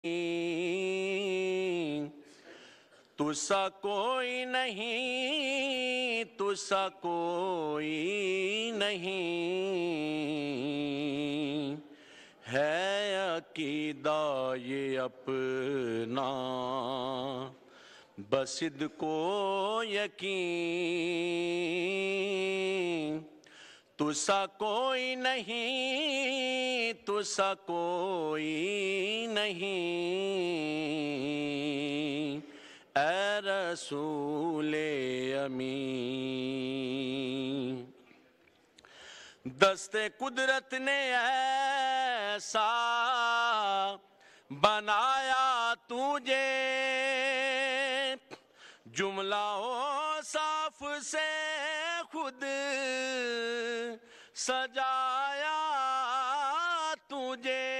तुसा कोई नहीं, तुसा कोई नहीं, है अकीदा ये अपना बसिद को यकीन। तुसा कोई नहीं, तुसा कोई नहीं, ऐ रसूले अमीन। दस्ते कुदरत ने ऐसा बनाया तुझे, जुमला ओ साफ से खुद सजाया तुझे,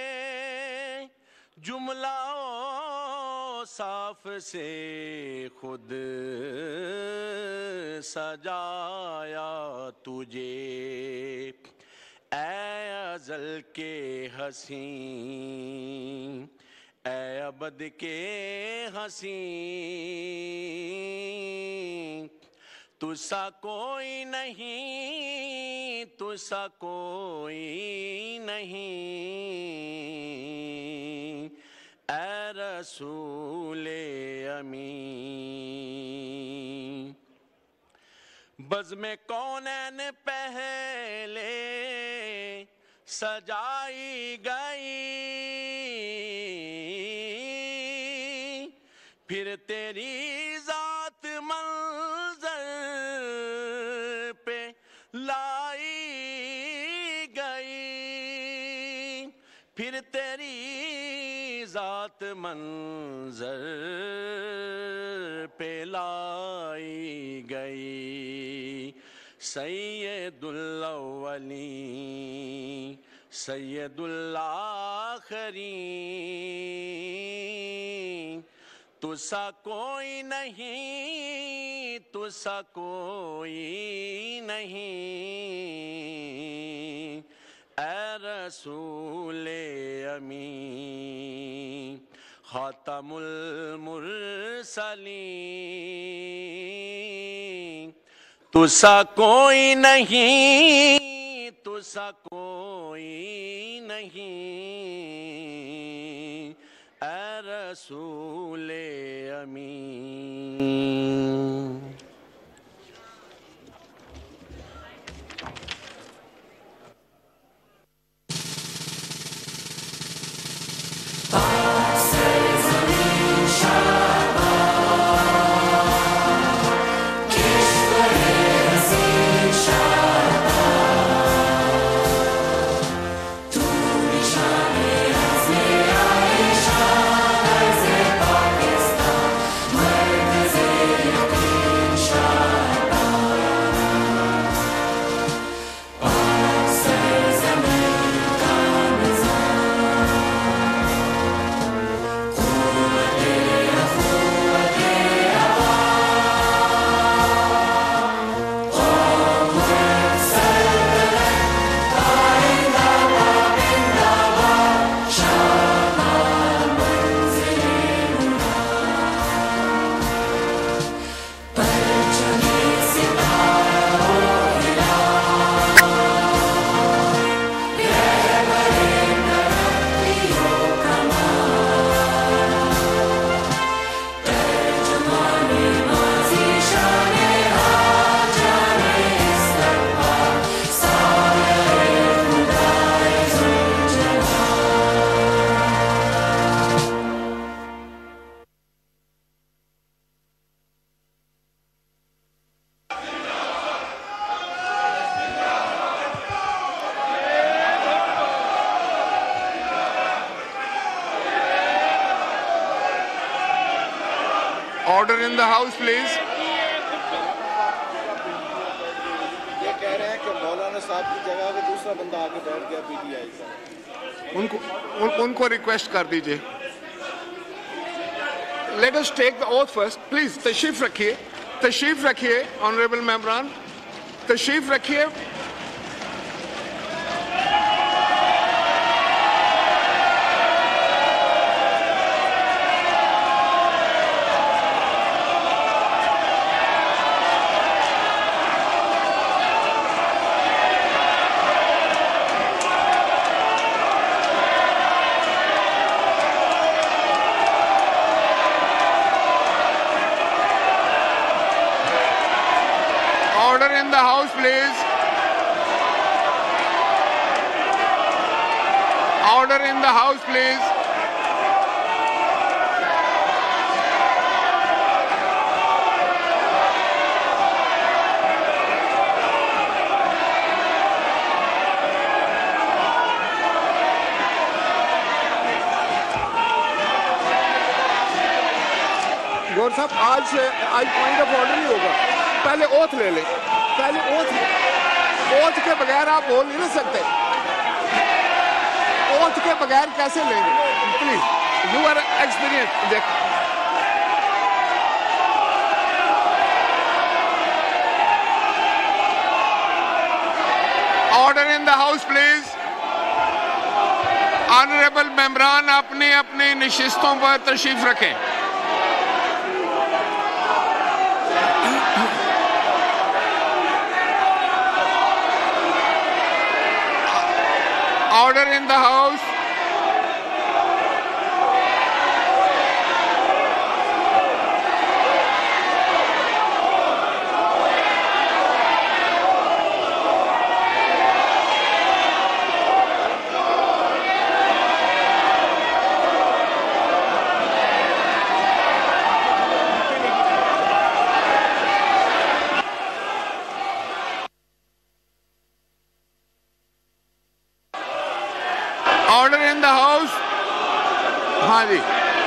जुमला ओ साफ से खुद सजाया तुझे। ऐ अज़ल के हसीं, ऐ अबद के हसीं, तुसा कोई नहीं, तुसा कोई नहीं, ऐ रसूले अमीन। बज़्म कौनैन पहले सजाई गई, फिर तेरी जात मंज़र पे लाई गई, फिर तेरी जात मंज़र पे लाई गई। सैयदुल अव्वलीन सैयदुल आखिरीन, तुसा कोई नहीं, तुसा कोई नहीं, ऐ रसूले अमीन। खातमुल मुरसलीन, तुसा कोई नहीं, तुसा कोई नहीं, ऐ रसूले अमीन। Order in the house, please. ये कह रहे हैं कि मौलाना साहब की जगह पे दूसरा बंदा आके बैठ गया पीटीआई का। उनको रिक्वेस्ट कर दीजिए। Let us take the oath first, please. तशरीफ रखिए, ऑनरेबल मेंबरान, तशरीफ रखिए। Order in the House, please. Order in the House, please. गौर साहब, आज पॉइंट ऑफ ऑर्डर नहीं होगा, पहले ओथ ले लें। पहले ओथ के बगैर आप बोल नहीं सकते। ओथ के बगैर कैसे लेंगे? Please, you are experience. देख, order in the house please. Honourable मेंबरान अपनी अपनी नशिस्तों पर तशरीफ रखें। Order in the House. Order in the House. हाँ जी,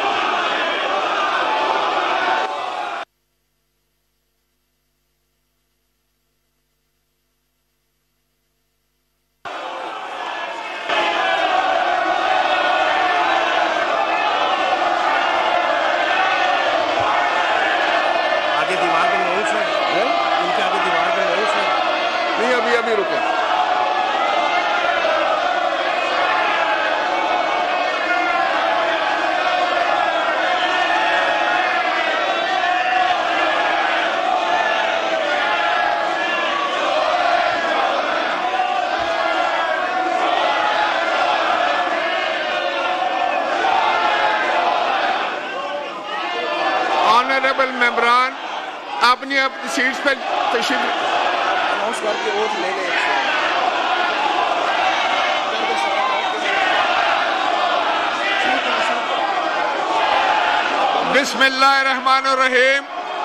आगे दीवार पे नोट्स है, इनके आगे दीवार पे नोट्स है। नहीं, अभी रुके। ऑनरेबल मेंबरान अपनी अपनी सीट्स पर तशरीफ अनाउंस करके वोट ले लें। Bismillahirrahmanirrahim.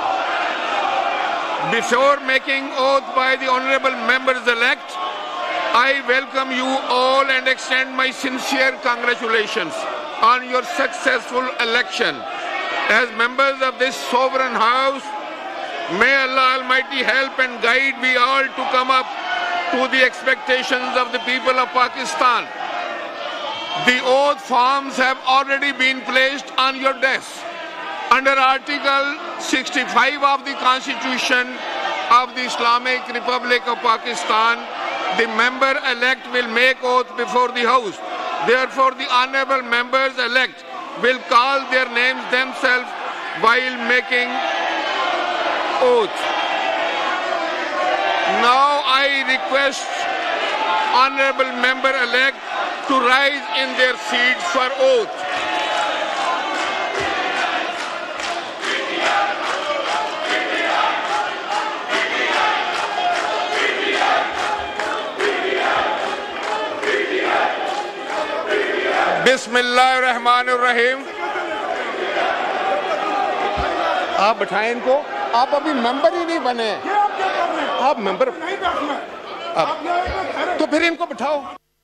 Before making oath by the honorable members elect, I welcome you all and extend my sincere congratulations on your successful election. As members of this sovereign house, may Allah Almighty help and guide we all to come up to the expectations of the people of Pakistan. The oath forms have already been placed on your desk. Under Article 65 of the Constitution of the Islamic Republic of Pakistan, the member-elect will make oath before the House. Therefore, the honorable members-elect will call their names themselves while making oath. Now I request honorable member-elect to rise in their seats for oath. बिस्मिल्लाहिर्रहमानिर्रहीम। आप बैठाएं इनको, आप अभी member ही नहीं बने। आप member तो फिर इनको बिठाओ।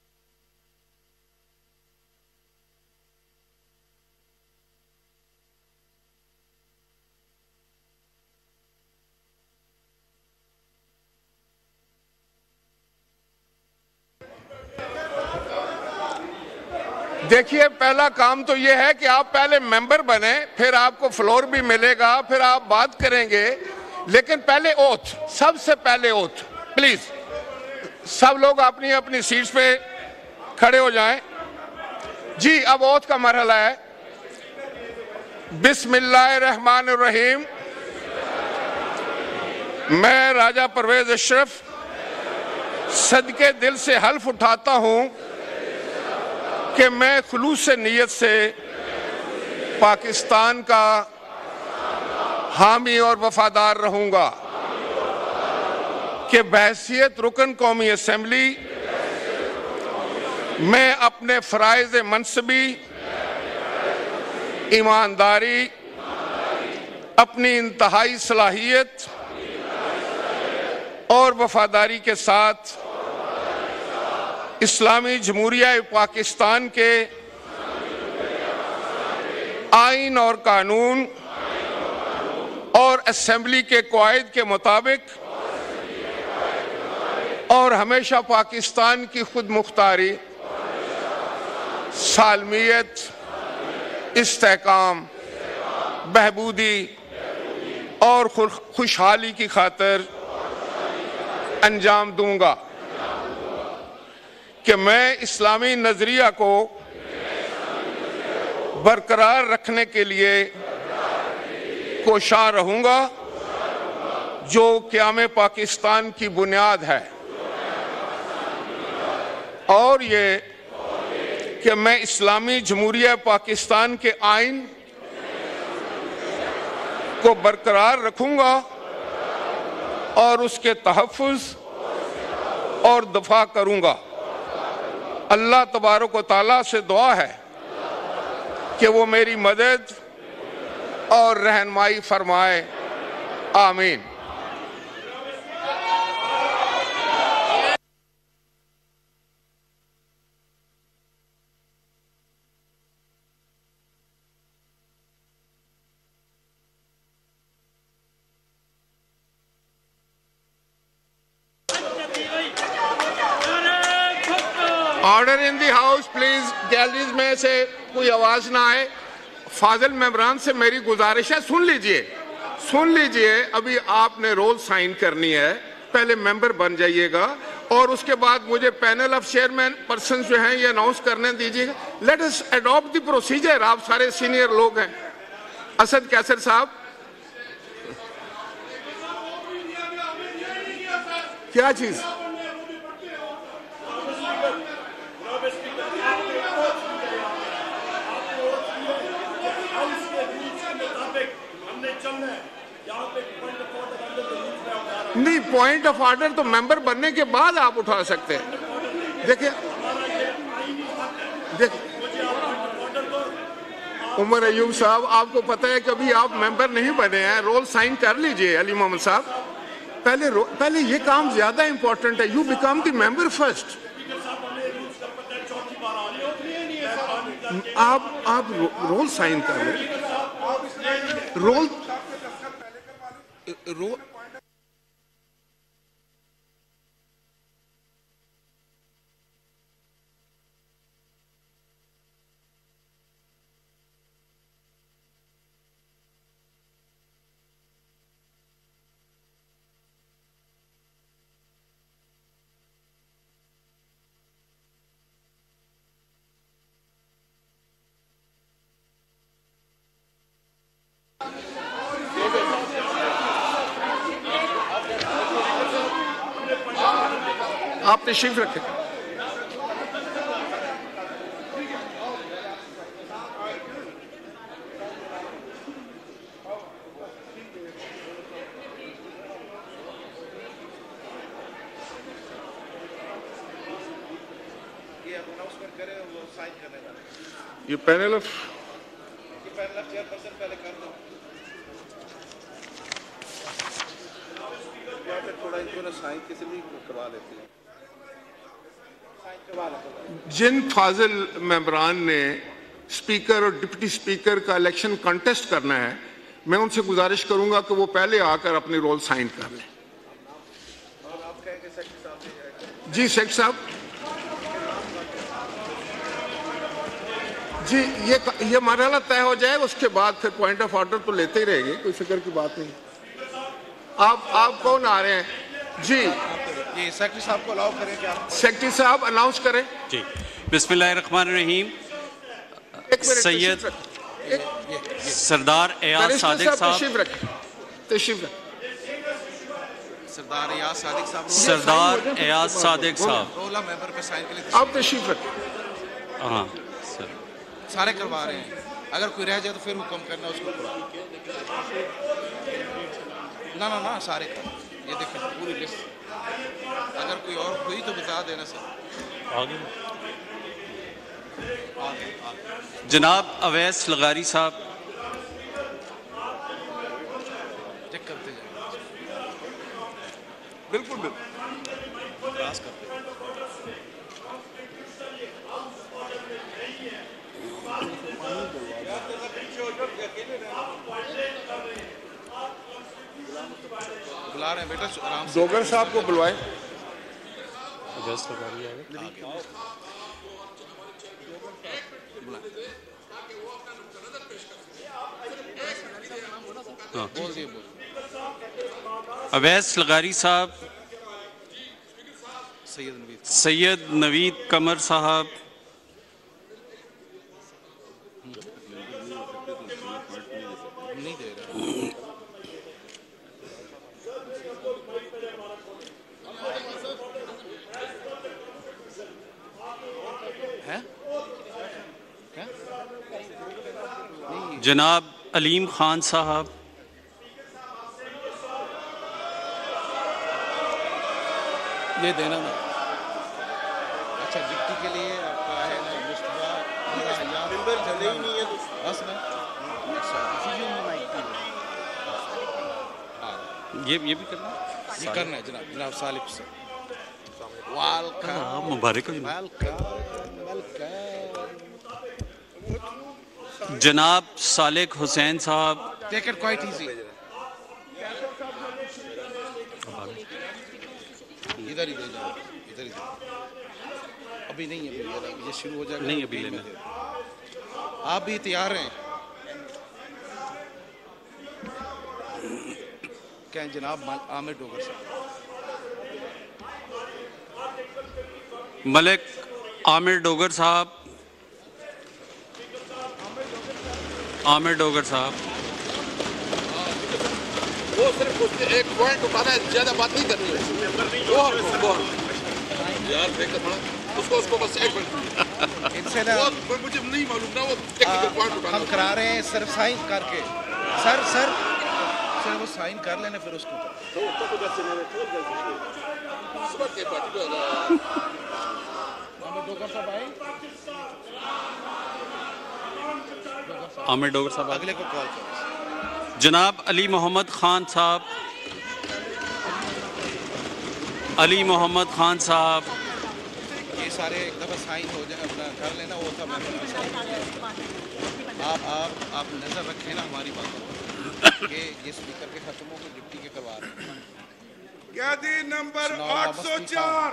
देखिए, पहला काम तो ये है कि आप पहले मेंबर बने, फिर आपको फ्लोर भी मिलेगा, फिर आप बात करेंगे, लेकिन पहले ओथ, सबसे पहले ओथ। प्लीज सब लोग अपनी अपनी सीट्स पे खड़े हो जाएं। जी, अब ओथ का मरहला है। बिस्मिल्लाहिर्रहमानिर्रहीम। मैं राजा परवेज अशरफ सदके दिल से हल्फ उठाता हूं कि मैं खुलूस नीयत से पाकिस्तान का हामी और वफादार रहूंगा। कि बहैसियत रुकन कौमी असेंबली मैं अपने फ़राइज़ मनसबी, ईमानदारी, अपनी इंतहाई सलाहियत और वफादारी के साथ इस्लामी जमहूरिया पाकिस्तान के आइन और कानून और असेंबली के क़वाइद के मुताबिक और हमेशा पाकिस्तान की खुद मुख्तारी, सालमियत, इस्तेहकाम, बहबूदी और खुशहाली की खातिर अंजाम दूंगा कि मैं इस्लामी नजरिया को बरकरार रखने के लिए कोशां रहूंगा जो क़याम पाकिस्तान की बुनियाद है, और ये कि मैं इस्लामी जमहूरिया पाकिस्तान के आइन को बरकरार रखूंगा और उसके तहफ़्फ़ुज़ और दफा करूंगा। अल्लाह तबारक व तआला से दुआ है कि वो मेरी मदद और रहनुमाई फरमाए। आमीन। Order in the house please. Galleries में से कोई आवाज ना आए। फाजिल मेंबरान से मेरी गुजारिश है, सुन लीजिए। अभी आपने रोल साइन करनी है, पहले मेंबर बन जाइएगा और उसके बाद मुझे पैनल ऑफ चेयरमैन पर्सन जो हैं ये अनाउंस करने दीजिएगा। Let us adopt the procedure. आप सारे सीनियर लोग हैं। असद कैसर साहब, क्या चीज? नहीं, पॉइंट ऑफ ऑर्डर तो मेंबर बनने के बाद आप उठा सकते हैं। देखिए उमर अयूब साहब, आपको पता है कभी आप मेंबर नहीं बने हैं, रोल साइन कर लीजिए। अली मोहम्मद साहब, पहले ये काम ज्यादा इंपॉर्टेंट है। You become the member first. आप रोल साइन कर लें। रोल आप तशरीफ रखें। ये पैनल ऑफ चेयरपर्सन पहले कर दो, या फिर थोड़ा इनको साइन किसी भी करवा लेते हैं। जिन फाजिल मेंबरान ने स्पीकर और डिप्टी स्पीकर का इलेक्शन कंटेस्ट करना है, मैं उनसे गुजारिश करूंगा कि वो पहले आकर अपनी रोल साइन कर लें। जी सेक्रेटरी साहब, जी ये मरहला तय हो जाए, उसके बाद फिर पॉइंट ऑफ ऑर्डर तो लेते ही रहेंगे, कोई फिक्र की बात नहीं। आप कौन आ रहे हैं? जी ये सेक्रेटरी साहब को अलाउ करें क्या? सेक्रेटरी साहब अनाउंस करें। जी, बिस्मिल्लाहिर्रहमानिर्रहीम। सैयद सरदार एयाज सादिक साहब, तशरीफ रखें। सरदार एयाज सादिक साहब, रोला मेंबर पे साइन के लिए आप तशरीफ रखें। हाँ सर, सारे करवा रहे हैं। अगर कोई रह जाए तो फिर हुक्म करना उसको। ना सारे कर। ये देखें पूरी लिस्ट, अगर कोई और हुई तो बता देना सर। आगे जनाब अवैस लगारी साहब। चेक करते जाए, बिल्कुल बिल्कुल पास करते। बुला रहे हैं बेटा, आराम से। डोगर साहब को बुलवाएं। अवैस लगारी आगे। हाँ। बोल दिए, बोल। अवैस लगारी साहब, सैयद नवीद कमर साहब, नहीं दे रहा है क्या? जनाब अलीम खान साहब, ये देना ना। अच्छा, डिप्टी के लिए आपका है ना मुस्तफा नंबर चले ही नहीं है तो बस ना। अच्छा, ये भी करना ये करना है जनाब, जनाब सालिफ से। वेलकम, मुबारक हो। Welcome, welcome. जनाब सालेक हुसैन साहब, टेक इट क्वाइट इजी। इधर ही दे जाओ, इधर ही दे। अभी नहीं, अभी ये शुरू हो जाएगा। नहीं अभी लेना। आप भी तैयार हैं क्या जनाब? आमिर डोगर साहब, मलिक आमिर डोगर साहब, आमिर डोगर साहब। वो सिर्फ उसने एक पॉइंट उठाना है, ज्यादा बात नहीं करनी है। यार उसको बस एक मिनट इनसे ना मुझे नहीं मालूम ना, वो टेक्निकल पॉइंट उठाना हम करा रहे हैं सिर्फ साइन करके। सर वो साइन कर लेने, फिर उसको आमिर डोगर साहब, अगले को कॉल करो। जनाब अली मोहम्मद खान साहब, अली मोहम्मद खान साहब। ये सारे एक दफ़ा साइन हो जाए, अपना कर लेना, वो सब आप नज़र रखें ना हमारी बातों पर कि ये स्पीकर के खत्म हो गए, डिप्टी के करवा रहे हैं। कैदी नंबर 804,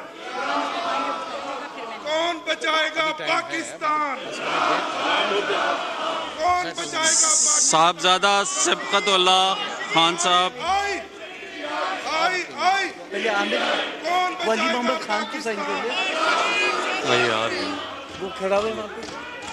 कौन बचाएगा पाकिस्तान? कौन बचाएगा साहबजादा सिबकतुल्लाह खान साहब। आई पहले आमिर वली मोहम्मद खान की साइन कर दे। वही यार, वो खड़ा हुआ वहाँ पे।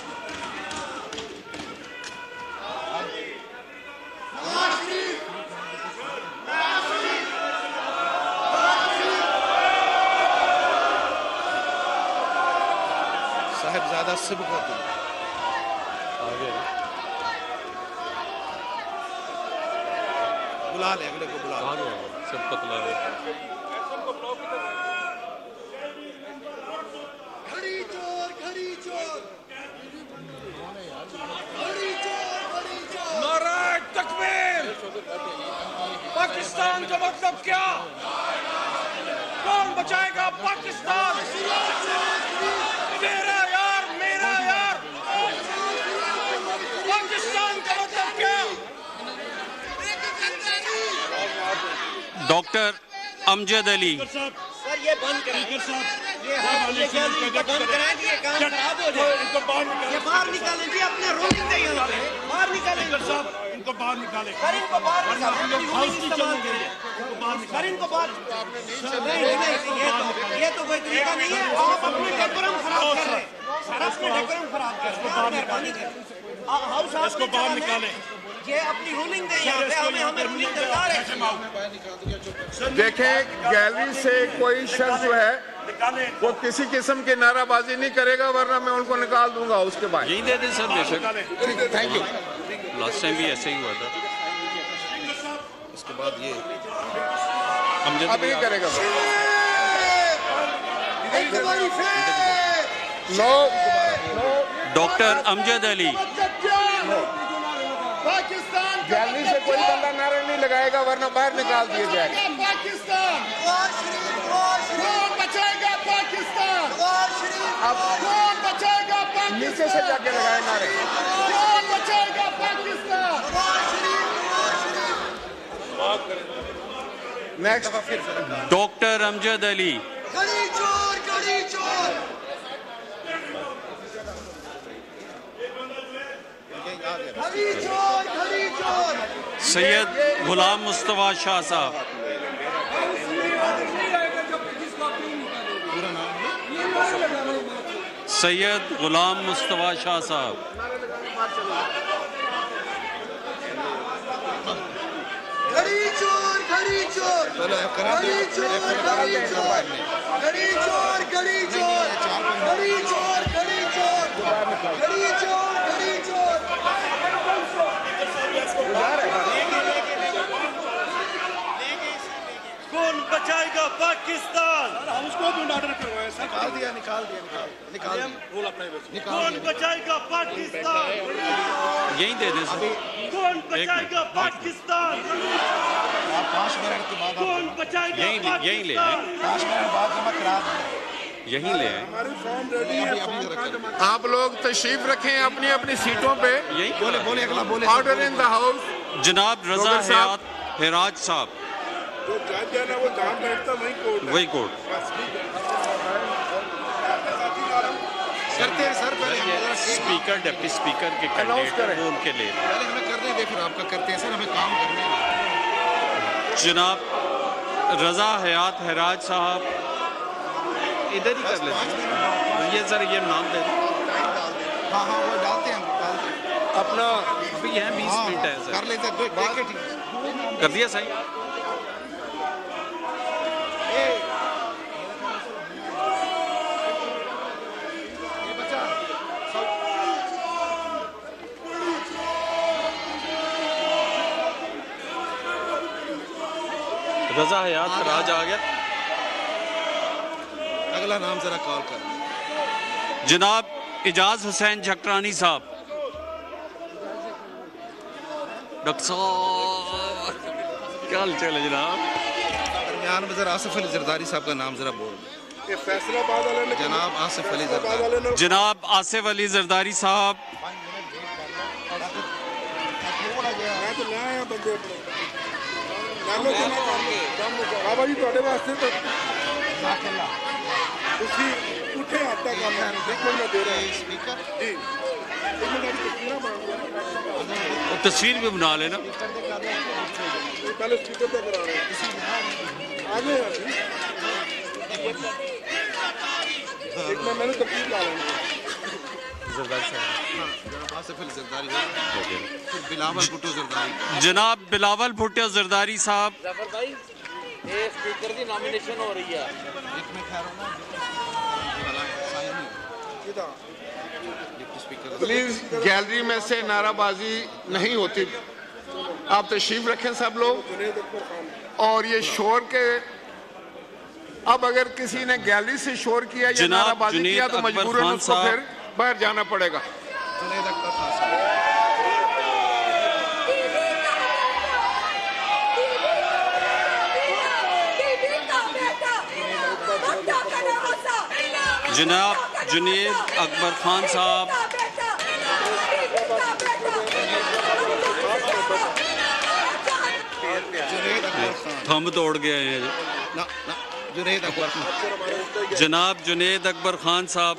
साहिबजादा सिबकतुल्लाह आगे बुला ले, अगले को बुला ले। सिबकतुल्लाह। नाराए तकबीर! पाकिस्तान का मतलब क्या? कौन बचाएगा पाकिस्तान? तेरा यार, मेरा यार। पाकिस्तान का मतलब क्या? डॉक्टर अमजद अली। सर ये बंद कराएं, ये बंद कराएं, ये काम खराब हो जाए। ये बाहर निकालें जी, अपने रोलिंग दे यहाँ पे बाहर निकालें। इनको बाहर निकाले। सर इनको बाहर निकालें, इस्तेमाल करें। सर इनको बाहर नहीं, ये तो कोई तरीका नहीं है। आप अपने डेकोरम खराब कर रहे हैं। सर अपने डेकोरम खराब कर रहे हैं। मेहरबानी करें, हाउस इसको बाहर निकालें। ये अपनी रूलिंग दे यहाँ पे, हमें रूलिंग दरकार है। देखें, गैलरी से कोई शख्स जो है वो किसी किस्म की नाराबाजी नहीं करेगा, वरना मैं उनको निकाल दूंगा उसके बाद। यही दे दें सर, बेशक। Thank you. लास्ट टाइम भी ऐसे ही हुआ था। उसके बाद ये अमजद अब अली नहीं करेगा no doctor Amjad Ali. Gallery से कोई बंदा नारा नहीं लगाएगा वरना बाहर निकाल दिए जाएगा। पाकिस्तान कौन बचाएगा पाकिस्तान? अब कौन बचाएगा पाकिस्तान? नीचे से जाके लगाए नारे। कौन बचाएगा पाकिस्तान? Next doctor Amjad Ali. गली चोर गली चोर। गली चोर गली चोर। सैयद गुलाम मुस्तफ़ा शाह साहब। सैयद गुलाम मुस्तफ़ा शाह साहब। गली चोर गली चोर। गली चोर गली चोर। गली चोर गली चोर। गली चोर गली चोर। गली चोर गली चोर। कौन बचाएगा पाकिस्तान? कौन बचाएगा पाकिस्तान? यहीं दे दे सर। कौन बचाएगा पाकिस्तान? 5 मिनट के बाद कौन बचाएगा यहीं ले पाकिस्तान? आए, 5 मिनट बाद जमा करा दें। यहीं ले आए। आप लोग तशरीफ रखें अपनी अपनी सीटों पे। यहीं बोले बोले अगला बोले। Order in the house. जनाब रजा डॉक्टर साहब। हयात हिराज साहब। वही कोर्ट। करते हैं सर पहले हम जरा स्पीकर डिप्टी स्पीकर के अनाउंस कैंडिडेट करें। वो उनके ले लें। पहले हमें करने दे फिर आपका करते हैं सर हमें काम करने हैं। जनाब रजा हयात हिराज साहब इधर ही कर लेते। ये सर ये नाम दे दें। हाँ हाँ वो डालते हैं हम डालते हैं। अपना अभी है 20 मिनट है कर सर। लेते हैं देख के ठीक। कर दिया सही। रजा हयात हिराज आ गया। अगला नाम जरा कॉल कर। जनाब इजाज हुसैन झकरानी साहब। डॉक्टर साहब क्या हाल चाल है जनाब? दरमियान में जरा आसिफ अली जरदारी साहब का नाम जरा बोल। जनाब आसिफ अली जरदारी। जनाब आसिफ अली जरदारी साहब। बाबा जी ਤੁਹਾਡੇ ਵਾਸਤੇ ਤਾਂ ਤੁਸੀਂ ਉੱਠੇ ਹੱਥ ਤੱਕ ਕੰਮ ਮੈਂ ਦੇ ਰਿਹਾ स्पीकर जी एक मिनट तस्वीरें बना और तस्वीर भी बना लेना। पहले स्पीकर पे करा रहे हैं आगे एक मैं मैंने तस्वीर ला लेंगे जरदारी साहब। जनाब आसिफ अली जरदारी फिर बिलावल भुट्टो जरदारी। जनाब बिलावल भुट्टो जरदारी साहब। जाफर भाई ये स्पीकर की नॉमिनेशन हो रही है। एक मिनट ठहरो ना साइन नहीं डिप्टी स्पीकर। प्लीज गैलरी में से नाराबाजी नहीं होती। आप तशरीफ रखें सब लोग। और ये शोर के अब अगर किसी ने गैलरी से शोर किया या जनाब नाराबाजी जुनैद किया तो अकबर मजबूरन खान उसको साहब। फिर बाहर जाना पड़ेगा। जुनैद अख्तर खान साहब। जनाब जुनैद अकबर खान साहब। जुनैद अकबर खान थंब तोड़ गए हैं। ना ना जुनैद अकबर खान। जनाब जुनैद अकबर खान साहब।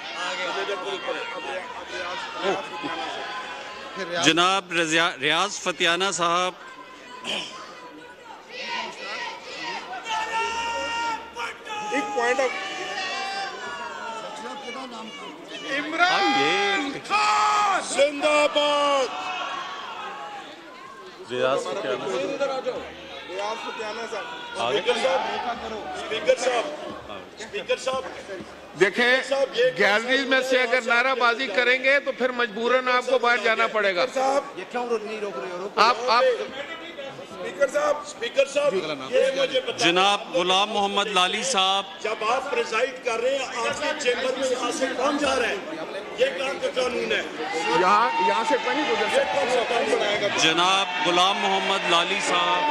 फिर जनाब रियाज फतियाना साहब। एक पॉइंट ऑफ जिंदाबाद। रियाज फतियाना स्पीकर साहब देखें गैलरी में से अगर नाराबाजी करेंगे तो फिर मजबूरन आपको बाहर जाना पड़ेगा। ये क्यों नहीं रोक रहे हो? आप स्पीकर साहब ये मुझे बताएं, जनाब गुलाम मोहम्मद लाली साहब, जब आप प्रिजाइड कर रहे हैं आपके चेंबर में यहाँ से कौन जा रहा है? ये कहाँ का कानून है? यहाँ से पानी गुजर ये कौन सा कानून है? जनाब गुलाम मोहम्मद लाली साहब,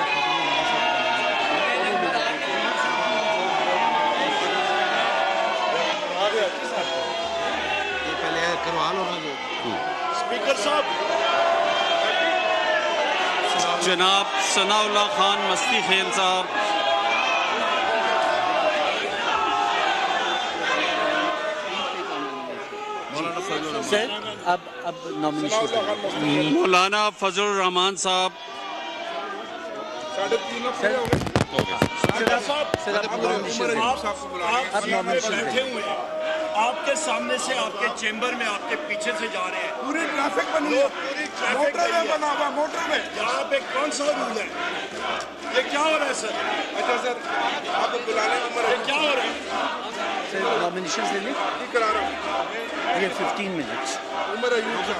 ये पहले करवा लो ना जो स्पीकर साहब जनाब सनाउल्लाह खान मस्ती खेल साहब, सर अब नॉमिनेशन मौलाना फजल रहमान साहब, आप बैठे हुए हैं, आपके सामने से आपके चेंबर में आपके पीछे से जा रहे हैं, पूरी ट्रैफिक बनी है, मोटरवे बना हुआ, मोटरवे। यहाँ पे कौन सा रूल है? ये क्या हो रहा है सर? अच्छा सर, आपको बुलाने का ये क्या हो रहा है? सर नॉमिनेशन ले लें, करा रहा हूँ। ये 15 मिनट्स। उमर अयूब साहब,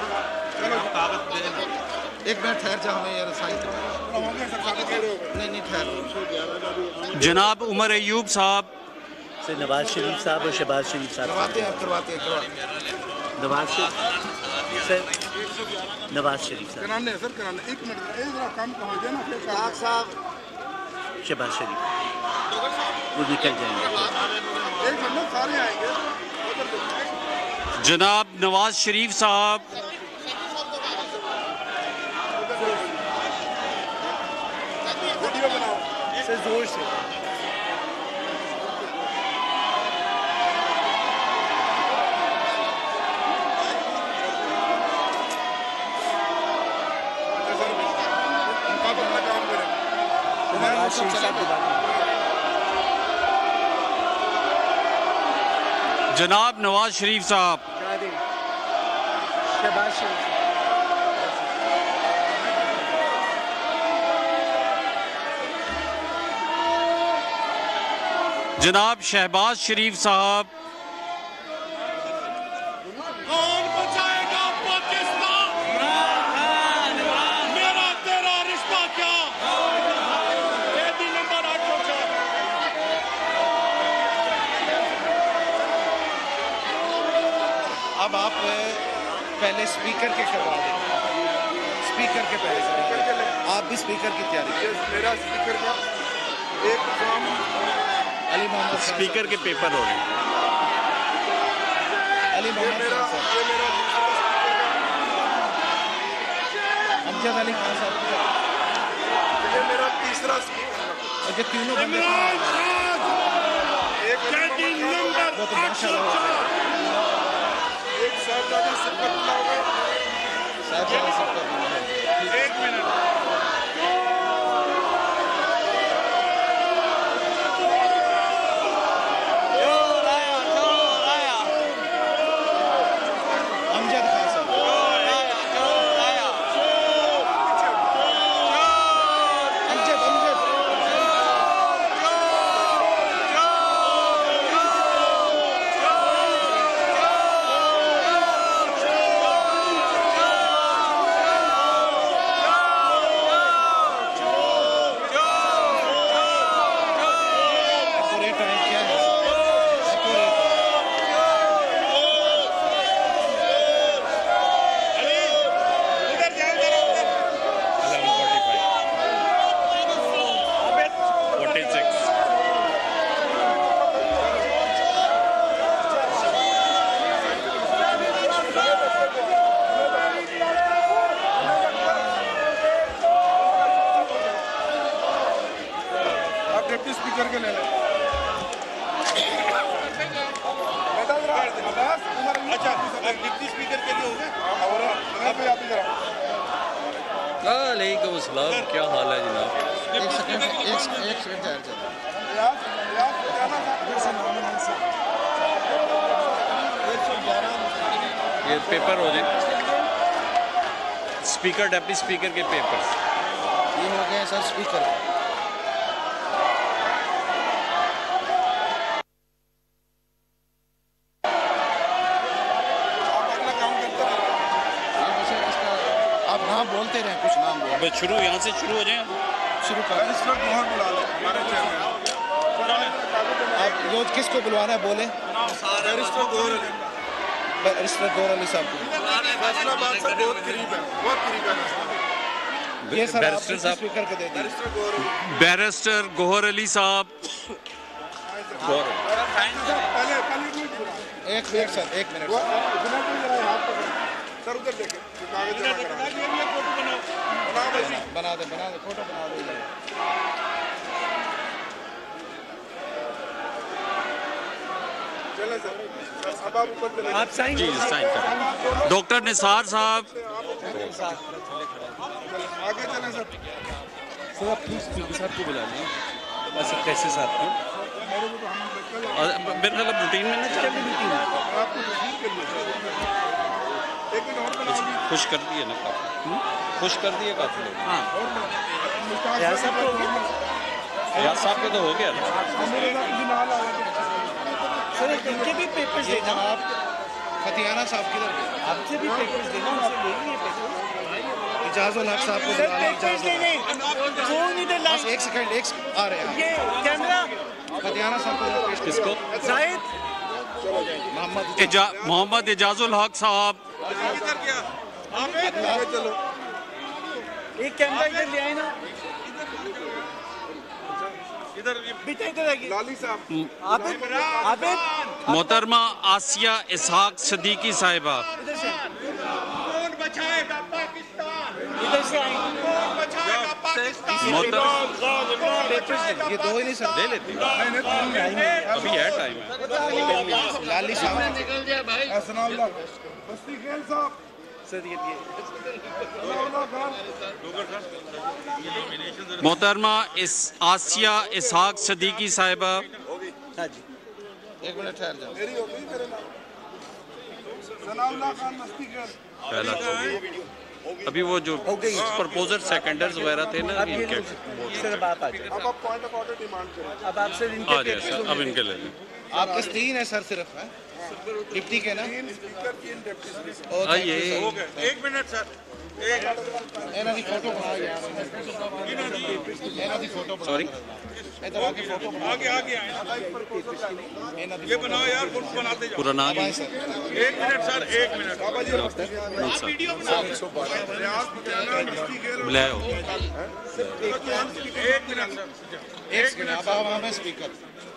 एक मिनट ठहर जाओ हमें यार साइड नहीं ठहर जनाब उमर अयूब साहब, सर नवाज शरीफ साहब और शहबाज शरीफ साहब करवाते हैं नवाज शरीफ सर नवाज शरीफ साहब कराने सर कराने। एक मिनट जरा काम हो जाए ना फिर साहब शहबाज शरीफ वो निकल जाएंगे। एक मिनट सारे आएंगे। जनाब नवाज शरीफ साहब, वीडियो बनाओ सर जोर से नवाज शरीफ साहब जनाब नवाज शरीफ साहब, शहबाज शरीफ जनाब शहबाज शरीफ साहब, कौन बचाएगा पाकिस्तान? मेरा तेरा रिश्ता क्या? कैदी नंबर 804। अब आप पहले स्पीकर के करवा दें, स्पीकर के पहले आप भी स्पीकर की तैयारी करें। मेरा स्पीकर का एक फॉर्म अली मोहम्मद स्पीकर के पेपर हो रहे हैं। अली मोहम्मद अमजद अली खान साहब ये मेरा तीसरा स्पीकर। और ये तीनों बंदे इमरान खान एक कैदी नंबर 804। एक साहबजादा सिफतुल्लाह होगा। साहब एक मिनट अमजद खान साहब अमजद पूरे टाइम क्या है पूरे उधर जाओ जरा उधर। 46 आप डिप्टी स्पीकर के ले लें। अच्छा डिप्टी स्पीकर के लिए हो गया। और आप ही जरा वालेकुम अस्सलाम, क्या हाल है जनाब? एक सेकंड ठहर जाओ। रियाज रियाज जाना था। ये पेपर हो जाए, स्पीकर डेप्टी स्पीकर के पेपर। ये हो गए सर स्पीकर। आप नाम बोलते रहे, कुछ नाम बोल। शुरू यहाँ से शुरू हो जाए। शुरू करें। आप जो किसको बुलवाना है बोले। बैरिस्टर गौहर अली साहब को। ये सर बैरिस्टर साहब स्पीकर को दे दीजिए। बैरिस्टर गौहर अली साहब। एक मिनट सर, एक मिनट सर उधर देखें बना दे फोटो बना दे। चले सर, अब आप ऊपर चले। आप साइन जी साइन कर। डॉक्टर निसार साहब। आगे चले सर। सर आप प्लीज स्पीकर साहब को बुला लें, बस कैसे साहब को मेरे ख्याल रूटीन में ना चले मीटिंग खुश कर दिए ना काफी, खुश कर दिए काफी लोग। हाँ यार साहब के तो हो गया ना सर। इनके भी पेपर्स देना आप। फतियाना साहब किधर गए? आपसे भी पेपर्स देना, उनसे ले लिए पेपर्स। इजाजुल हक साहब को सर बुला लें। पेपर्स देने फोन इधर बस एक सेकंड, एक आ रहे हैं। ये कैमरा फतियाना साहब को पेश करें। किसको? जाहिद मोहम्मद इजाजुल हक साहब। आगे चलो। एक कैमरा इधर ले आए ना, इधर आइए। लाली साहब। आबिद मोहतरमा आसिया इसहाक सदीकी साहिबा। इधर से आए। ये दो ही नहीं सर, ले लेते हैं। अभी है टाइम है। लाली साहब। सर ये मोहतरमा आसिया इसहाक सदीकी साहिबा। हाँ जी। एक मिनट ठहर जाओ। पहला अभी वो जो प्रपोजर सेकेंडर्स वगैरह थे ना अब ये इनके सर अब आप आ जाए। अब आप पॉइंट ऑफ ऑर्डर डिमांड करें। अब आप सर आ इनके जाए सर, पेपर्स अब इनके ले लें। आपके 3 है सर सिर्फ, है डिप्टी के ना। आइए। एक मिनट सर, ਇਹਨਾਂ ਦੀ ਫੋਟੋ ਬਣਾ ਯਾਰ। ਇਹਨਾਂ ਦੀ ਫੋਟੋ ਬਣਾ। सॉरी इधर आके फोटो बना। आगे आए ਇਹਨਾਂ ਦੀ ये बनाओ यार, फोटो बनाते जाओ। पूरा नाम आए सर। एक मिनट सर, एक मिनट। बुलाओ। एक मिनट सर, एक मिनट अब आप हमें स्पीकर।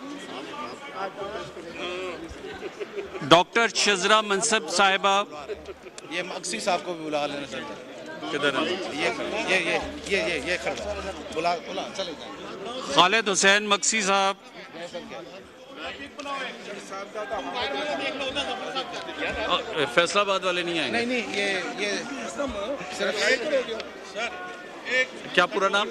डॉक्टर शजरा मनसब साहिबा। ये मक्सी साहब को भी बुला लेना सर। किधर है? ये खड़ा बुला चले जाए। खालिद हुसैन मक्सी साहब। फैसलाबाद वाले नहीं आएंगे? नहीं ये सिर्फ क्या पूरा नाम?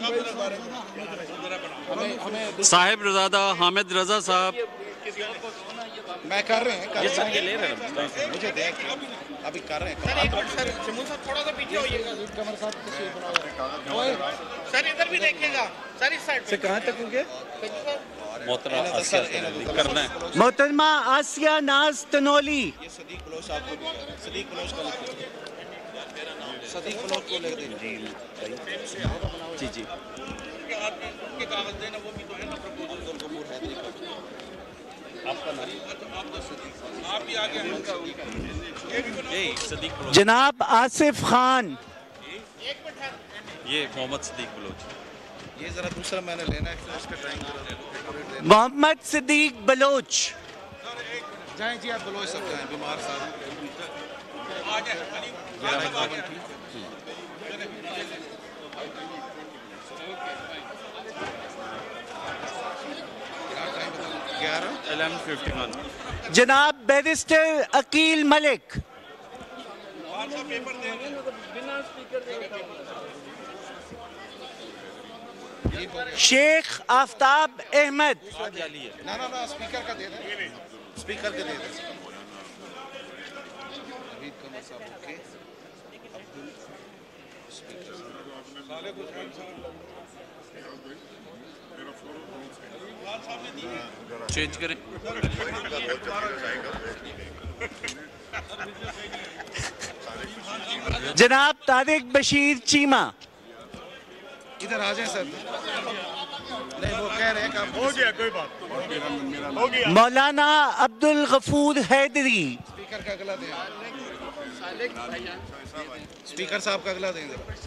हमें साहिब रजादा हामिद रजा साहब। मैं कर रहे हैं ये सब ये ले रहे हैं। मुझे देख अभी कर रहे हैं। थोड़ा सा पीछे होइएगा कमर साहब तशरीफ बनाओ। सर, इधर भी देखिएगा सर, इस साइड से कहाँ तक हो गया? मोहतरमा आसिया करना है। मोहतरमा आसिया नाज तनोली। ये सदीक बलोच साहब को सदीक बलोच का सदीक बलोच को लिख दें। जी जी के कागज देना, वो भी तो है ना प्रपोजल। आपका नाम आप भी आगे जनाब आसिफ खान। ये मोहम्मद सदीक बलोच। ये जरा दूसरा मैंने लेना है, उसका टाइम मोहम्मद सदीक बलोच। जाएं जी, आप बलोच सब जाएं। बीमार साहब जनाब बैरिस्टर अकील मलिक। शेख आफ्ताब अहमद। ना स्पीकर का दे दें, स्पीकर के दे दें। चेंज करें। जनाब तारिक बशीर चीमा। इधर आ जाए सर। नहीं वो कह रहे हैं कि हो गया, कोई बात हो गया। मौलाना अब्दुल गफूर हैदरी। स्पीकर का अगला दें, स्पीकर साहब का अगला दें।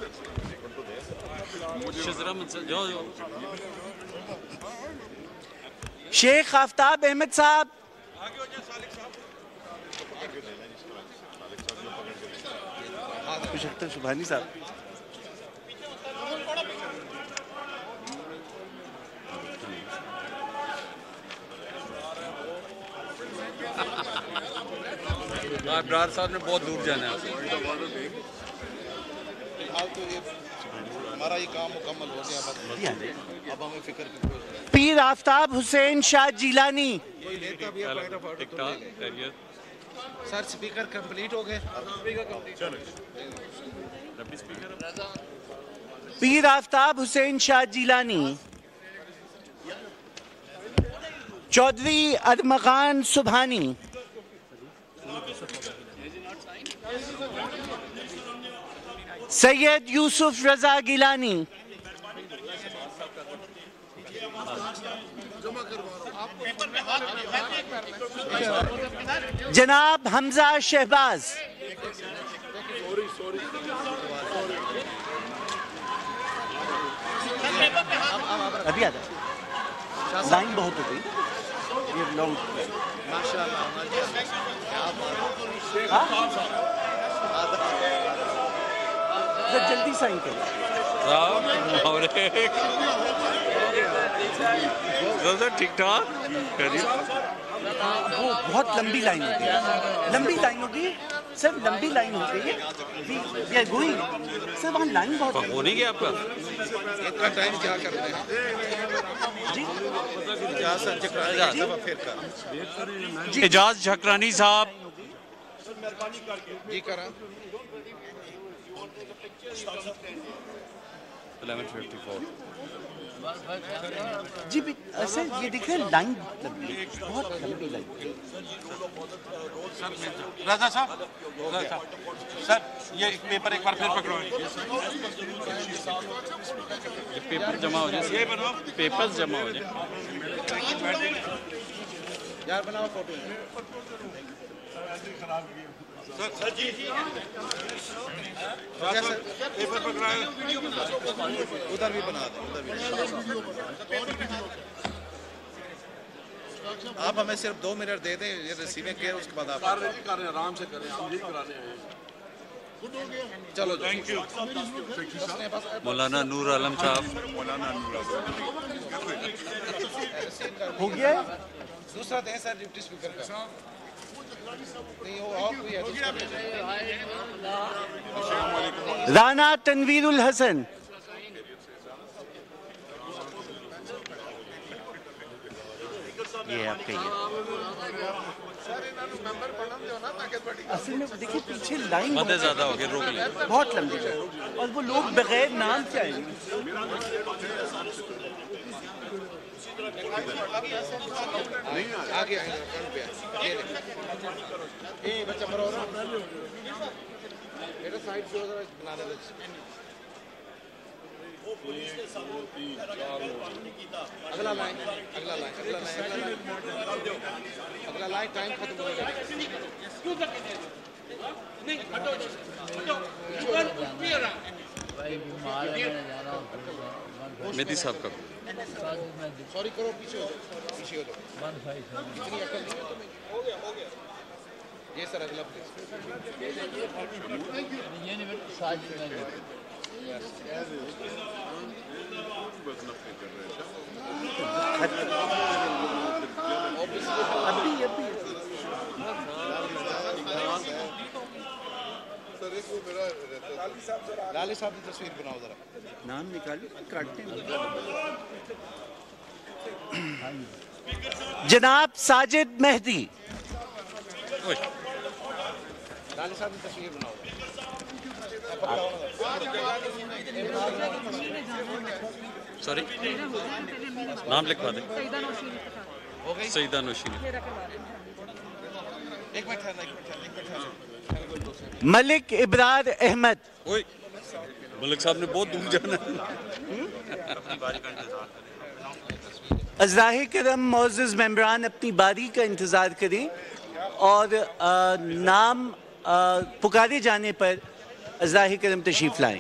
शेख आफ्ताब अहमद साहब। मुशक्तर सुभानी साहब। अब्रार साहब ने बहुत दूर जाना है। हमारा ये काम मुकम्मल हो गया, बस अब हमें फिक्र की कोई नहीं। पीर आफ्ताब हुसैन शाह जिलानी। कोई लेता भी है पॉइंट ऑफ ऑर्डर तो ले ले। सर स्पीकर कंप्लीट हो गए। पीर आफ्ताब हुसैन शाह जिलानी। चौधरी अरमगान सुभानी। सैयद यूसुफ रजा गिलानी। जनाब हमजा शहबाज। अभी आ जाए, लाइन बहुत हो गई ये लॉन्ग। जल्दी साइन करो। ठीक ठाक वो बहुत लंबी लाइन होती है, लंबी लाइन होगी सर, लंबी लाइन हो गई है। वी आर गोइंग सर, वहाँ लाइन बहुत हो नहीं गया आपका इतना टाइम क्या करते हैं जी। एजाज झकरानी साहब। जी करा 1154 जी सर, ये देख रहे हैं लाइन बहुत लंबी लाइन। राजा साहब सर, ये पेपर एक बार फिर पकड़ो। ये पेपर जमा हो जाए, पेपर्स जमा हो जाए। यार बनाओ फोटो। सर जी पेपर पकड़ाए, उधर भी बना दो, उधर भी। आप हमें सिर्फ 2 मिनट दे दें, ये रिसीविंग के उसके बाद आप आराम से करें, हम यही कराने आए हैं। चलो थैंक यू। मौलाना नूर आलम साहब। हो गया दूसरा दें सर डिप्टी स्पीकर का। नहीं वो और कोई है तो राना तनवीरुल हसन। ये आपका ही है। असल में देखिए पीछे लाइन मदद ज्यादा हो गई, रोक लिया। बहुत लंबी है और वो लोग बगैर नाम से आएंगे। आगे आएंगे ये बच्चा मरो बेटा साइड से उधर बनाने दे। अगला लाइन अगला लाइन अगला लाइन अगला लाइन टाइम खत्म हो गया। मेहदी साहब का सॉरी करो, पीछे हो जाओ, पीछे हो जाओ। इतनी अकल नहीं है तुम्हें। हो गया हो गया। ये सर अगला प्लीज। लाली साहब की तस्वीर बनाओ जरा। नाम निकालिए, काटते हैं। जनाब साजिद मेहदी। लाली साहब की तस्वीर बनाओ। सॉरी, नाम लिखवा दे। सईदा नौशीन। एक मिनट ठहरना, एक मिनट ठहरना। मलिक इब्रार अहमद। मलिक साहब ने बहुत दूर जाना है। अज़राए करम मोअज़्ज़ज़ मेंबरान अपनी बारी का इंतज़ार करें और नाम पुकारे जाने पर अज़राए करम तशरीफ़ लाएं।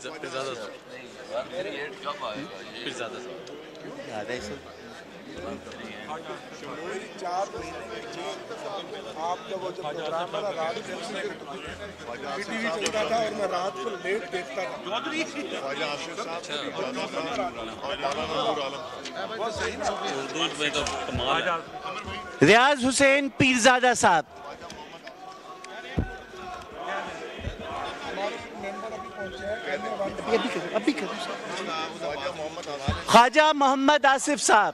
आपका वो जो प्रोग्राम है रात टीवी चलता था और मैं रात को लेट देखता था। रियाज हुसैन पीरजादा साहब, अभी करो। ख्वाजा मोहम्मद आसिफ साहब,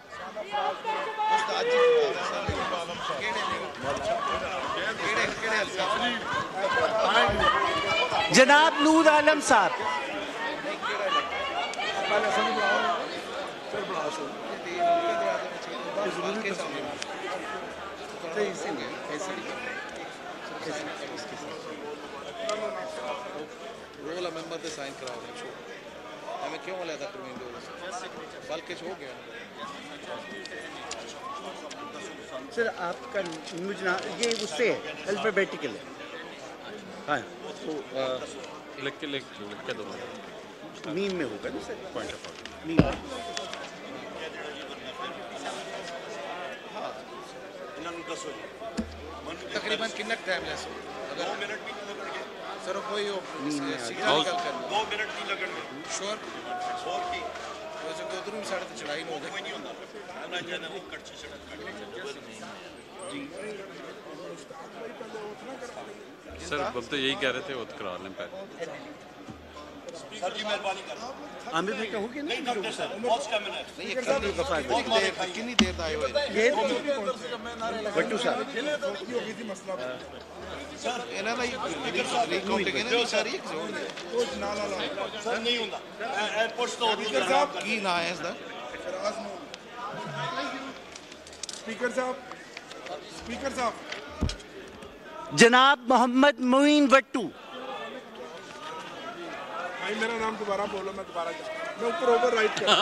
जनाब नूर आलम साहब, रोल मेंबर पे साइन कराओ हमें क्यों अलग करवाएं दो बल्कि हो गया सर आपका मुझे ये उससे अल्फाबेटिकल है। हाँ तो लिख के दो मीम में होगा ना सर, पॉइंट ऑफ मीम में। तकरीबन कितना टाइम लेस अगर 2 मिनट भी लगणगे सर कोई सिग्नल निकल कर 2 मिनट नहीं लगणगे श्योर और की वैसे तो उधर भी साढ़े तो चढ़ाई नहीं हो जाए कोई नहीं होता ना जाना वो कच्ची सड़क जी सर हम तो यही कह रहे थे वो तो करा लें पहले। सर जी मेहरबानी कर आमिर भाई कहोगे ना सर बहुत स्टेमिना है नहीं ये कितनी देर आए हुए ये बट्टू साहब सर ਇਹਨਾਂ ਦਾ ਰੀਕਾਊਂਟ ਕਹਿੰਦੇ ਨੇ ਸਾਰੀ सर नहीं होता एयरपोर्ट तो ਕੀ ਨਾਂ ਹੈ ਇਸ ਦਾ स्पीकर साहब जनाब मोहम्मद मोइन वट्टू, भाई मेरा नाम दोबारा बोलो, मैं दोबारा मैं ऊपर ओवर राइट कर।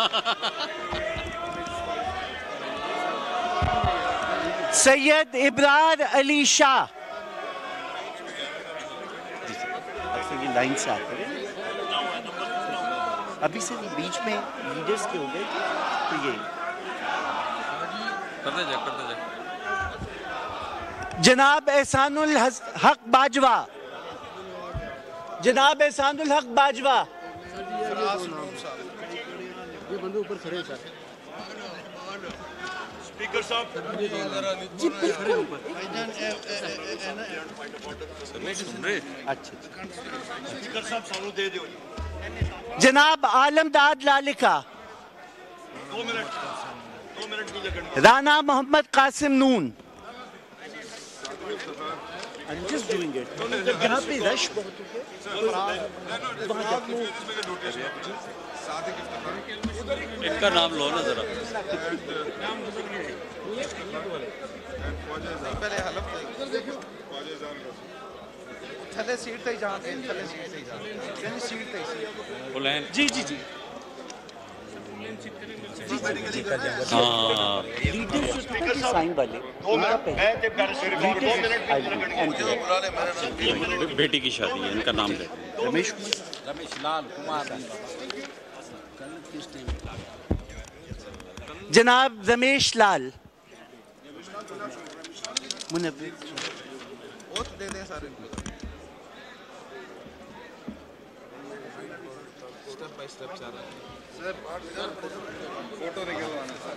सैयद इब्रार अली शाह, लाइन से आते हैं अभी से बीच में लीडर्स के हो गए तो ये करते जाए जनाब एहसानुल हक बाजवा, जनाब एहसानुल हक बाजवा, ये बंदे ऊपर खड़े हैं सर। स्पीकर साहब अच्छा स्पीकर साहब सानू दे दियो जनाब आलमदाद लालिका, 2 मिनट नहीं लगणगे राना मोहम्मद कासिम नून। I'm just doing it. यहाँ पे रश बहुत हो गया। इनका नाम लो ना जरा। पहले हलफ थले सीट पे जाते थले सीट पे जाते सीट पे बुलेन जी जी जी हाँ साइन वाले बेटी की शादी है, इनका नाम ले रमेश लाल कुमार जनाब रमेश लाल मुनव्विर वोट दे दें सारे स्टेप बाय स्टेप जा रहा है सर फोटो निकलवाना सर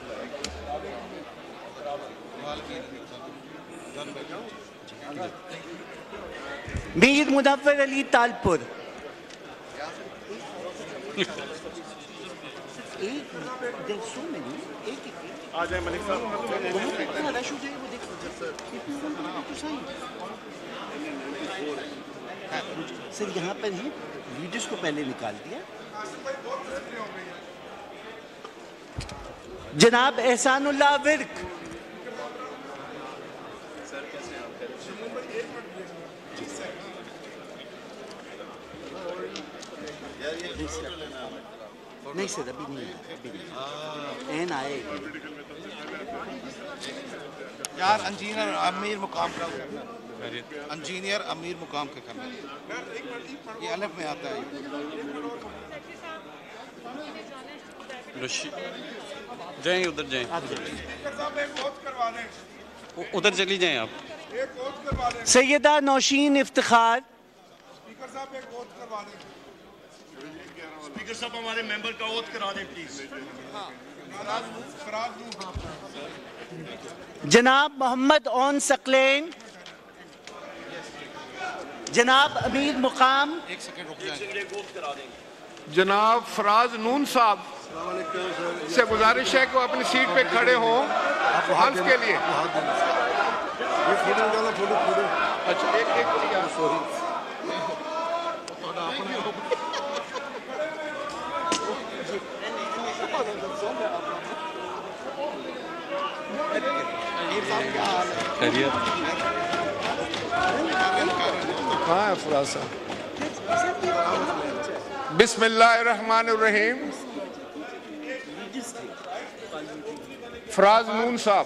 मीर मुनव्वर अली तालपुर, आ जाए मलिक साहब। सर यहाँ पर है लीडर्स को पहले निकाल दिया। जनाब एहसानुल्लाह विर्क, नहीं सर, अभी नहीं, एन आए यार। इंजीनियर अमीर मुकाम का करना, इंजीनियर अमीर मुकाम का करना, ये अलग में आता है। जाएं उधर जाएं, उधर चली जाएं आप। सैयदा नौशीन इफ्तिखार। स्पीकर साहब हमारे मेंबर का ओथ करा दें प्लीज। जनाब मोहम्मद ओन सकलेन, जनाब अमीर मुकाम। एक सेकंड रुक जाए। जनाब फराज नून साहब से गुजारिश है कि वो अपनी सीट पे खड़े हों हल्फ के लिए। अच्छा एक कहाँ है फराज साहब? बिस्मिल्लाहिर्रहमानिर्रहीम। फराज नून साहब,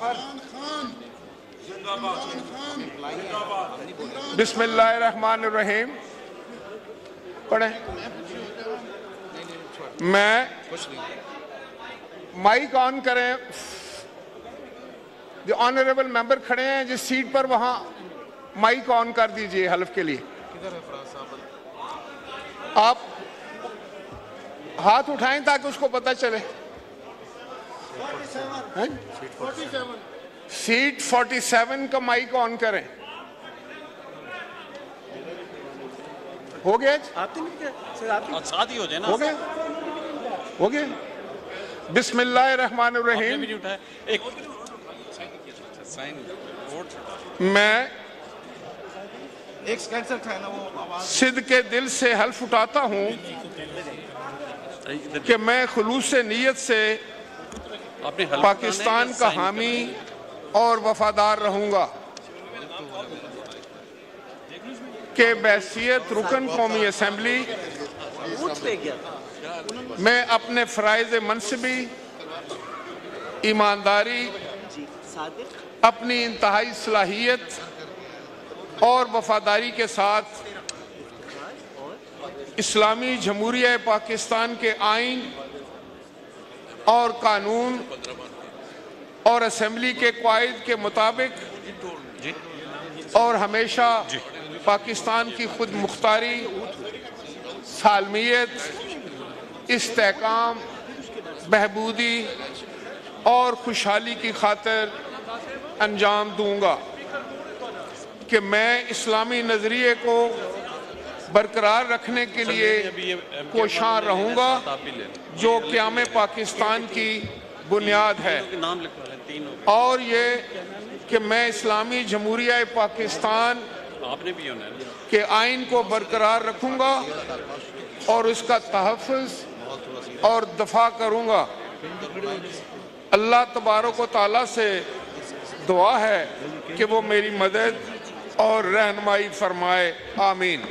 बिस्मिल्लाहिर्रहमानिर्रहीम पढ़ें। मैं माइक ऑन करें। जो ऑनरेबल मेंबर खड़े हैं जिस सीट पर, वहां माइक ऑन कर दीजिए हल्फ के लिए। आप हाथ उठाएं ताकि उसको पता चले। सीट 47 का माइक ऑन करें। हो गया? साथ ही हो जाए ना। हो गया, हो गया। बिस्मिल्लाहिर्रहमानिर्रहीम। मैं एक कैंसर था ना, वो आवाज सिद्ध के दिल से हल्फ उठाता हूँ कि मैं खुलूस नीयत से पाकिस्तान का हामी और वफादार रहूंगा के बैसियत रुकन कौमी असम्बली मैं अपने फ़राइज़ मनसबी, ईमानदारी, अपनी इंतहाई सलाहियत और वफादारी के साथ इस्लामी जमहूरिया पाकिस्तान के आइन और कानून और असम्बली के क़वाइद के मुताबिक और हमेशा पाकिस्तान की खुद मुख्तारी, सालमियत, इस्तेहकाम, बहबूदी और खुशहाली की खातिर अंजाम दूंगा कि मैं इस्लामी नज़रिए को बरकरार रखने के लिए कोशां रहूंगा जो क़याम पाकिस्तान की बुनियाद है, और ये कि मैं इस्लामी जमहूरिया पाकिस्तान के आइन को बरकरार रखूंगा और उसका तहफ़्फ़ुज़ और दफा करूंगा। अल्लाह तबारक व तआला से दुआ है कि वो मेरी मदद और रहनुमाई फरमाए। आमीन।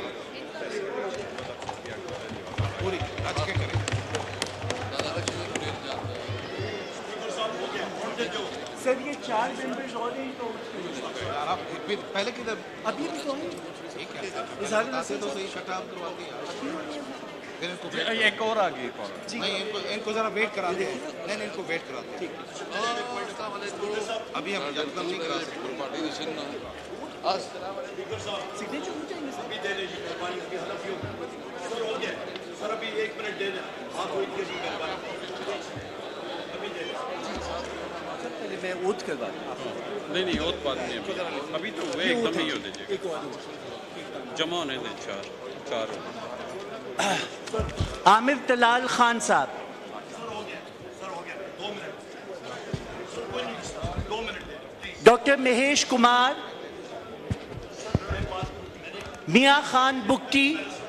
सर ये 4 मेंबर्स और हैं तो पहले किधर अभी भी तो हैं। तो सही शटाब करवाते हैं। एक और आ गई। नहीं, इनको जरा वेट करा दे। नहीं, इनको वेट करा दे। अभी हम एकदम नहीं करा सकते। सिग्नेचर हो जाएंगे सर। अभी दे दे सर, हो गया सर, अभी 1 मिनट दे दें। आप वेट कीजिए, अभी दे पहले मैं ओथ करवा नहीं ओथ बात नहीं अभी तो वे एकदम ही हो दीजिए। जमा होने दे चार। आमिर तलाल खान साहब। डॉक्टर महेश कुमार, मियां खान बुक्की,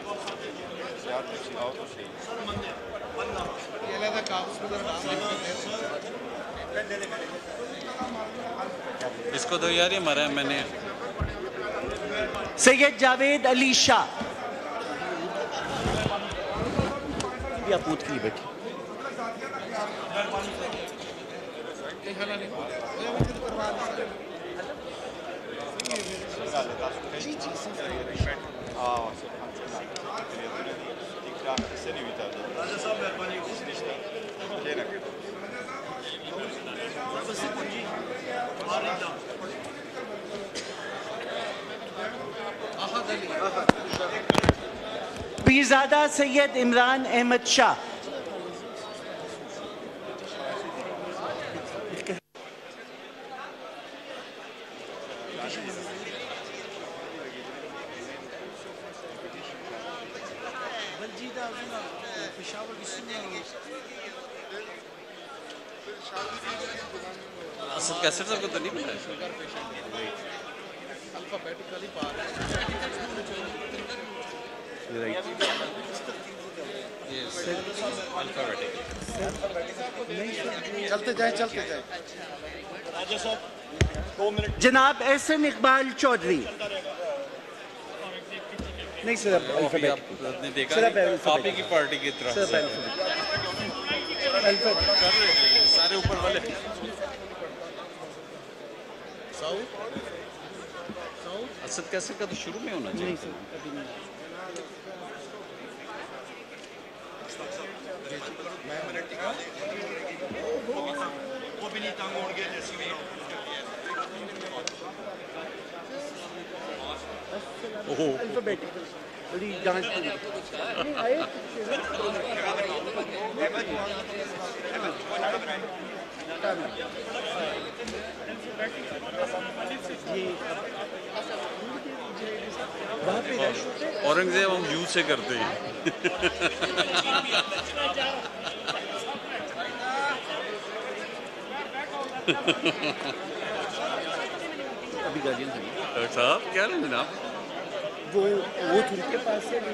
इसको दो यार, ये मरा है मैंने। सैयद जावेद अली शाह, कि आप ऊँट के लिए बैठे। पीरजादा सैयद इमरान अहमद शाह। असद कैसेट साहब को तो नहीं मिला अल्फाबेटिकली पा रहे हैं। चलते जाए राजा साहब 2 मिनट। जनाब एहसन इकबाल चौधरी। नहीं सर, आपने देखा आप ही की पार्टी की तरफ से सारे ऊपर वाले असद कैसेट का तो शुरू में होना चाहिए। वो भी नहीं तंग होंगे जैसी भी अल्फाबेटिकल बड़ी जांच औरंगजेब हम यूं से करते हैं। अभी गालियाँ डॉक्टर साहब क्या लें जनाब? वो उनके पास से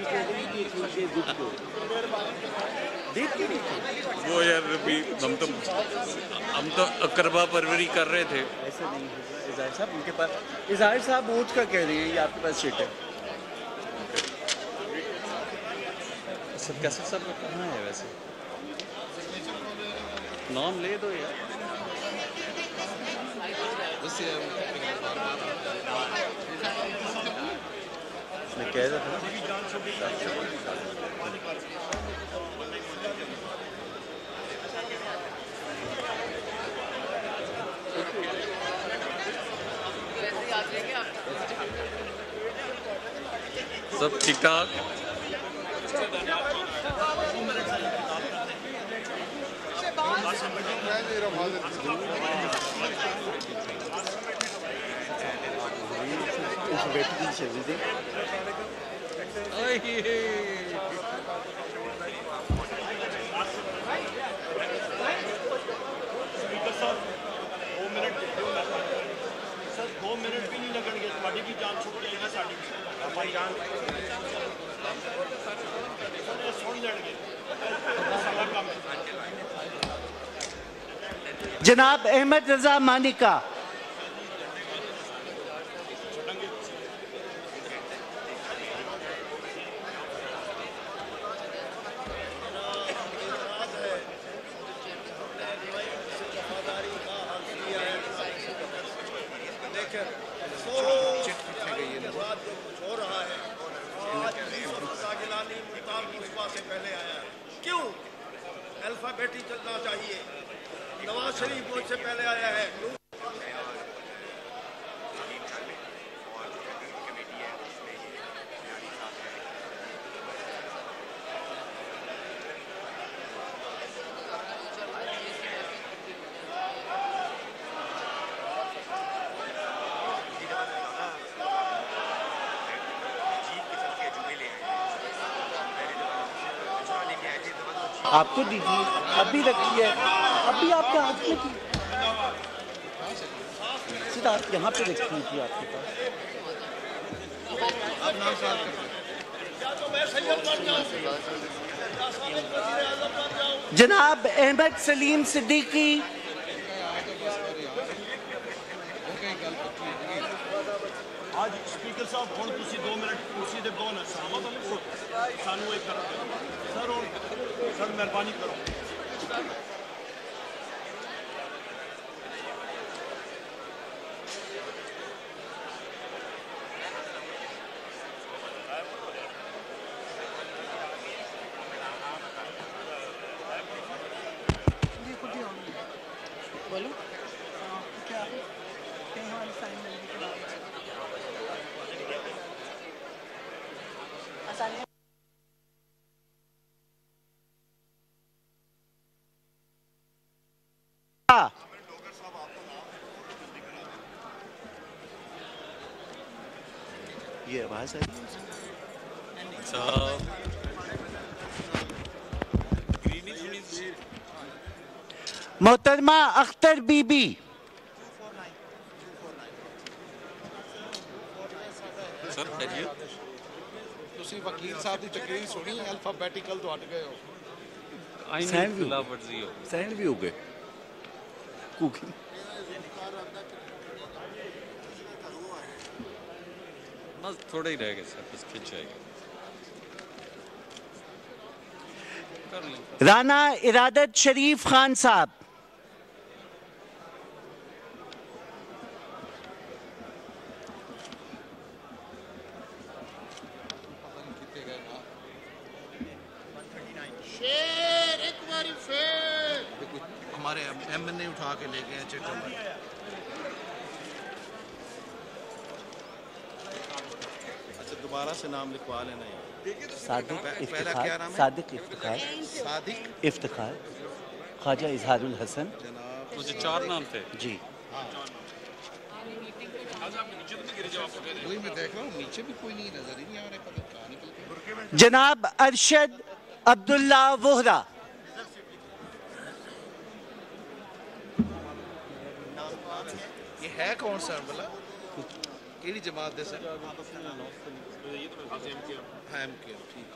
देख के वो यार अभी हम तो अकरबा परवरी कर रहे थे। ऐसा नहीं होगा इजहार साहब, उनके पास इजहार साहब वोट का कह रहे हैं, ये आपके पास शीट है। असद कैसेट साहब का कहाँ है वैसे? नाम ले दो यार। मैं कह रहा था सब ठीक ठाक। जनाब अहमद रजा मानिका। क्यों अल्फाबेटी चलना चाहिए? नवाज शरीफ मुझसे पहले आया है। आपको दीजिए, अभी रखी है, अभी आपके हाथ में थी, सीधा आप यहाँ पे रखी थी आपके पास। जनाब अहमद सलीम सिद्दीकी। आज स्पीकर साहब हुण तुसीं 2 मिनट कुर्सी ते बहुना सहमत हो? सानू एक सर सर मेहरबानी करो। बोलो क्या कहीं हमारे साइन मिलने के बाद आसानी ये आवाज है मोहतरमा अख्तर बीबी। सर कहिए। ਤੁਸੀਂ ਵਕੀਲ ਸਾਹਿਬ ਦੀ ਤਕਰੀਰ ਸੁਣੀ ਅਲਫਾਬੈਟੀਕਲ ਤੋਂ ਹਟ ਗਏ ਹੋ। आईनी खिलाफवर्जी हो सहन भी हो गए कुकिंग। बस थोड़ा ही रह गए सर, बस खिंच जाएगा। कर लें। राना इरादत शरीफ खान साहब। हमारे एमएनए उठा के ले गए चिट्ठा। अच्छा दोबारा से नाम लिखवा लेना है। सादिक पहला क्या नाम है? सादिक इफ्तिखार। सादिक इफ्तिखार, ख्वाजा इजहारुल हसन। मुझे 4 नाम थे जी। वही मैं देख रहा हूँ, नीचे भी कोई नहीं नजर ही नहीं आ रहा, पता कहाँ निकल गए। जनाब अरशद अब्दुल्ला वोहरा। ये है कौन सा बोला? केड़ी जमात दे सर? हाँ एमके ठीक।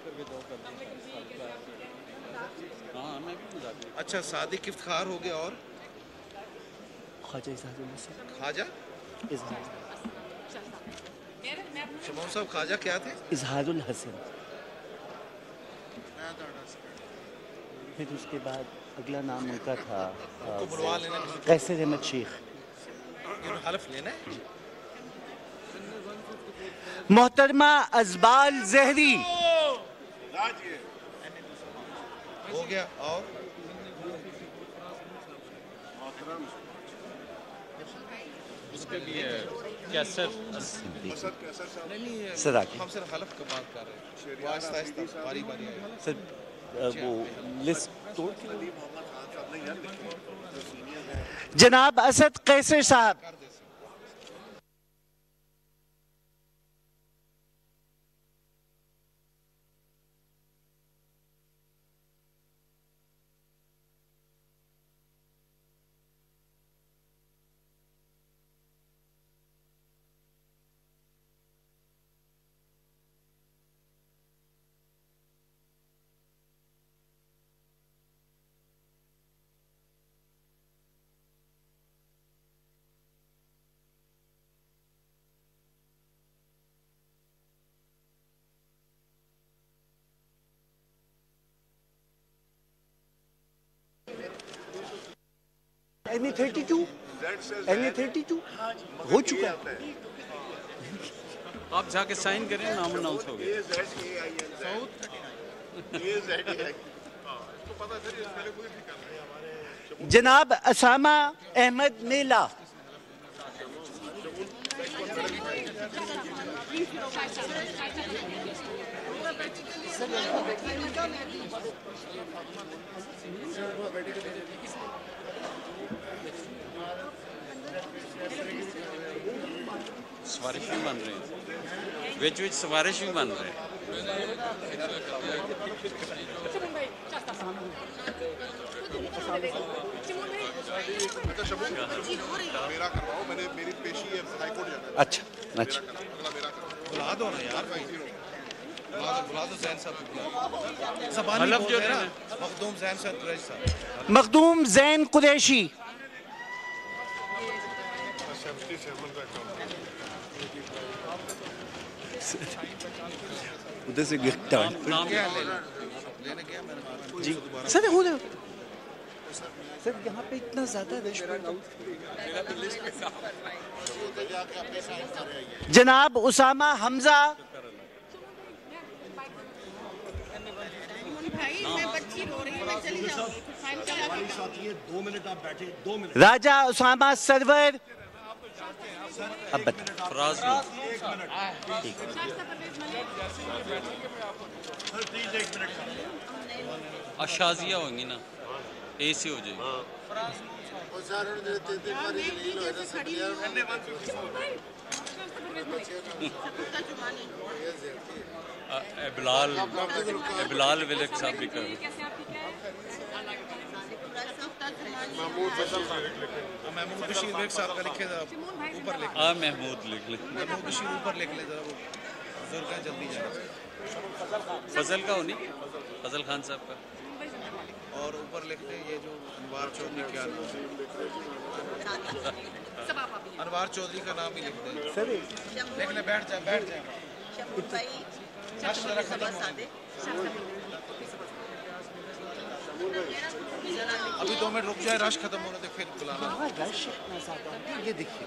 हाँ मैं भी मजाक। अच्छा सादिक इफ्तिखार हो गया और ख्वाजा इजहारुल हसन। ख्वाजा इजहार शमौन साहब ख्वाजा क्या थे? इजहारुल हसन। फिर उसके बाद अगला नाम उनका था बुलवा लेना। कैसर अहमद शेख। हलफ लेना है। मोहतरमा अजबाल जहरी। हो गया और उसके भी है कैसर। नहीं सर आगे। हम सिर्फ हलफ का बात कर रहे हैं। आहिस्ता आहिस्ता बारी बारी आएगा। सर वो लिस्ट तोड़ के। जनाब असद कैसर साहब। NA32 NA32 हो चुका है। आप जाके साइन करें, नाम अनाउंस हो गया। जनाब असामा अहमद मेला। सवारिश भी बन रहे हैं, विच सवारिश भी बन रहे हैं। मेरा करवाओ, मैंने मेरी पेशी है हाई कोर्ट जाना है। अच्छा अच्छा बुला दो ना यार, बुला दो जैन साहब को। ज़बानी हलफ जो बोल रहे है हैं ना, मखदूम जैन साहब कुरैशी साहब। मखदूम जैन कुरैशी। उधर से गिरता नाम क्या है? लेने गया मैंने जी सर हो रहे सर यहाँ पे इतना ज्यादा रश। जनाब उसामा हमजा। राजा उसामा सरवर। अब बता अशाजिया होंगी ना, ऐसी हो जाएगी। बिलाल विलक साहब भी कर महमूद बशीर बेग साहब का लिखे ऊपर लिख। महमूद लिख ले, महमूद बशीर ऊपर लिख ले जरा, वो बुजुर्ग है जल्दी जाए। फजल का होनी, फजल खान साहब का। और ऊपर लिख ले ये जो अनवार चौधरी क्या अनवार चौधरी का नाम ही लिख दे। लिख ले, बैठ जाए बैठ जाए। अभी 2 मिनट रुक जाए, रश खत्म होने तक फिर बुलाना। रश इतना ज्यादा है, ये देखिए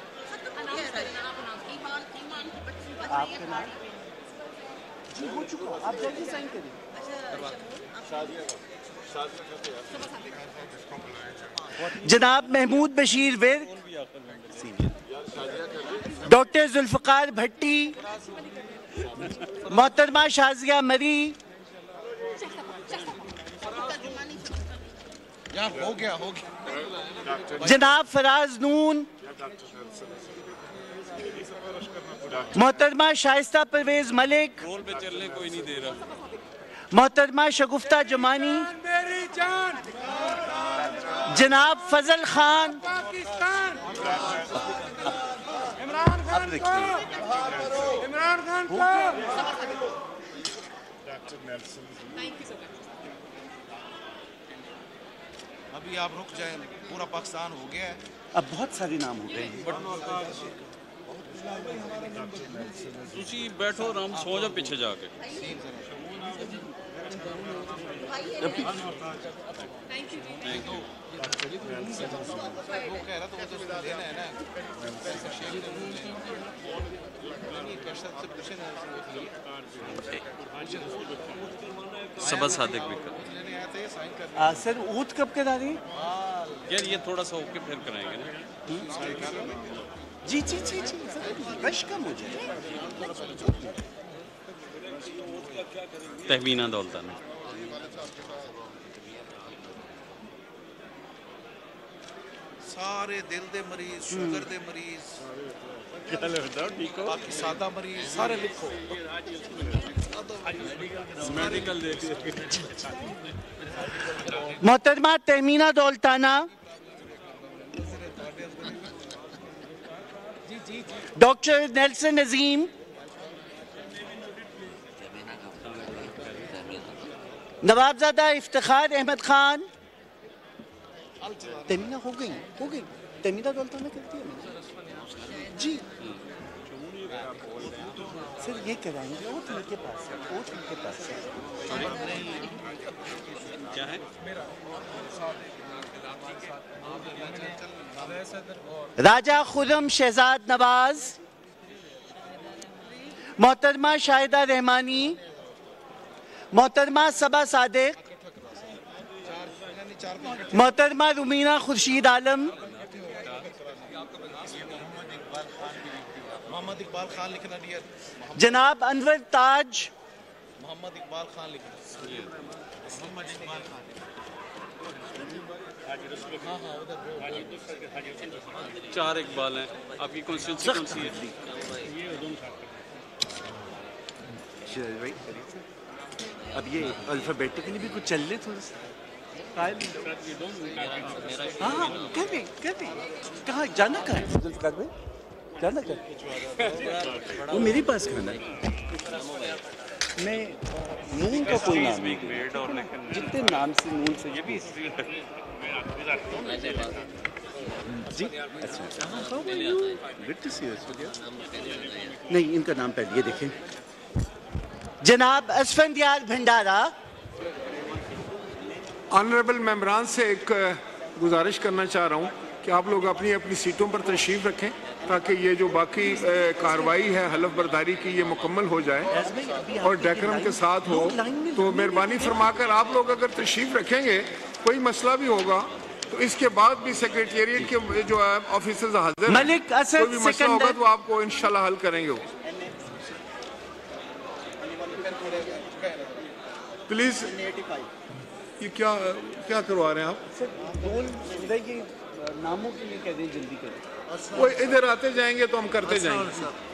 आपका नाम जी हो चुका, आप जल्दी साइन करिए। जनाब महमूद बशीर विर्क, डॉक्टर जुल्फकार भट्टी, मोहतरमा शाजिया मरी। हो गया जनाब फराज नून, मोहतरमा शाइस्ता परवेज मलिक, रोल पे चलने कोई नहीं दे रहा। मोहतरमा शगुफ्ता जमानी, जनाब फजल खान। अभी आप रुक जाए, पूरा पाकिस्तान हो गया है। अब बहुत सारे नाम हो गए। तुसी बैठो आराम, सो जाओ पीछे जाके। Thank you. वो कह रहा तो वो तो देना है ना। सबा सादिक भी कर। सर ऊद कब करा रही? यार ये थोड़ा सा होके फिर कराएंगे ना। जी जी जी जी रश कम हो जाए। तहमीना दौलताना। सारे दिल दे मरीज, शुगर दे मरीज, बाकी सादा मरीज सारे लिखो। मेडिकल दे। मोहतरमा तहमीना दौलताना, डॉक्टर नेल्सन नजीम, नवाबजादा इफ्तिखार अहमद खान। तहमीना हो गई तहमीना दौलताना करती है जी। सर ये कराएंगे, ओथ इनके पास है, ओथ इनके पास है। क्या है? राजा खुर्रम शहजाद नवाज, मोहतरमा शाहिदा रहमानी, मोहतरमा सबा सादिक, मोहतरमा रुमीना खुर्शीद आलम, मोहम्मद इकबाल खान लिखना डियर। जनाब अनवर ताज, मोहम्मद इकबाल खान लिखना। मोहम्मद इकबाल खान। चार इकबाल हैं। आपकी कॉन्स्टिट्यूंसी कौन सी है? अब ये अल्फाबेटिकली भी कुछ चल ले थोड़ा सा। हाँ कर दे कहाँ जाना, कहाँ है जुल्फकार भाई, जाना कर। वो मेरे पास खाना है। मैं नून का कोई नाम नहीं, जितने नाम से नून से ये भी जी। अच्छा गुड टू सी यू। नहीं इनका नाम पहले ये देखें। जनाब असफंदियार भंडारा, ऑनरेबल मेंबरान से एक गुजारिश करना चाह रहा हूँ कि आप लोग अपनी अपनी सीटों पर तशरीफ़ रखें ताकि ये जो बाकी कार्रवाई है हलफ बर्दारी की ये मुकम्मल हो जाए और डेकोरम के साथ हो। तो मेहरबानी फरमाकर आप लोग अगर तशरीफ़ रखेंगे, कोई मसला भी होगा तो इसके बाद भी सेक्रेटेरिएट के जो ऑफिसर्स हाजिर हैं, कोई भी मसला होगा तो आपको इंशाल्लाह हल करेंगे। प्लीज ये क्या करवा रहे हैं आप? ये नामों के लिए कह दें जल्दी करें। वो इधर आते जाएंगे तो हम करते जाएंगे।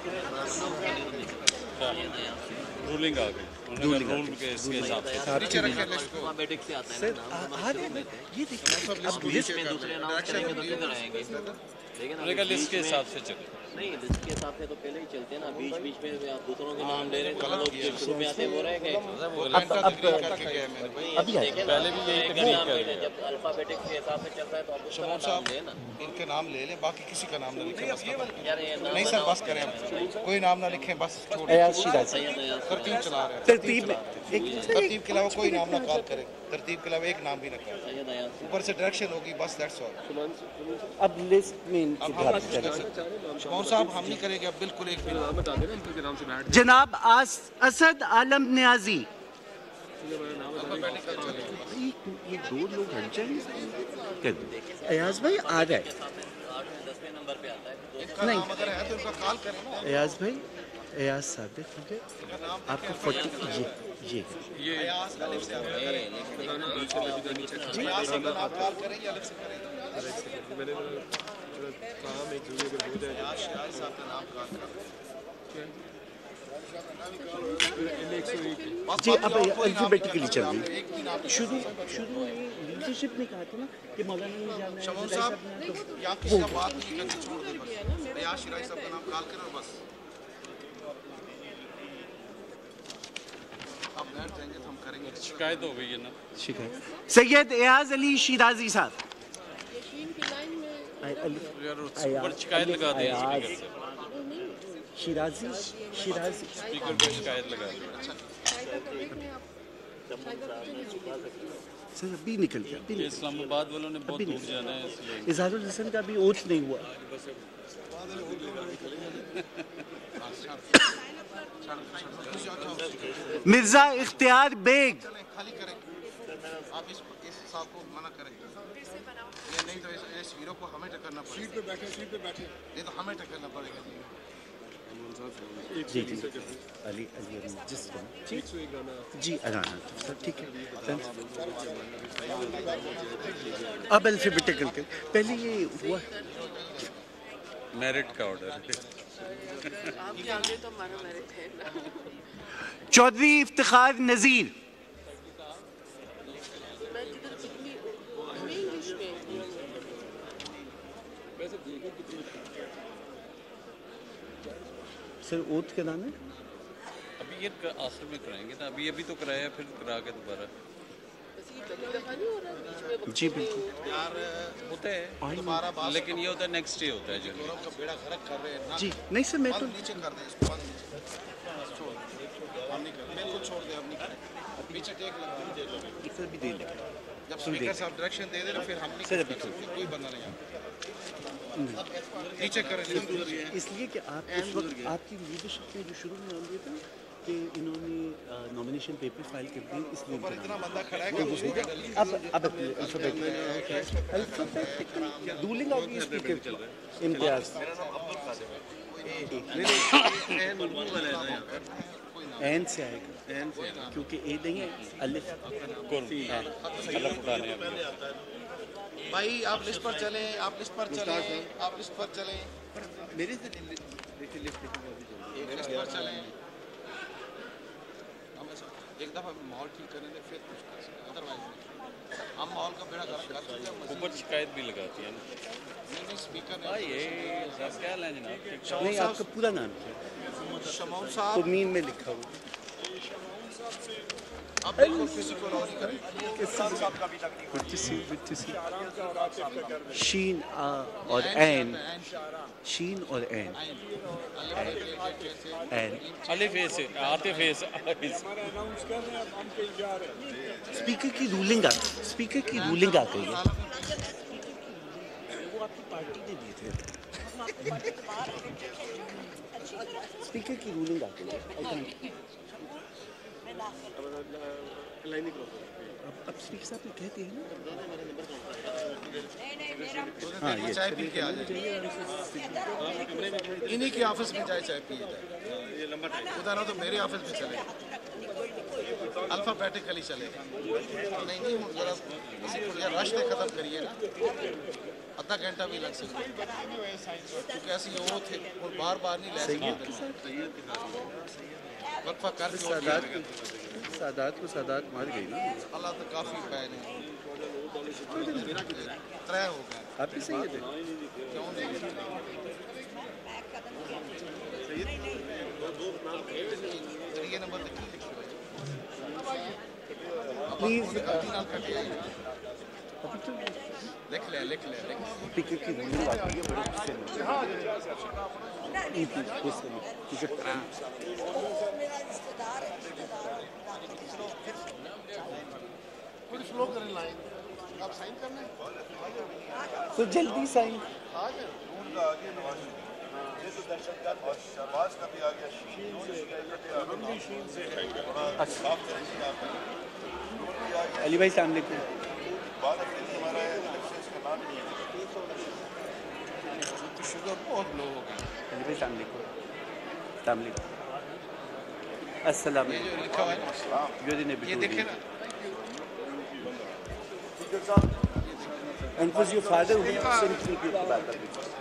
रूलिंग आ गई, रूल के इसके हिसाब से अल्फाबेटिक से आता है ना, ये देखिए अब लिस्ट में दूसरे नाम करेंगे तो किधर आएंगे? लेकिन लिस्ट के हिसाब से चले। नहीं, लिस्ट के हिसाब से तो पहले ही चलते हैं ना, बीच बीच में आप दूसरों के नाम ले रहे हैं तो लोग जो शुरू में आते हैं वो रह गए। अभी पहले भी यही तकनीक है, जब अल्फाबेटिक के हिसाब से चल रहा है तो आप उसका नाम लें ना। इनके नाम ले लें, बाकी किसी का नाम ना लिखें बस। यार ये नाम नहीं सर, बस करें, कोई नाम ना लिखें बस, छोड़ें। तरतीब चला रहे हैं, तरतीब के अलावा कोई नाम ना कॉल करें, तरतीब के अलावा एक नाम भी ना करें, ऊपर से डायरेक्शन होगी बस, दैट्स ऑल। अब लिस्ट में इनकी बात करें। शमौन साहब हम नहीं करेंगे अब, बिल्कुल एक भी नाम बता देना इनके नाम से बैठ। जनाब असद आलम न्याजी, ये दो लोग हट जाएंगे। अयाज भाई आ रहा है, 10वें नंबर पे आता है। नहीं अगर है तो उनका कॉल करें ना। अयाज भाई, अयाज सादिक, ठीक है आपका 40 ये अयाज अलिफ से आता है, जी अयाज से नाम कॉल करें या अलिफ से करें? काम एक दूसरे को हो जाए। अयाज साहब का नाम कॉल करें जी। अब अल्फाबेटिकली चल रही है। शुरू में लीडरशिप ने कहा था ना कि मौलाना नहीं जाना है। शमौन साहब यहाँ किसी से बात नहीं करनी, छोड़ दें बस। अयाज शिराई साहब का नाम कॉल करें और बस आप बैठ जाएंगे तो हम करेंगे। शिकायत हो गई है ना। शिकायत सैयद एयाज अली शिराजी साहब, ऊपर शिकायत लगा दी शिराजी स्पीकर पे शिकायत लगा दी। सर अभी निकल गया। इस्लामाबाद वालों ने बहुत दूर जाना है इसलिए। इजहारुल हसन का भी ओथ नहीं हुआ। मिर्जा इख्तियार बेग, खाली करें आप, इस साहब को मना करें, ये नहीं तो इस हीरो को हमें टक्करना पड़ेगा। सीट पे बैठे ये तो हमें टक्करना पड़ेगा। जी अली जिस जी अराना सर, ठीक है। अब अल्फाबेटिकल के पहले ये हुआ मेरिट का ऑर्डर। आप जानते तो हमारा मेरिट है ना। चौधरी इफ्तिखार नजीर, सर ओथ के नाम है। अभी ये आखिर में कराएंगे ना, अभी तो कराया फिर करा के दोबारा। जी बिल्कुल यार होता है दोबारा बात, लेकिन ये होता है नेक्स्ट डे होता है जो का बेड़ा गर्क कर रहे हैं ना। जी नहीं सर, मैं तो नीचे कर दें इसको, बंद नीचे छोड़ दें, हम नहीं करें, बिल्कुल छोड़ दें, हम नहीं करें। पीछे टेक लगा सर भी दे लें। जब स्पीकर साहब डायरेक्शन दे दे ना फिर हम नहीं सर कर सकते, कोई बंदा नहीं आता। नीचे करें इसलिए कि आप उस वक्त आपकी लीडरशिप में जो शुरू में नाम दिया था कि इन्होंने नॉमिनेशन पेपर फाइल कर दिए, इसलिए इतना बंदा खड़ा है कि अब अल्फाबेटिकल रूलिंग होगी स्पीकर की इम्तियाज। एन से आएगा क्योंकि ए नहीं है, अलिफ भाई आप लिस्ट पर चलें, आप लिस्ट पर चलें, आप लिस्ट पर चलें, मेरे से लिस्ट पर चलें। एक दफ़ा माहौल ठीक करेंगे फिर कुछ कर सकते, अदरवाइज हम माहौल का बेड़ा गर्क कर चुके हैं। ऊपर शिकायत भी लगाती है ना। नहीं स्पीकर ये क्या लें जनाब? नहीं, आपका पूरा नाम क्या? शमौन साहब मीन में लिखा हुआ। आप बिल्कुल किसी को नहीं करें। शीन और ऐन, शीन और ऐन, ऐन अलिफ ए से आतिफ ए से स्पीकर की रूलिंग आ गई है। वो आपकी पार्टी ने दिए थे। स्पीकर की रूलिंग आ गई है। अब स्पीकर साहब ने कहते हैं ना, हाँ ये चाय पी के आ जाए, इन्हीं के ऑफिस में चाय पिए जाए, उधर हो तो मेरे ऑफिस में चले, अल्फाबेटिकली चलेगा। नहीं जरा रास्ते खत्म करिए ना, आधा घंटा भी लग सकता है, क्योंकि ऐसी वो थे और बार नहीं ले सकते। वक्फा कर सादात को सादात मार गई ना। हालात तो काफ़ी बैन है, 3 हो गए। आप भी सही है क्यों नहीं? ये नंबर प्लीज लिख ले स्पीकर की रूलिंग आ गई है, बड़े गुस्से में। स्लो करें लाइन, आप साइन करना है तो जल्दी साइन। अली भाई सामने को शुगर बहुत लो हो गया। अली भाई सामने को अस्सलाम ये जो लिखा हुआ है ये देखे ना, And was your father who sent me to Kolkata?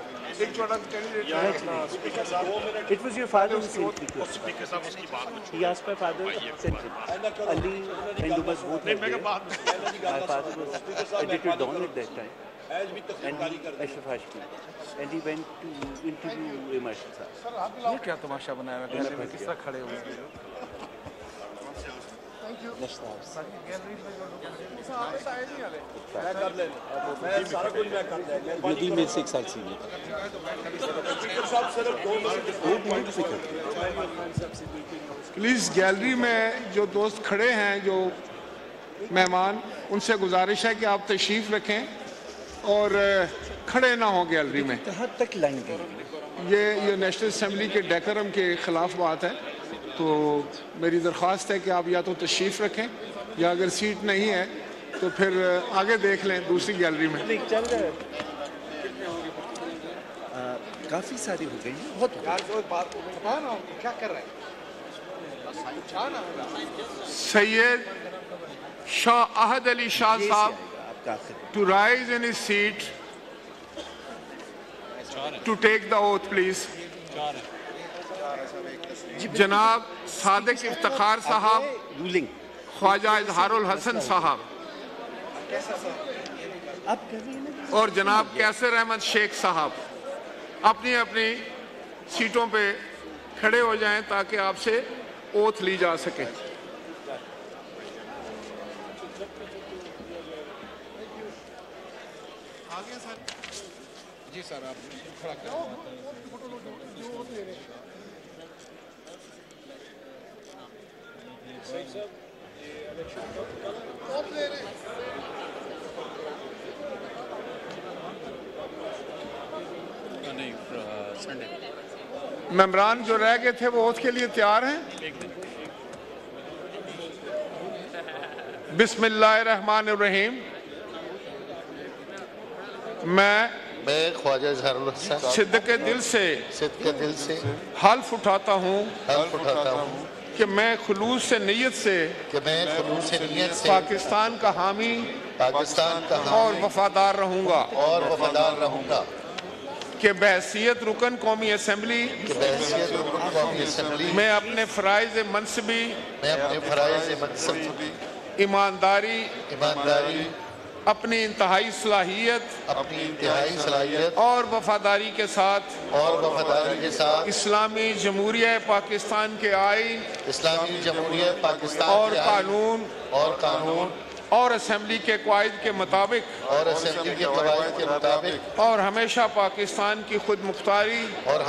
It was your father who sent me to Kolkata. He asked my father to send him. Ali and Dumas both were there. My father was editor Dawn at that time. And Ashraf Hashmi. And he went to interview Marshal Saab. ये क्या तमाशा बनाया है, घर में किस तरह खड़े हुए हैं। मेरे से 1 साल सीनियर। प्लीज़ गैलरी में जो दोस्त खड़े हैं, जो मेहमान, उनसे गुजारिश है कि आप तशरीफ़ रखें और खड़े ना हो गैलरी में। कहाँ तक लाइन गई? ये नेशनल असेंबली के डेकोरम के ख़िलाफ़ बात है, तो मेरी दरख्वास्त है कि आप या तो तशरीफ़ रखें या अगर सीट नहीं है तो फिर आगे देख लें दूसरी गैलरी में। चल रहा है, काफ़ी सारी हो गई, बहुत क्या कर रहे हैं? सैयद शाह अहद अली शाह साहब to rise in his seat to take the oath, please. जनाब सादिक इफ्तिखार साहब, ख्वाजा इजहारुल हसन साहब और जनाब कैसर अहमद शेख साहब अपनी अपनी सीटों पे खड़े हो जाएं ताकि आपसे ओथ ली जा सके। जी सर, आप खड़ा करें। मेंबरान जो रह गए थे वो ओथ के लिए तैयार हैं? बिस्मिल्लाहिर्रहमानिर्रहीम। मैं ख्वाजा इजहारुल हसन सिद्दक़ दिल से हल्फ उठाता हूँ कि मैं खुलूस से नीयत से पाकिस्तान का हामी और वफादार रहूँगा कि बहैसियत रुकन कौमी असम्बली मैं अपने फ़राइज़ मनसबी ईमानदारी अपनी इंतहाई सलाहियत और वफादारी के साथ इस्लामी जमहूरिया पाकिस्तान के आईन और कानून और असेंबली के कवायद के मुताबिक और हमेशा पाकिस्तान की खुद मुख्तारी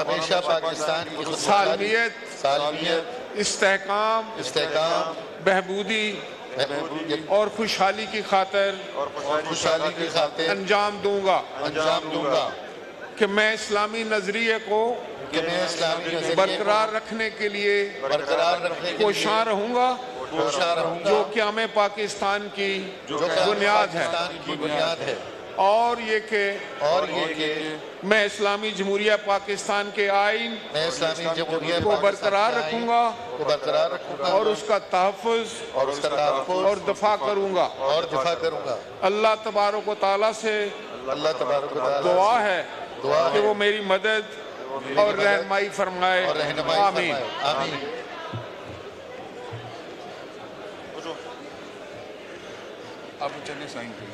सालमियत इस्तेहकाम बहबूदी और खुशहाली की खातिर अंजाम दूंगा कि मैं इस्लामी नजरिए को बरकरार रखने के लिए कोशां रहूंगा जो क़याम पाकिस्तान की बुनियाद है और ये कि मैं इस्लामी जमहूरिया पाकिस्तान के आईन को बरकरार रखूंगा और उसका तहफ़्फ़ुज़ और दफा करूंगा। अल्लाह तबारक व तआला से दुआ है कि वो मेरी मदद और रहनुमाई फरमाए। आमीन। आप चले साइन करिए।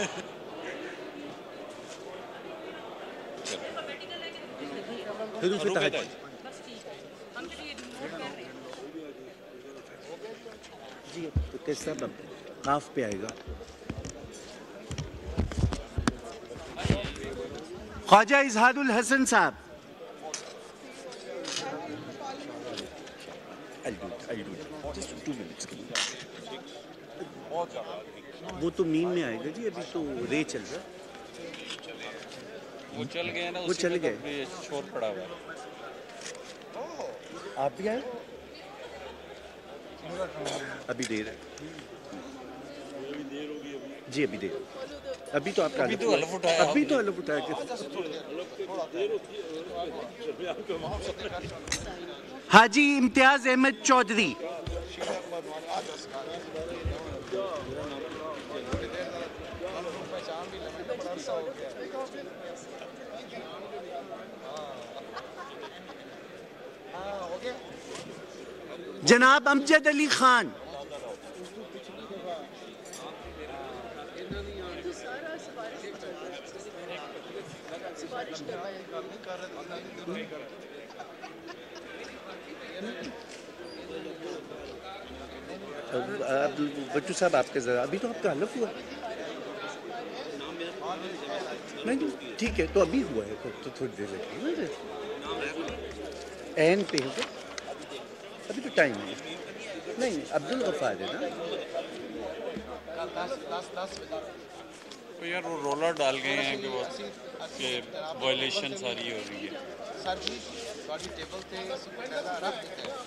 जी तो कैसा काफ पे आएगा। ख्वाजा इजहारुल हसन साहब। वो तो मीम में आएगा जी, अभी तो रे चल रहा। वो चल गए ना, वो चल गए, शोर पड़ा हुआ है। आप भी आए? अभी देर है जी, अभी देर। अभी तो आपका हलफ उठाया, अभी तो हलफ उठाया कि हाजी इम्तियाज अहमद चौधरी। जनाब अमजद अली खान। बच्चू साहब आपके जरा, अभी तो आपका हलफ हुआ नहीं? ठीक है, तो अभी हुआ है तो थोड़ी देर लगेगी। एन पे होगा, अभी तो टाइम है। नहीं, अब्दुल गफ्फार है ना। तो यार वो रोलर डाल गए हैं कि वो कि वायलेशन सारी हो रही है। सर जी गाड़ी टेबल पे रख देते हैं।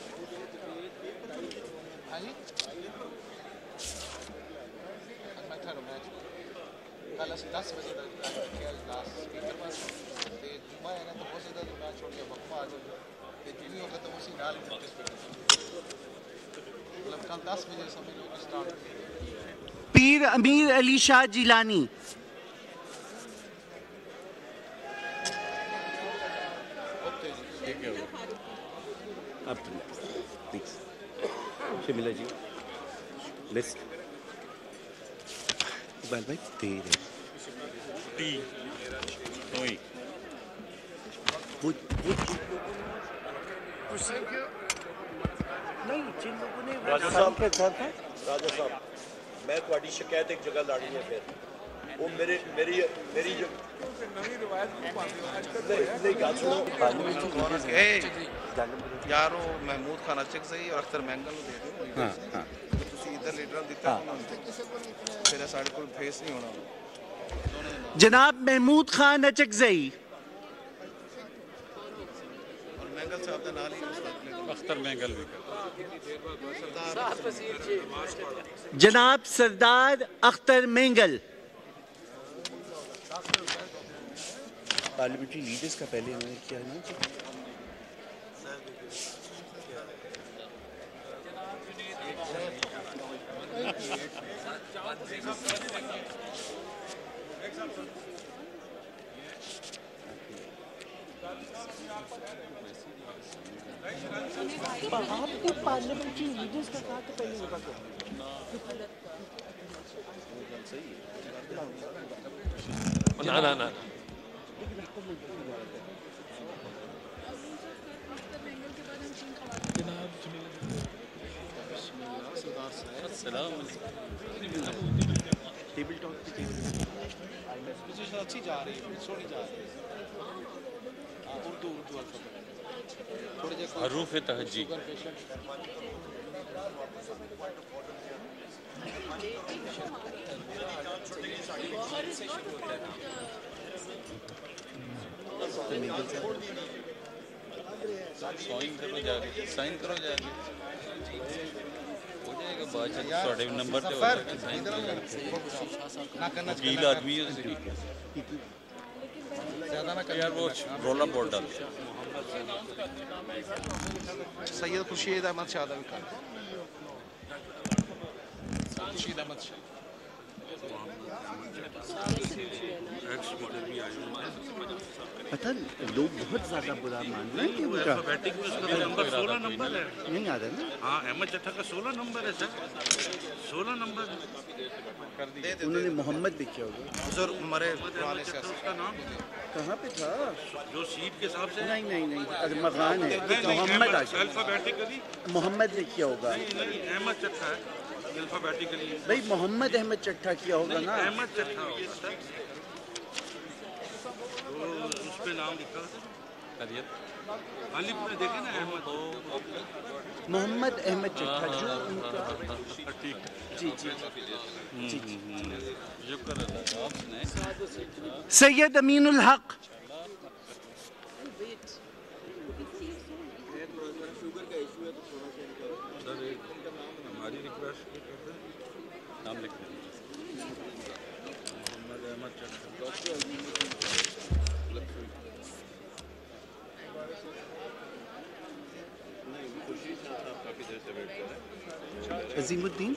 हाँ जी, मैं था मैच कल 10 बजे तक खेल लास्ट स्पीकर पास ते जुम्मा है ना, तो बहुत ज़्यादा तो मैच छोड़ के वक्फा आ जाए ते टीवी होगा तो उसी नाल मतलब कल 10 बजे समझ लो स्टार्ट। पीर अमीर अली शाह जिलानी। आप प्लीज शिमिला जी लिस्ट। इकबाल भाई देर है। टी वही वो नहीं, जिन लोगों ने राजा साहब मैं थोड़ी शिकायत एक जगह लानी है, फिर वो मेरी जो नवी रिवायत नहीं गल सुनो यार वो महमूद खान अचक सही और अख्तर मैंगल दे दो। हाँ हाँ तुसी इधर लीडर दिता फिर साढ़े को फेस नहीं होना। जनाब महमूद खान अचकज़ई और मैंगल साहब का नाल ही अख्तर मैंगल भी। जनाब सरदार अख्तर मेंगल। पार्लियामेंट्री लीडर्स का पहले उन्होंने किया ना। आपको पार्लियामेंट्री लीडर्स का कहा तो पहले होगा क्या? ना ना ना टेबल टॉक पे अच्छी जा रही है, सोनी जा रही है। उर्दू अल्फाबेट थोड़े जैसे हरूफ तहजी साइन करो जाके हो जाएगा बाद थोड़े नंबर पे साइन करो वकील आदमी है यार वो रोला बोर्ड डाल सैयद खुर्शीद अहमद शाह भी कर खुर्शीद अहमद शाह पता लोग बहुत ज्यादा बुरा मान रहे हैं कि उनका नंबर 16 नंबर है नहीं आ रहा ना। हाँ अहमद चट्टा का 16 नंबर है सर 16 नंबर उन्होंने मोहम्मद भी किया होगा सर हमारे पुराने सियासी उसका नाम कहाँ पे था जो सीट के हिसाब से नहीं नहीं नहीं अरमगान है मोहम्मद आ अल्फाबेटिकली मोहम्मद ने किया होगा नहीं अहमद चट्टा है अल्फाबेटिकली भाई मोहम्मद अहमद चट्टा किया होगा ना अहमद चट्टा होगा सर उस पे नाम लिखा था अलिफ में देखे ना अहमद मोहम्मद अहमद चट्टा जो उनका ठीक जी जी जी सैयद अमीनुल हक हमारी रिक्वेस्ट नाम लिख मोहम्मद अहमद अजीमुद्दीन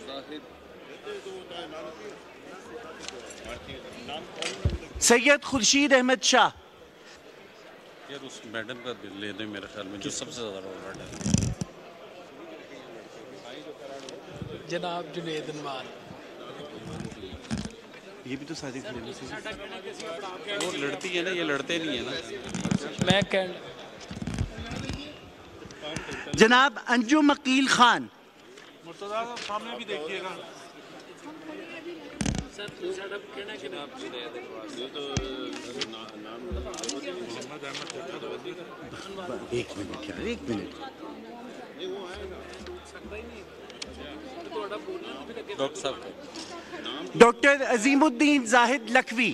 सैयद खुर्शीद अहमद शाह यार उस मैडम का ले दे मेरे ख्याल में जो सबसे ज़्यादा रोल है जनाब जुनेद अनवार ये भी तो सारे खड़े हैं वो लड़ती है ना ये लड़ते नहीं है ना मैं जनाब अंजुम अकील खान मुर्तज़ा साहब सामने भी देखिएगा एक मिनट यार एक मिनट डॉक्टर साहब डॉक्टर अजीमुद्दीन जाहिद लखवी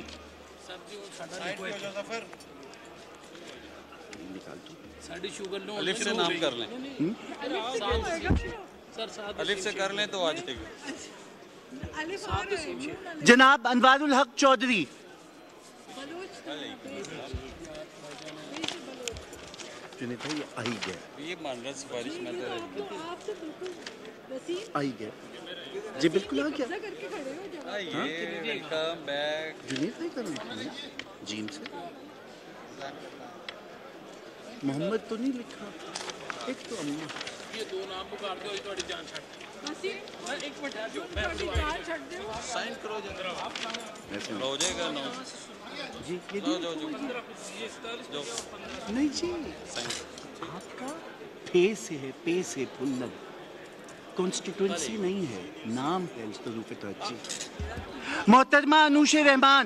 अलिफ से नाम कर लें अलिफ से कर लें तो आ जाएगा जनाब अनवारुल हक चौधरी भाई आई गया ये मान रहा सिफारिश में तो आई गया जी बिल्कुल आ गया वेलकम बैक जुनीद भाई का नाम जीन से मोहम्मद तो नहीं लिखा एक तो अम्मा ये दो नाम पुकार दो थोड़ी जान छड़ एक मिनट साइन करो जरा हो जाएगा ना जी ये जो नहीं जी आपका पे से है पे से पुल्लब कॉन्स्टिट्यूंसी नहीं है नाम है हरूफ तहजी मोहतरमा अनूश रहमान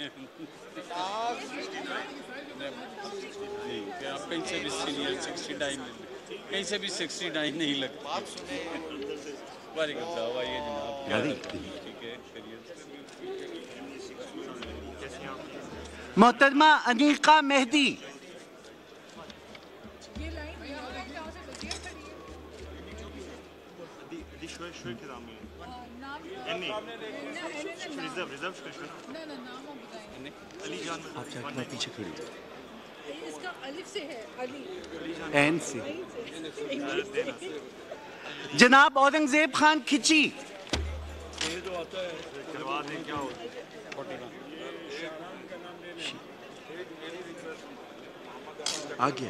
कहीं से भी सीनियर 69 कहीं से भी 69 नहीं लगता वालेकुम सलाम आइए जनाब ठीक है मोहतरमा अनीका मेहदी आप जाकर पीछे खड़ी इसका अलिफ से है अली एन से जनाब औरंगजेब खान खिची ये जो आता है करवा दें क्या होता है आ गया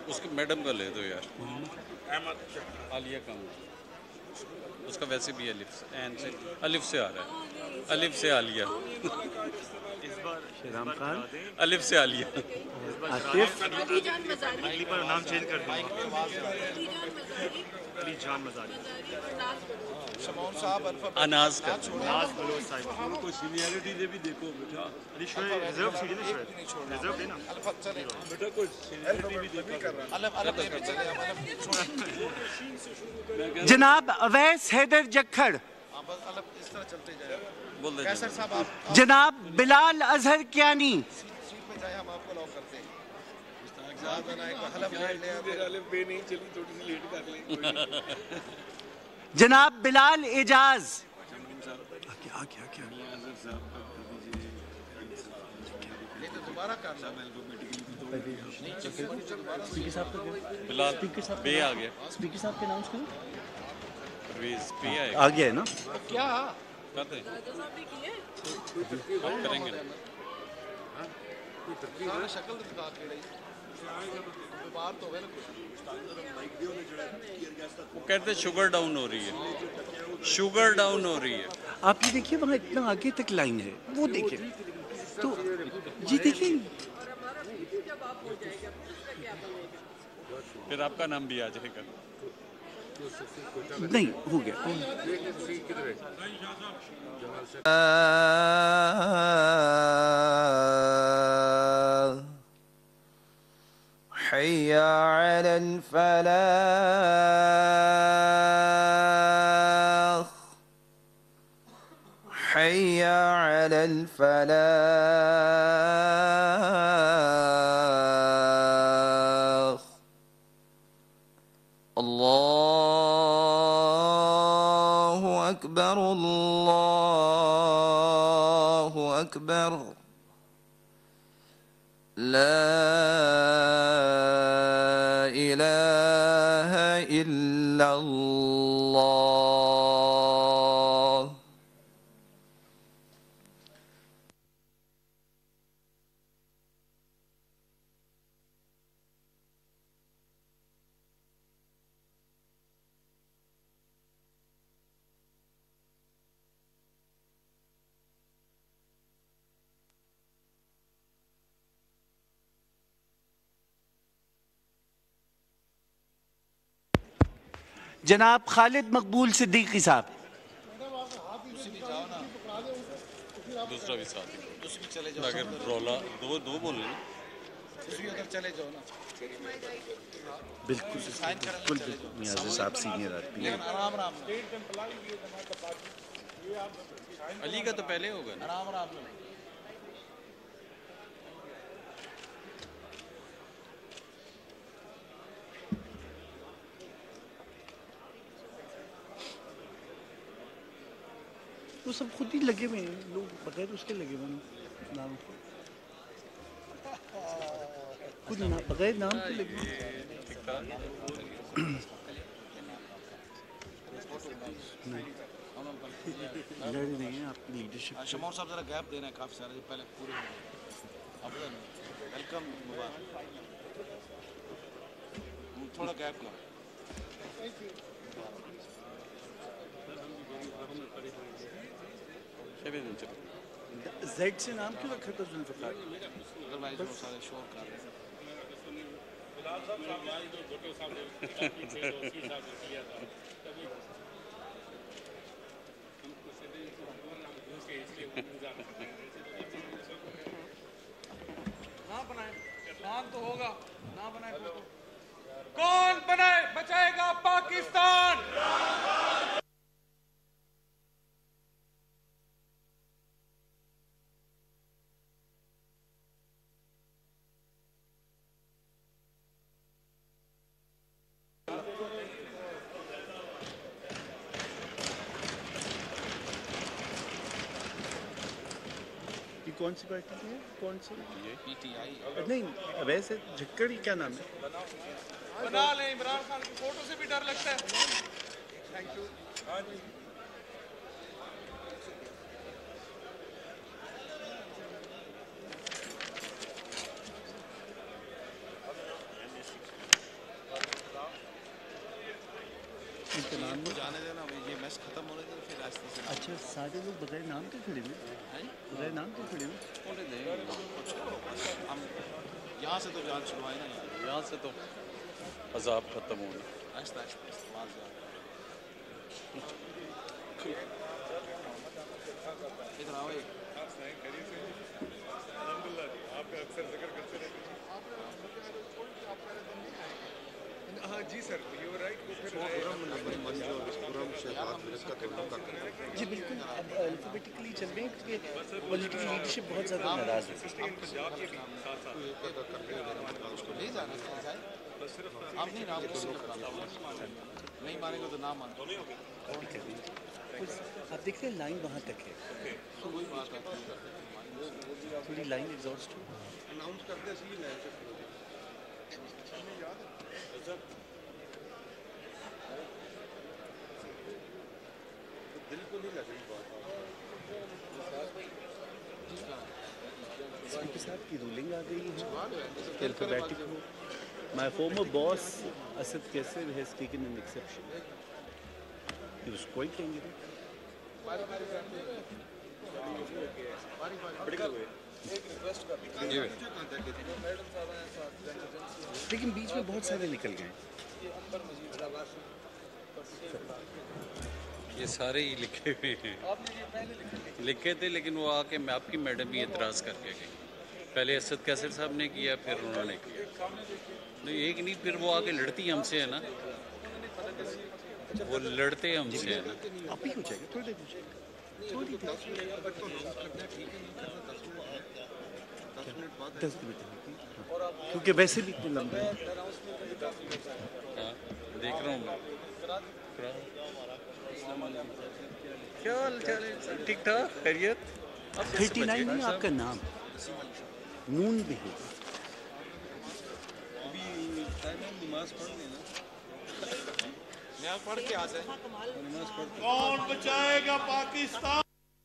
उसके मैडम का ले दो यार, आलिया का, उसका वैसे भी अलिफ से, एन से, अलिफ से आ रहा है, अलिफ से आलिया, इस बार श्रीराम खान, अलिफ से आलिया, आतिफ, अगली बार नाम चेंज कर दूंगा, अली जान मजारी, शमौन साहब, अनाज का, नाज बलोच साहिब, उनको सीनियरिटी दे भी देखो बेटा, अली शोए रिजर्व सीट है, रिजर्व है ना बेटा, कोई सीनियरिटी भी देखो, जनाब अवैस हैदर जक्खड़, जनाब बिलाल अजहर कियानी, जनाब बिलाल एजाज, बिलाल बे आ गया, स्पीकर साहब के नाम से आ गया है ना, क्या करते हैं, करेंगे शक्ल दिखा के रही बाहर तो है ना, वो कहते शुगर डाउन हो रही है, शुगर डाउन हो रही है। आप ये देखिए वहाँ इतना आगे तक लाइन है, वो देखिए तो ये देखिए, फिर आपका नाम भी आ जाएगा। नहीं हो गया। حي على الفلاح حي على الفلاح الله أكبر الله أكبر لا إله إلا الله जनाब खालिद मकबूल सिद्दीकी साहब, दूसरा भी साथ ही, अगर रोला दो बोल लेना, उधर चले जाओ ना, बिल्कुल बिल्कुल मियाज़ साहब सीनियर आदमी हैं। आराम आराम अली का तो पहले होगा ना, आराम आराम वो सब खुद ही लगे हुए हैं, लोग बगैर उसके लगे हुए हैं नाम खुद ना, बगैर नाम के लगे हुए हैं। लड़ नहीं है आपकी लीडरशिप। शमौन साहब जरा गैप देना है काफी सारा, पहले पूरे वेलकम मुबारक, थोड़ा गैप करो। जेड से नाम क्यों रखा था जुल्फ़िकार? अगर भाई जो सारे शोर कर रहे हैं, ना बनाए खान तो होगा, ना बनाए कौन बनाए बचाएगा पाकिस्तान। कौन सी पार्टी है? कौन सी? पीटीआई नहीं, वैसे झक्कड़ ही क्या नाम है? बना ले, इमरान खान की फोटो से भी डर लगता है। Thank you. हाँ जी। इनका नाम नहीं? जाने देना भाई, ये मैच खत्म होने दे फिर आस्ते से। अच्छा, सारे लोग बगैर नाम के खड़े हुए, बगैर नाम के खड़े हुए। होने देंगे हम, यहाँ से तो जान छुड़वाए ना, यहाँ से तो अजाब खत्म होना। आहिस्ता आहिस्ता इस्तेमाल से इधर आओ। आपका अक्सर जिक्र करते रहते हैं। हाँ जी सर, यू आर राइट। जी बिल्कुल, अब अल्फाबेटिकली चल रहे हैं क्योंकि पॉलिटिकल लीडरशिप बहुत ज़्यादा नाराज़ है। उसको ले जाना चाहिए, आप नहीं नाम नहीं मानेंगे तो ना मानो। आप देखते हैं लाइन वहाँ तक है, थोड़ी लाइन एग्जॉस्ट हो। अनाउंस करते हैं दिल को नहीं लग रही बात। स्पीकर साहब की रूलिंग आ गई है अल्फाबेटिक हो। My former boss Asad Qaiser has taken an exception. He was quite angry. लेकिन बीच में बहुत सारे निकल गए। ये सारे ही लिखे हुए हैं, लिखे थे, लेकिन वो आके मैं आपकी मैडम भी एतराज़ करके गई। पहले असद कैसर साहब ने किया, फिर उन्होंने किया। नहीं एक नहीं, फिर वो आके लड़ती हमसे है ना, वो लड़ते हमसे है ना। आप ही हो जाएगा, थोड़ी देर हो जाएगा, थोड़ी देर। 10 मिनट क्योंकि वैसे भी इतने लंबे हैं। देख रहा हूँ क्या हाल चाल है? ठीक ठाक, खैरियत? 39 में आपका नाम नून भी है। अभी नमाज पढ़ लेना, पढ़ के आ जाए। कौन बचाएगा पाकिस्तान?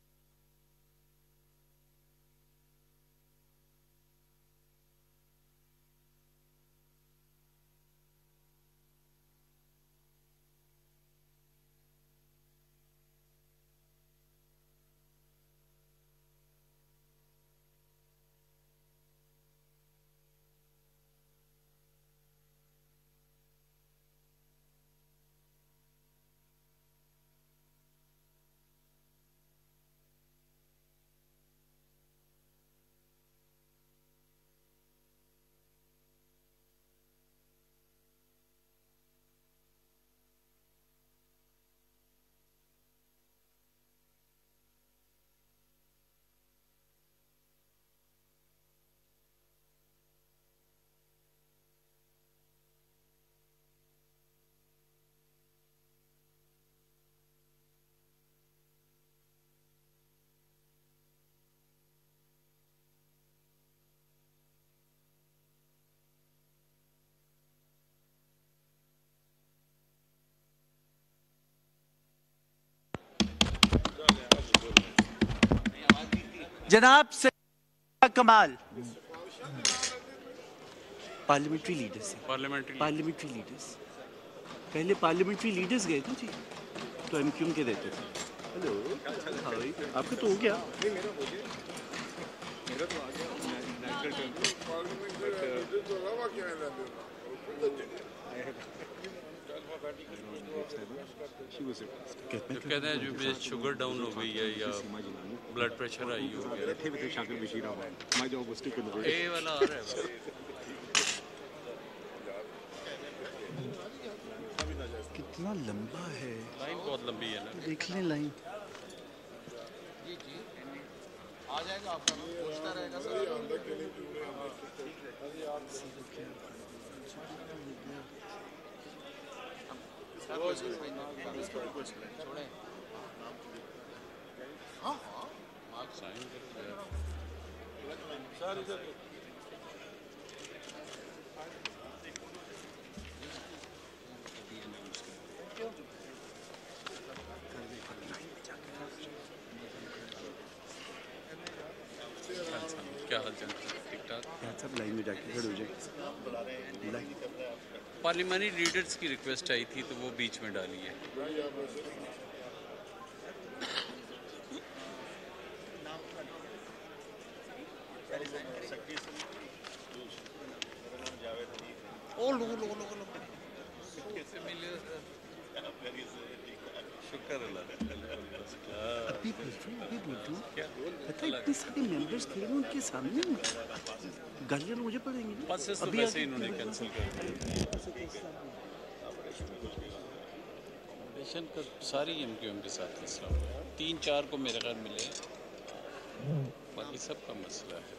जनाब से कमाल पार्लियामेंट्री लीडर्स हैं। पार्लियामेंट्री लीडर्स, पहले पार्लियामेंट्री लीडर्स गए थे जी, तो एमक्यूएम के रहते थे। हेलो, आपका तो हो गया। मेरा तो आ गया, नेचुरल टर्म। कहते हैं जो मेरी शुगर डाउन हो गई है या ब्लड प्रेशर हाई हो गया। ए वाला आ रहा है। कितना लंबा है, लाइन बहुत लंबी है ना, देख लें लाइन। जी जी आ जाएगा, आपका पूछता रहेगा सर। छोड़े हाँ हाँ साइन सर इधर क्या हाल चाल? ठीक ठाक। सब लाइन में जाके खड़े हो जाए। पार्लियामानी लीडर्स की रिक्वेस्ट आई थी तो वो बीच में डाली है। अभी बोल रहा हूँ पता है इतने सारे मेंबर्स खड़े हैं उनके सामने गालियाँ मुझे पड़ेंगी ना। बस तो वैसे इन्होंने कैंसिल कर दिया। फाउंडेशन का सारी एमक्यूएम के साथ मसला हुआ, 3-4 को मेरे ख्याल मिले, बाकी सबका मसला है।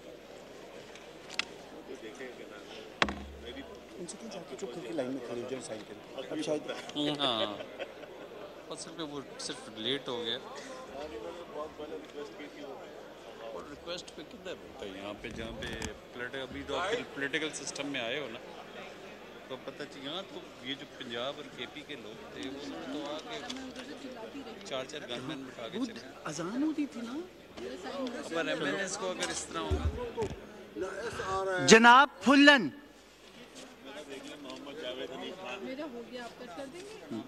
उनसे क्यों जाके चुप करके लाइन में खड़े हो जाए साइन करें। अब शायद हाँ असल में वो सिर्फ लेट हो गया और रिक्वेस्ट पे किधर होता है यहाँ पे, जहाँ पे अभी तो पॉलिटिकल सिस्टम में आए हो ना तो पता चल। यहाँ तो ये जो पंजाब और केपी के लोग थे वो तो आके 4-4 गनमैन बिठा के चले। अजान होती थी ना। अब एमएनएस को अगर इस तरह होगा। जनाब फुल्लन मेरा हो गया, आप कट कर देंगे।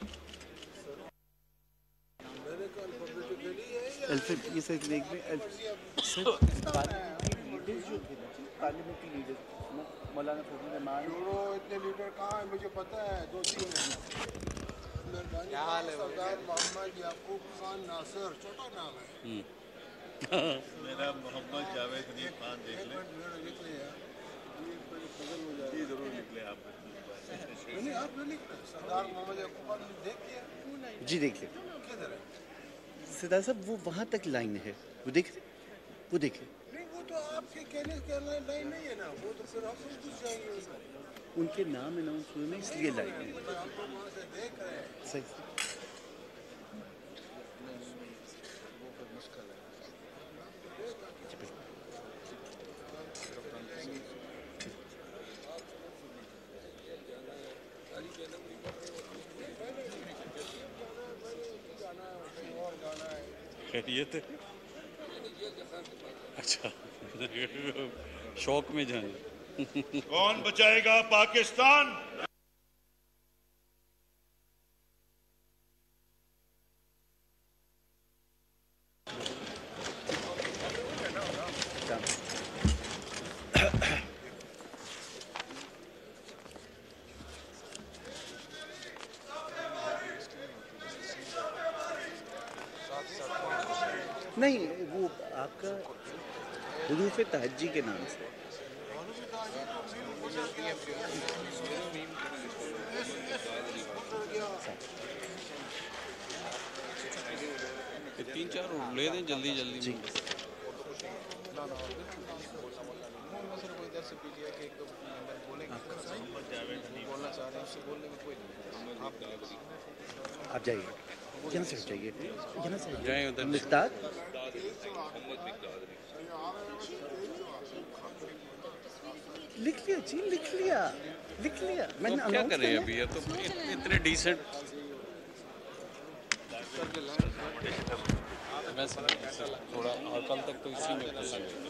ये सर देख रहे सर पार्लियामेंट्री लीडर्स जो थे ना, पार्लियामेंट्री लीडर्स मौलाना फजल रहमान। इतने लीडर कहाँ है मुझे पता है, 2-3 हैं। क्या हाल है? सरदार मोहम्मद याकूब खान नासिर, छोटा नाम है मेरा मोहम्मद जावेद अली खान। देख ले जी, जरूर निकले आप। नहीं आप नहीं लिखते। सरदार मोहम्मद याकूब खान देख लिया जी, देख लिया। किधर है सरदार साहब? वो वहाँ तक लाइन है, वो देख वो देखे। नहीं वो तो आपके कहने के लाइन नहीं है ना, वो तो फिर आप लोग घुस जाएंगे। उनके नाम अनाउंस हुए में इसलिए लाइन है। आप लोग वहाँ से देख रहे हैं। सही खैरियत है? अच्छा शौक में जाने। कौन बचाएगा पाकिस्तान? नहीं, वो आपका हुरूफ तहज्जी के नाम से। ये 3-4 ले दें जल्दी जल्दी जी। आप जाइए, यहाँ से जाइए, यहाँ से जाएं उधर। मिस्ताद लिख लिया जी, लिख लिया मैंने। तो क्या करें अभी, ये तो इतने डिसेंट थोड़ा और कल तक तो इसी में पसंद है।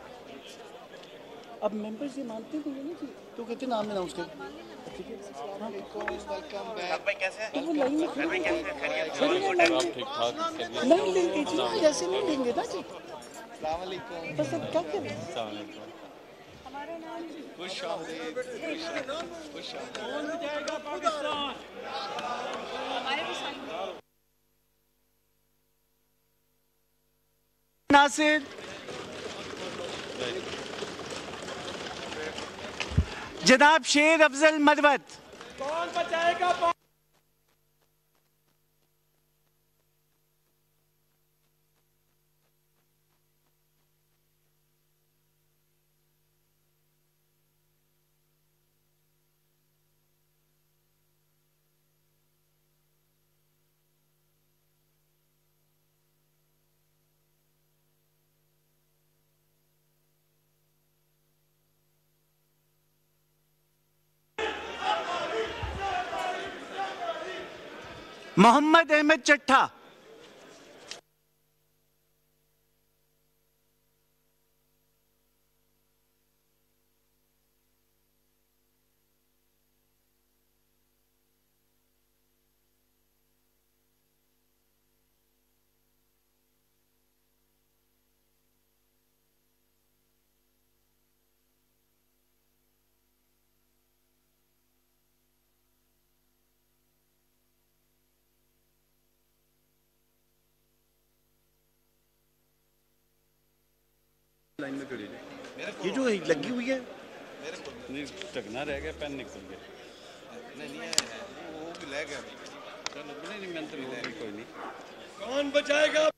अब मेंबर्स ये मानते भी नहीं जी, तो कहते नाम अनाउंस कर। ठीक है, तो वो लाइन में खड़े हैं। नहीं लेंगे जी, जैसे नहीं लेंगे ना जी। बस अब क्या करें? नासिर जनाब शेर अफजल मरवत। कौन बचाएगा? मोहम्मद अहमद चट्ठा। लाइन में खड़ी है। ये जो लगी हुई है नहीं, टकना रह गया, पेन निकल गया। नहीं है वो भी ले गया। चलो नहीं मैं तो कोई नहीं। कौन बचाएगा?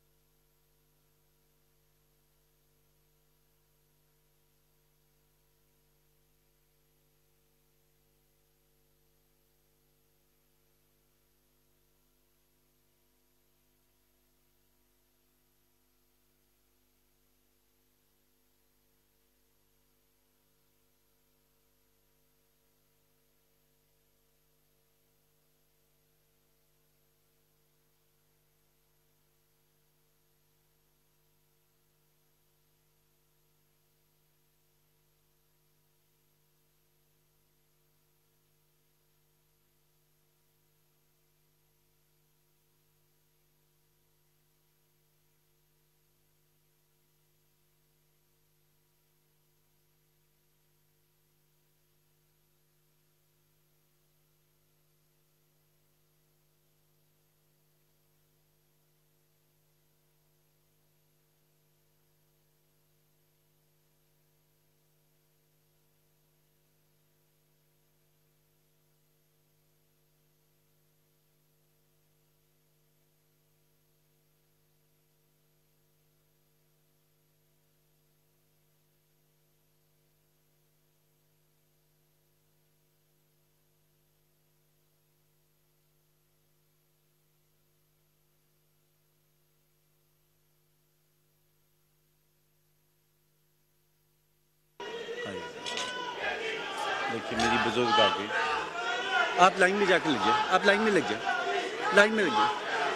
देखिए मेरी बुजुर्ग आ गई। आप लाइन में जाकर लग जाए, आप लाइन में लग जाए, लाइन में लग जाए।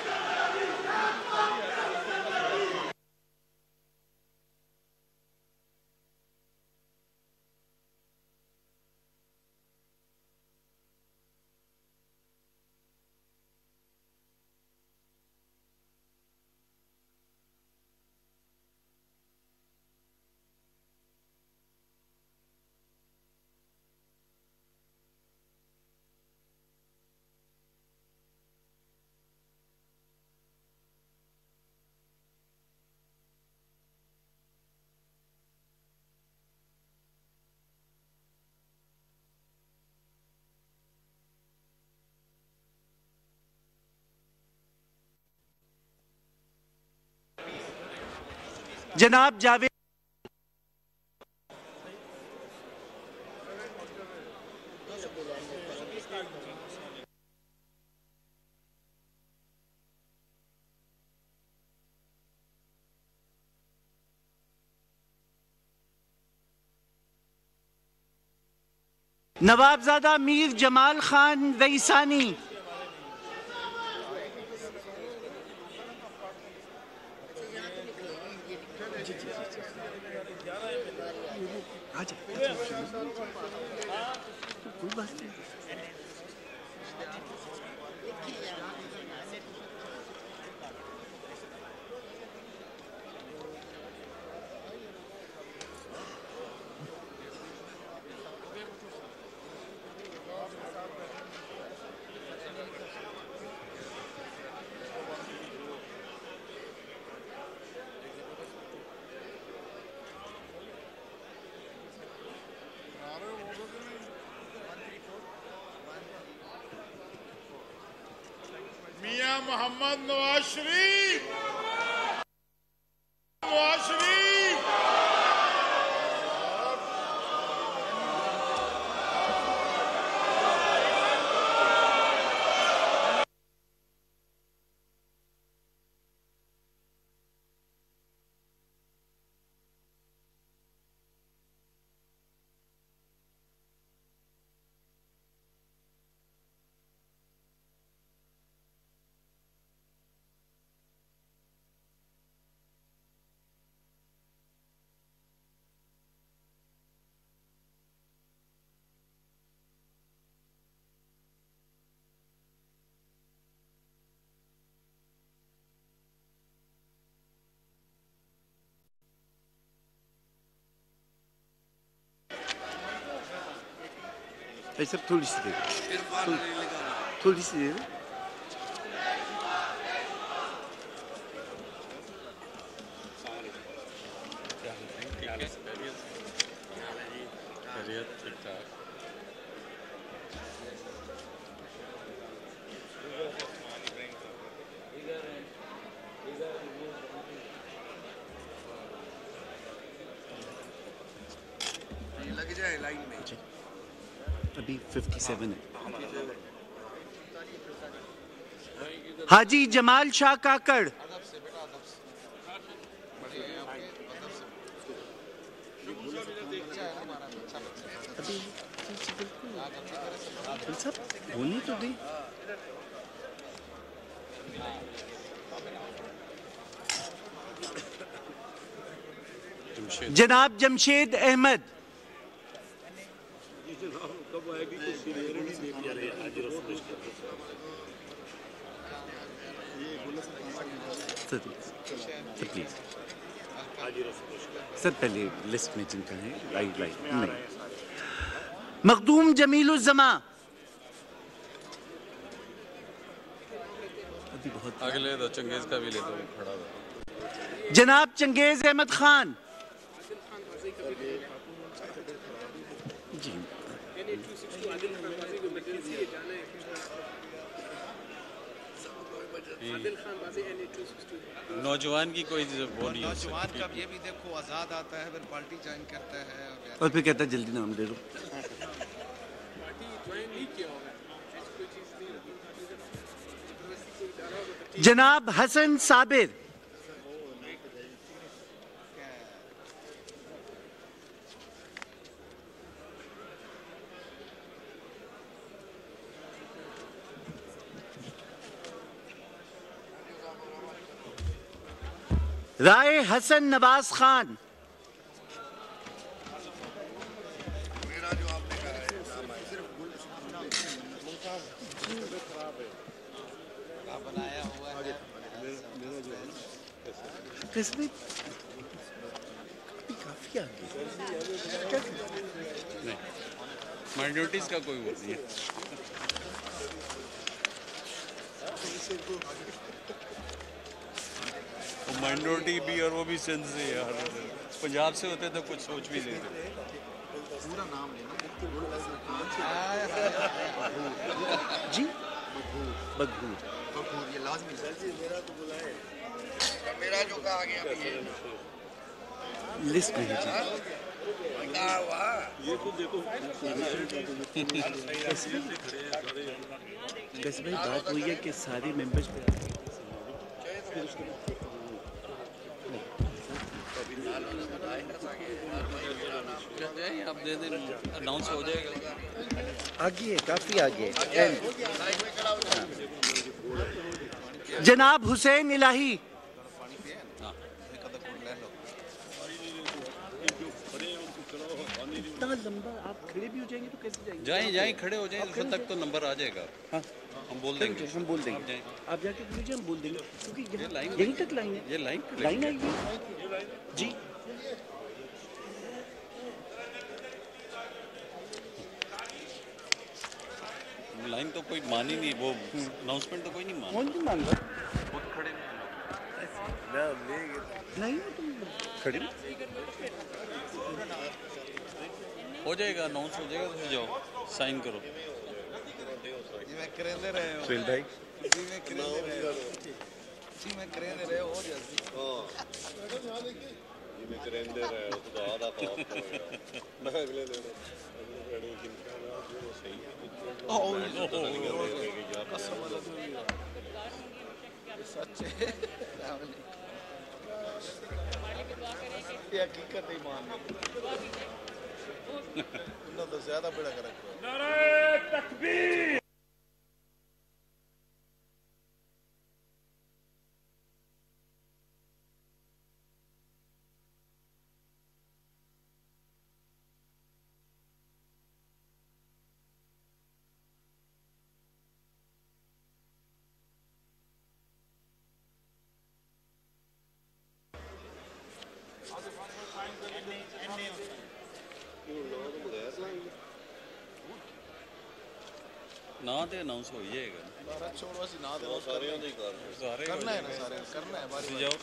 जनाब जावेद नवाबजादा मीर जमाल खान वैसानी, कोई बात नहीं। मियां मोहम्मद नवाज शरीफ, नवाज शरीफ। ऐसा थोड़ी सी देर, थोड़ी सी देर। स्टार्ट लग जाए लाइन में। अभी 57 है। हाजी जमाल शाह काकड़। होने तो दे। जनाब जमशेद अहमद। प्लीज सर पहले लिस्ट में जिनका है राइट नहीं। मखदूम जमीलुज़्ज़मा। अभी बहुत अगले तो चंगेज का भी ले दो खड़ा हो। जनाब चंगेज अहमद खान। जी नौजवान की कोई वो नहीं। नौजवान का ये भी देखो आज़ाद आता है फिर पार्टी ज्वाइन करता है और फिर कहता है जल्दी नाम दे दो। जनाब हसन साबिर। राय हसन नवाज खान। किसमें काफी आगे नहीं माइनॉरिटीज का कोई वो नहीं है। माइनॉरिटी भी और वो भी सिंध से यार पंजाब से होते तो कुछ सोच भी लेते। पूरा नाम लेना जी बगबूर ये लाजमी मेरा तो बुलाए मेरा जो कहा गया अभी ये लिस्ट में है जी। ये तो देखो कैसे भाई बात हुई है कि सारे मेंबर्स पे आप दे दें अनाउंस हो जाएगा। आगे है काफी आगे। जनाब हुसैन इलाही। इतना लंबा आप खड़े भी हो जाएंगे तो कैसे जाएंगे? जाएं खड़े हो जाएं फिर तक तो नंबर आ जाएगा। हाँ हम बोल देंगे आप जाके बोलिए हम बोल देंगे क्योंकि यहीं तक लाइन है। ये लाइन आएगी जी। लाइन तो कोई मान ही नहीं वो अनाउंसमेंट तो कोई नहीं मान रहा। खुद खड़े नहीं खड़े हो जाएगा अनाउंस हो जाएगा तो जाओ साइन करो। जी मैं करेंदे रहे हो सुहेल भाई जी मैं करेंदे रहे हो जी मैं करेंदे रहे हो जल्दी जी मैं करेंदे रहे हो तो आधा काम मैं अगले दिन सही सच्चे ये हकीकत ही मान उन्होंने तो ज्यादा बड़ा कर रखा है। नारे तकबीर। ना ते अनाउंस हो जाएगा भारत छोड़ो सी ना दे सारे नहीं कर सारे करना है ना सारे करना है बारी जाओ।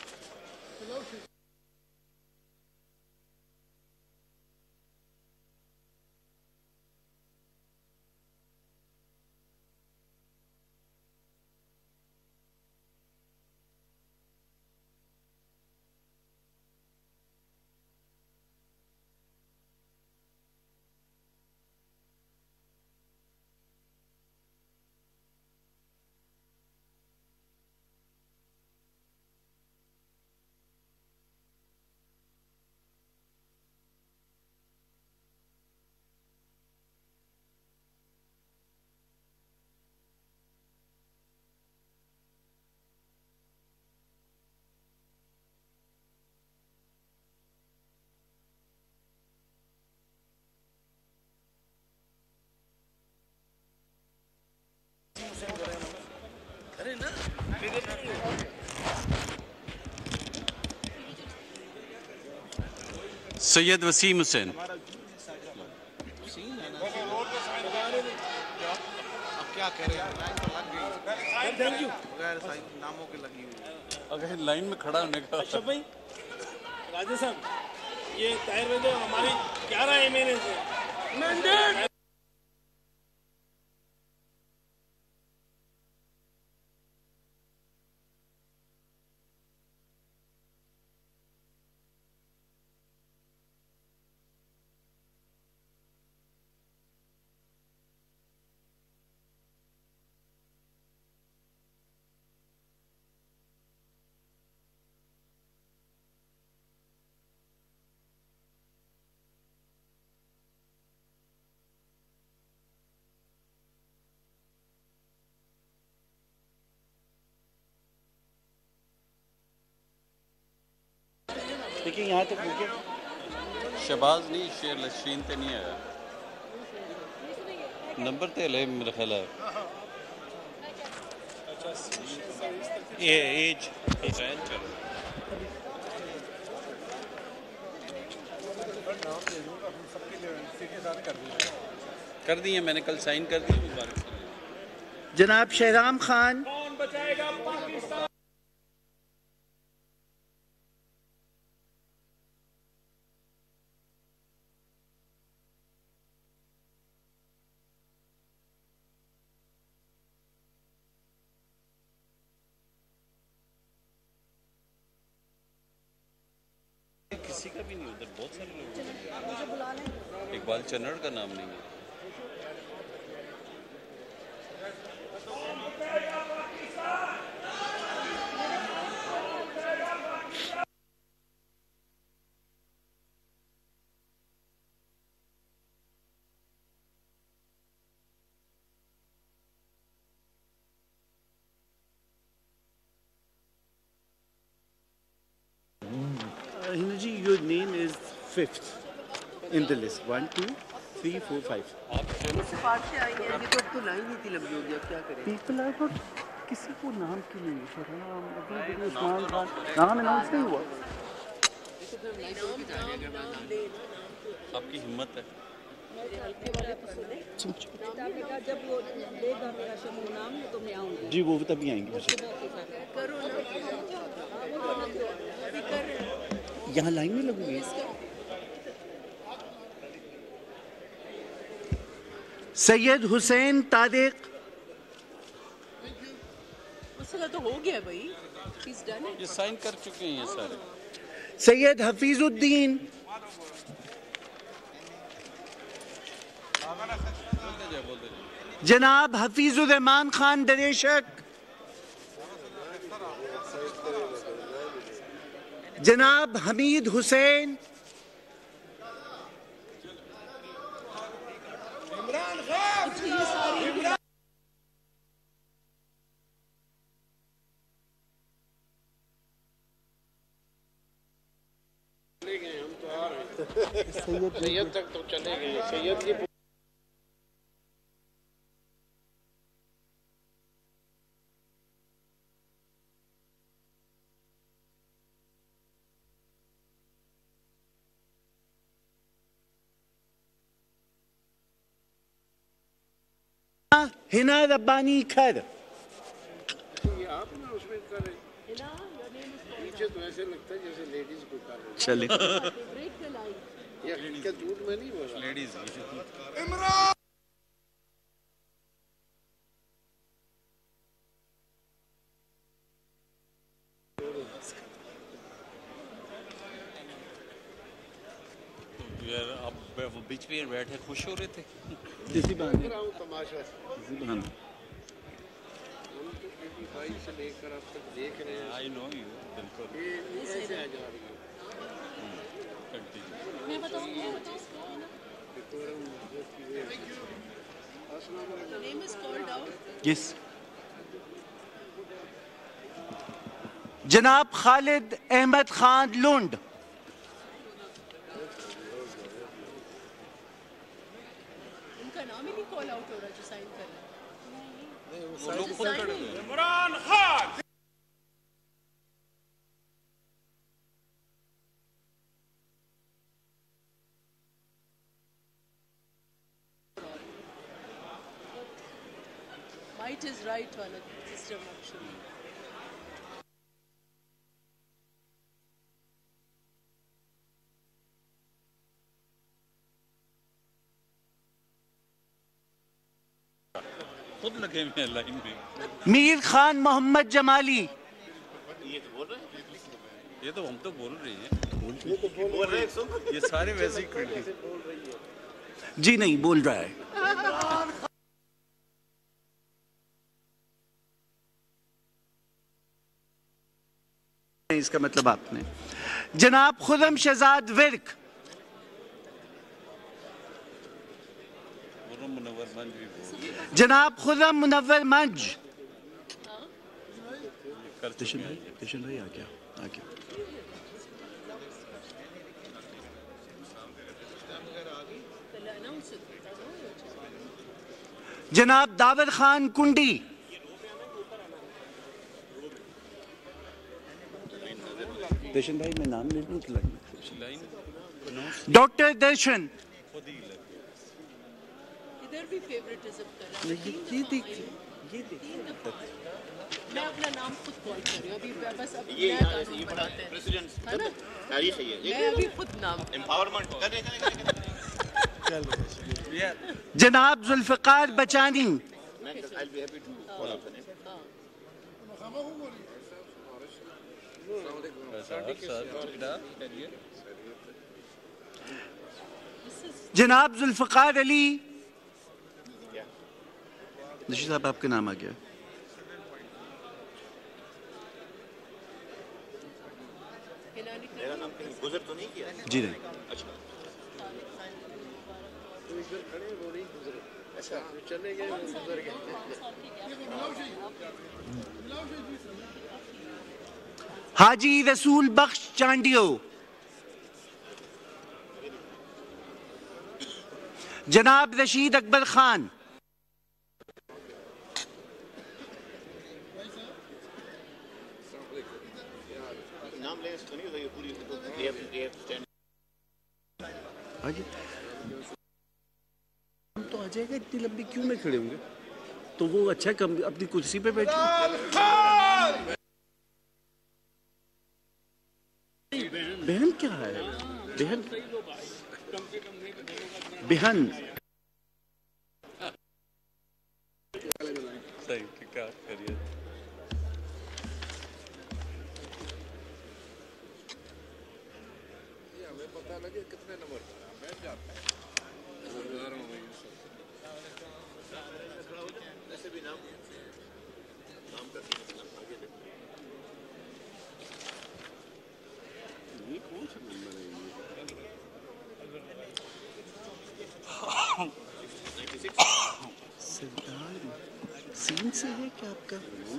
सैयद वसीम हुसैन। अब क्या करें, लाइन तो लग गई। Thank you. बगैर नामों के लगी हुई। अगर लाइन में खड़ा होने का। अशरफ भाई, राजा साहब, ये ताहिर भाई तो हमारी 11 महीने से मैंडेट। देखिए यहाँ तक हो गया। शहबाज नहीं, शेर लशीन ते नहीं आया नंबर ते ले मेरा ख्याल है। ये एज कर दिए मैंने, कल साइन कर दिए। जनाब शहराम खान। कौन बचाएगा पाकिस्तान? किसी का भी नहीं, उधर बहुत सारे लोग। इकबाल चन्नड़ का नाम नहीं है। Hina ji, your name is 5th in the list. 1, 2, 3, 4, 5. सिफारिशें आई हैं, अभी तो लाइन ही थी लंबी हो गया, क्या करें? People are not किसी को नाम की नहीं। शहराम अभी उस्मान खान नाम अनाउंस नहीं हुआ। आपकी हिम्मत है। जब वो लेगा मेरा शमू नाम तो मैं आऊँगी। जी वो तभी आएंगे। करो ना, यहाँ लाइन में लगूंगी। सैयद हुसैन तारिक। मसला तो हो गया भाई, ये साइन कर चुके हैं ये सारे। सैयद हफीजुद्दीन। जनाब हफीजुर रहमान खान दरेशक। जनाब हमीद हुसैन। सैयद तक तो चले गए। सैयद की हिना रब्बानी खैर। आप ना उसमें कर नीचे तो ऐसे लगता है जैसे लेडीज को कर रहे। चले ये क्या झूठ में नहीं बोला। लेडीज इमरान यार आप वो बीच में बैठे खुश हो रहे थे। इसी बहाने तमाशा इसी बहाने हम तो किसी भाई से लेकर अब तक देख रहे हैं। आई नो यू बिल्कुल। ये ऐसे आ जा रही है। मैं बताऊं name is called out. Yes. जनाब खालिद अहमद खान लुंड। उनका नाम ही नहीं कॉल आउट हो रहा जो साइन कर रहा है। Imran Khan. Might is right वाला system actually. खुद लगे हुए हैं लाइन में। मीर खान मोहम्मद जमाली। ये तो बोल रहे हैं, ये तो हम तो बोल रहे हैं, बोल रहे हैं, ये सारे वैसे ही खड़े हैं। जी नहीं बोल रहा है। इसका मतलब आपने जनाब खुर्रम शहजाद विर्क। मुनव्वर मंज भी बोल रहे हैं। जनाब खुर्रम मुनव्वर मंज। जशन भाई आ गया। जनाब दावर खान कुंडी। दर्शन भाई मैं नाम ले लूं तो लगना। डॉक्टर दर्शन। इधर भी फेवरेटिज्म कर रहा है। ये देख मैं अपना नाम खुद कॉल कर रही हूँ अभी बस अब ये नया कानून बनाते हैं है ना ये सही है मैं अभी खुद नाम एम्पावरमेंट जनाब जुल्फकार बचानी। जनाब जुल्फकार अली। नशीद साहब आपका नाम आ गया। मेरा नाम कहीं गुजर तो नहीं किया? जी नहीं। अच्छा अच्छा चले गए गुजर गए। हाजी रसूल बख्श चांडियो। जनाब रशीद अकबर खान। नाम ले सुनी तो ये पूरी तो आ जाएगा। इतनी लंबी क्यों में खड़े होंगे तो वो अच्छा कम अपनी कुर्सी पे बैठे। बहन क्या है? बहन सही क्या करिए। हमें पता लगे कितने नंबर बैठ जाते हैं। ऐसे भी नाम का आगे ये कौन सा नंबर है? सरदार सीन से है क्या आपका?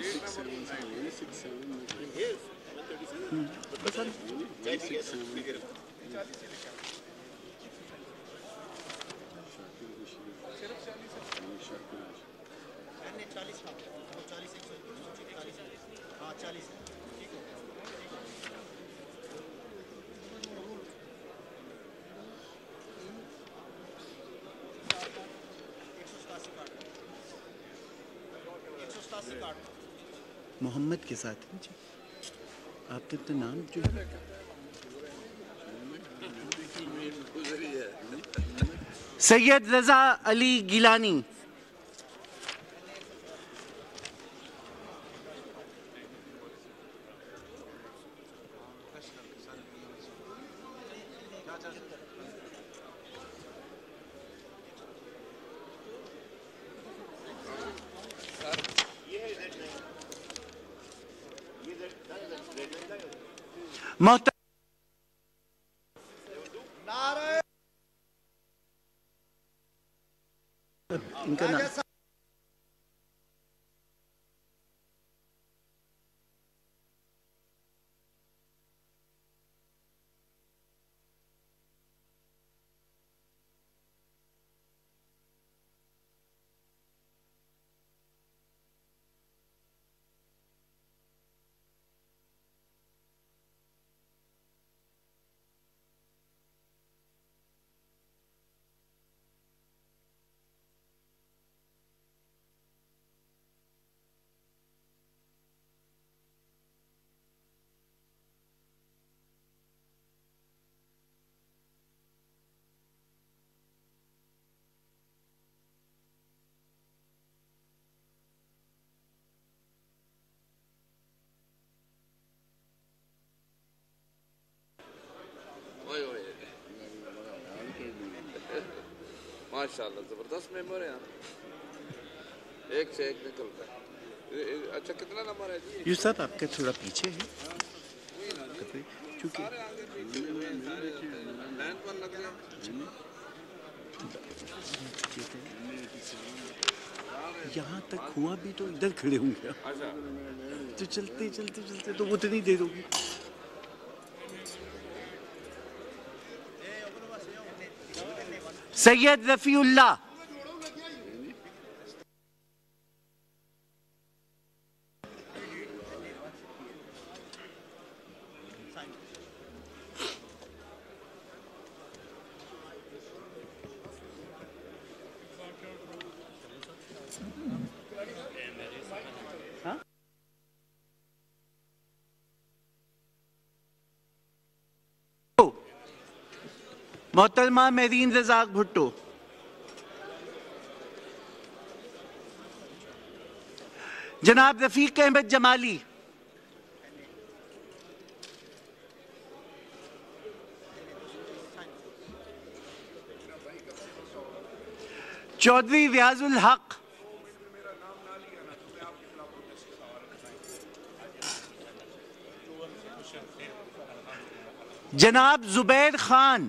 मोहम्मद के साथ हैं जी। आपने तो नाम जो सैयद रजा अली गिलानी। इनका नाम माशाल्लाह जबरदस्त मेंबर है यार, एक से एक निकलता है। अच्छा कितना नंबर है जी? ये साहब आपका थोड़ा पीछे है क्योंकि यहाँ तक हुआ भी तो इधर खड़े होंगे तो चलते चलते चलते तो उतनी देर होगी। सैयद रफीउल्लाह, मोहतरमा मेरीन रज़ाक भुट्टो, जनाब रफीक अहमद जमाली, चौधरी रियाजुल हक, जनाब जुबैर खान,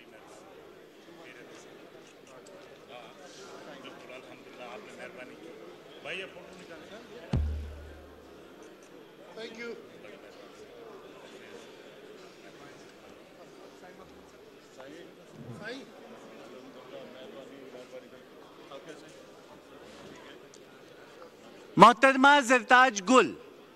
Thank you. मोहतरमा जरताज गुल,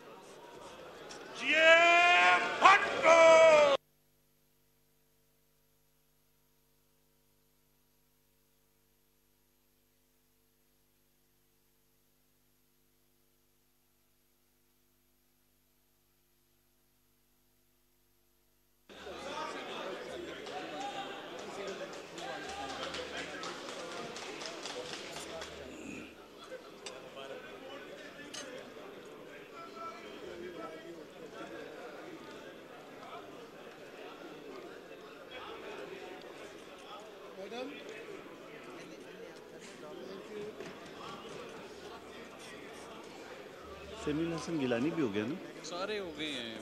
समील हसन गिलानी भी हो गया ना, सारे हो गए हैं।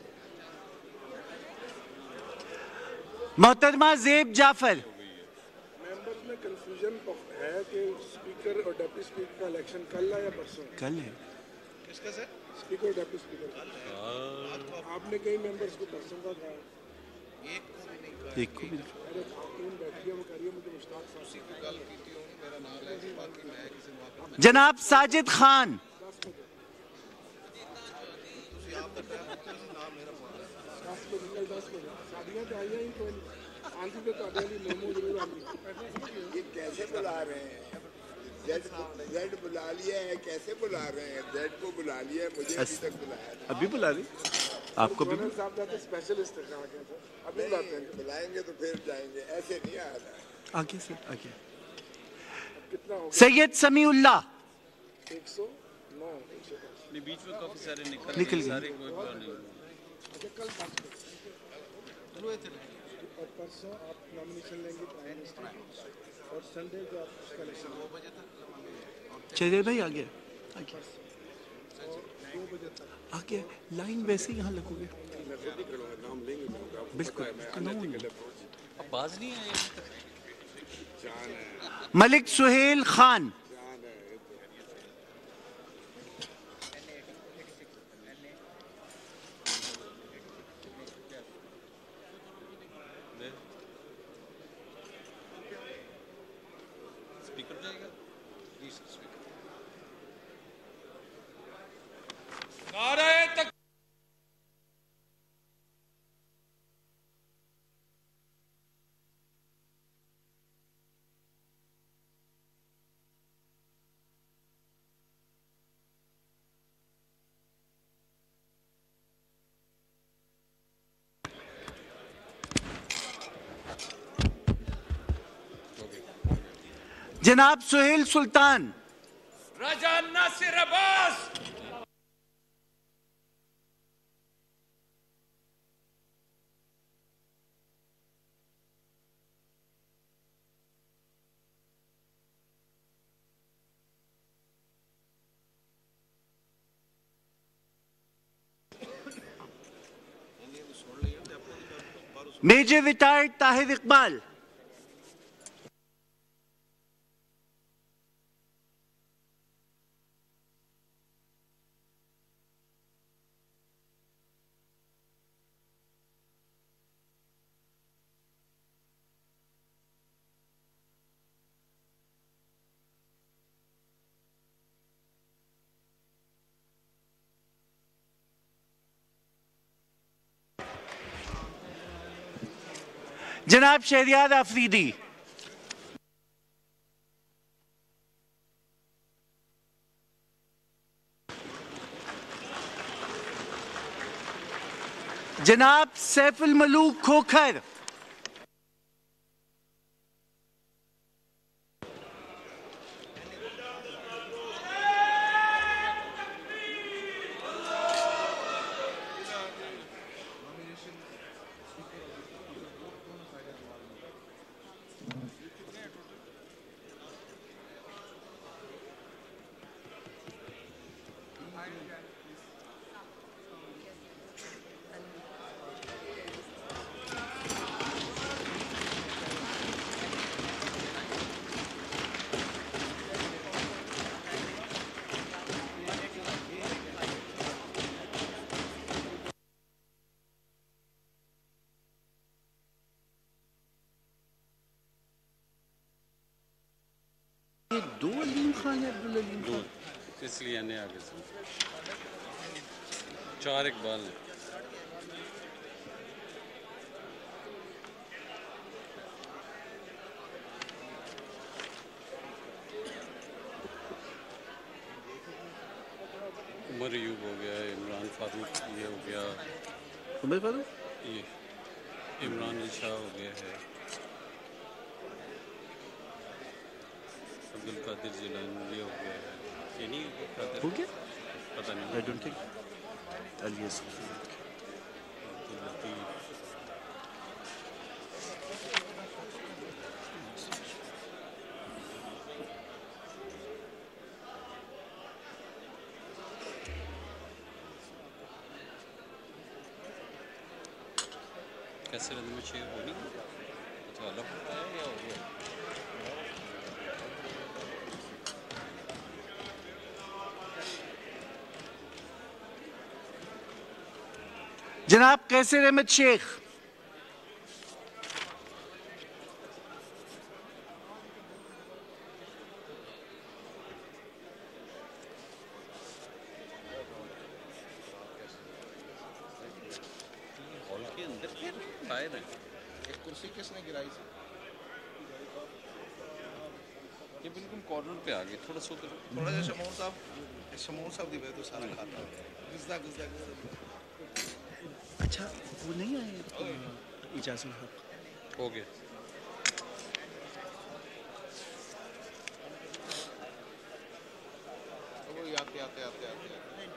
मोहतरमा जेब जाफर, मेंबर्स में कंफ्यूजन है कि स्पीकर और डिप्टी स्पीकर का इलेक्शन कल है या परसों? कल है। किसका सर? स्पीकर और डिप्टी स्पीकर। आपने कई मेंबर्स को परसों का कहा, एक को भी अरे खातून बैठी है वो कह रही है मुझे मुश्ताक साहब उसी की गल की थी, मेरा नाम है जी, बाकी मैं किसी मौके जनाब साजिद खान, ये कैसे बुला रहे हैं? जेड बुला लिया है, कैसे बुला रहे हैं? जेड को बुला लिया है, मुझे अभी तक बुलाया नहीं। अभी बुला रही आपको भी स्पेशलिस्ट है, अभी बुलाएंगे तो फिर जाएंगे, ऐसे नहीं आ रहा। आगे सर आगे। कितना हो गया? सैयद समीउल्लाह, 109 नहीं, बीच में काफी सारे निकल गए। सारे कोई बात नहीं। अच्छा कल बात और परसों आप नॉमिनेशन लेंगे प्राइम मिनिस्टर और संडे को आप उसका इलेक्शन 2 बजे तक चलिए भाई आगे आगे 2 बजे तक आगे लाइन वैसे यहाँ लगोगे। बिल्कुल अब बाज नहीं है मलिक सुहेल खान, स्पीकर जाएगा जी, स्पीकर। नारे तक जनाब सुहेल सुल्तान, राजा नासिर अब्बास, मेजर रिटायर्ड ताहिर इकबाल, जनाब शहरियार आफरीदी, जनाब सैफुल मलूक खोखर, दो अलीम खान है, अब्दुल अलीम खान, इसलिए ने आगे से 4 इकबाल ने। उमर अयूब हो गया, इमरान फारूक ये हो गया, उमर फारूक ये इमरान शाह हो गया है, अब्दुल कादिर जिलानी ये हो गया है, ये नहीं हो गया, पता नहीं। आई डोंट थिंक अलियस कैसे रंग में शेर हो नहीं, अच्छा अलग होता है या हो गया? जनाब कैसर अहमद शेख, हॉल के अंदर फिर बाहर है। एक कुर्सी किसने गिराई थी? ये बिल्कुल कॉर्नर पे आ गए, थोड़ा सा उधर थोड़ा सा शमूर साहब दी तो सारा खाता है, गुजदा गुजदा गुजदा। अच्छा वो नहीं आए इजाजुल हक, हो गया। वो आते आते आते आते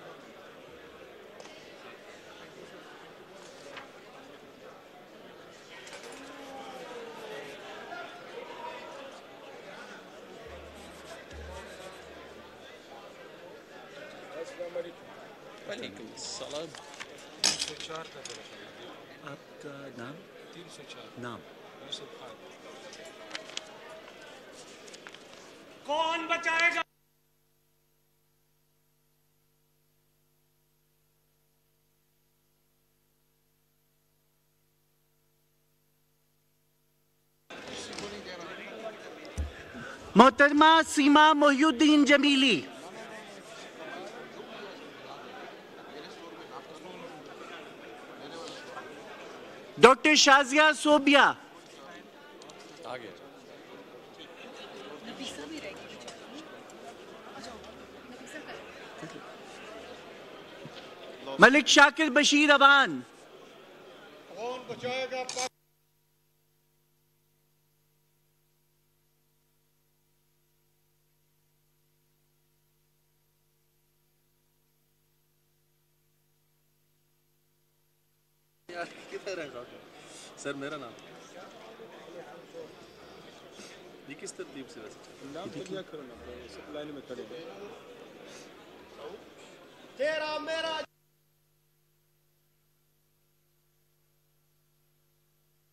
वालेकुम सलाम। 304 का जरा आपका नाम? 304 नाम यूसुफ खान। कौन बचाएगा? मोहतरमा सीमा मोहिउद्दीन जमीली, डॉक्टर शाजिया सोबिया, आ गया। मलिक शाकिर बशीर अवान, कौन बचाएगा? किधर है डॉक्टर? सर मेरा नाम ये किस तरतीब से वैसे नाम तो लिया करो ना, सब लाइन में खड़े हैं। तेरा मेरा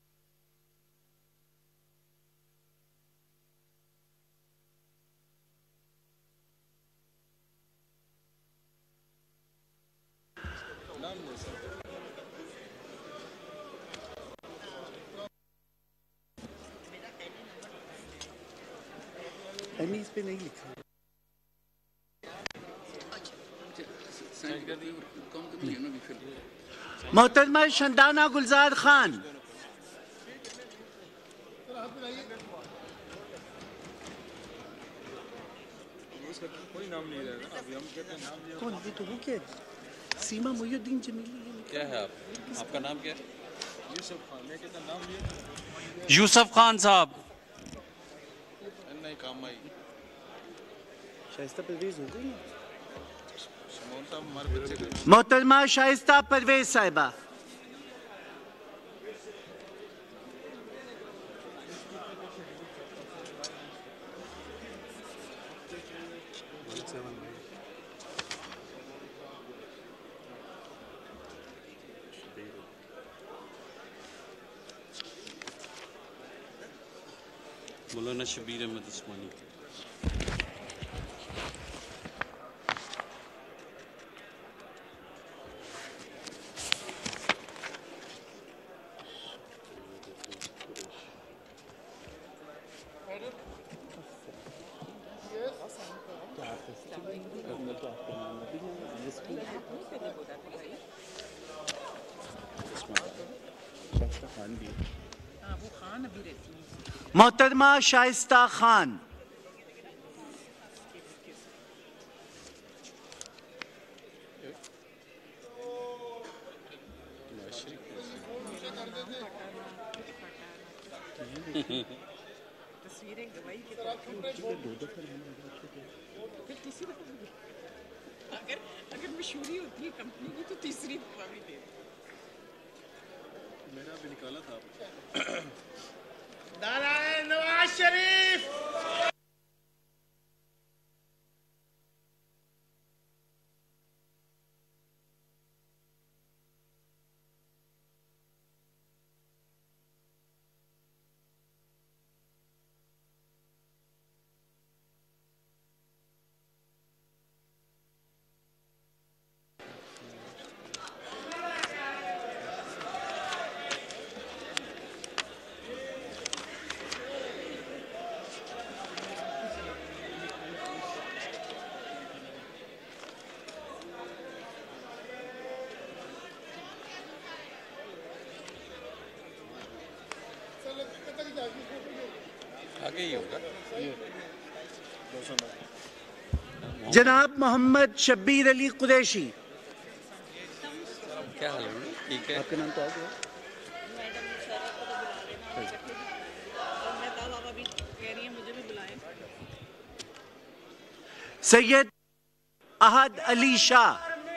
एमी इस पे नहीं लिखा। मोहतरमा शंदाना गुलजार खान। कोई नाम नहीं रहेगा अभी हम कहते हैं नाम लिया। कौन ये तो वो क्या है? सीमा मोहिउद्दीन जमीली। क्या है आप? आपका नाम क्या है? यूसुफ खान। मैं कहता नाम लिया। यूसुफ खान साहब। नहीं काम आई। शाइस्ता परवेज हो गई। हमारे बच्चे का मोहतरमा शाइस्ता परवेज साहिबा। मौलाना शबीर अहमद उस्मानी। मोहतरमा शाइस्ता खान। तस्वीरें गवाही के तौर पर अगर मशहूरी होती है कंपनी की तो तीसरी दफा भी दे। मेरा भी निकाला था। नारायण नवाज शरीफ। आगे ही होगा। जनाब मोहम्मद शब्बीर अली कुरैशी। क्या हाल है? ठीक है। आपका नाम तो आ गया। सैयद अहद अली शाह।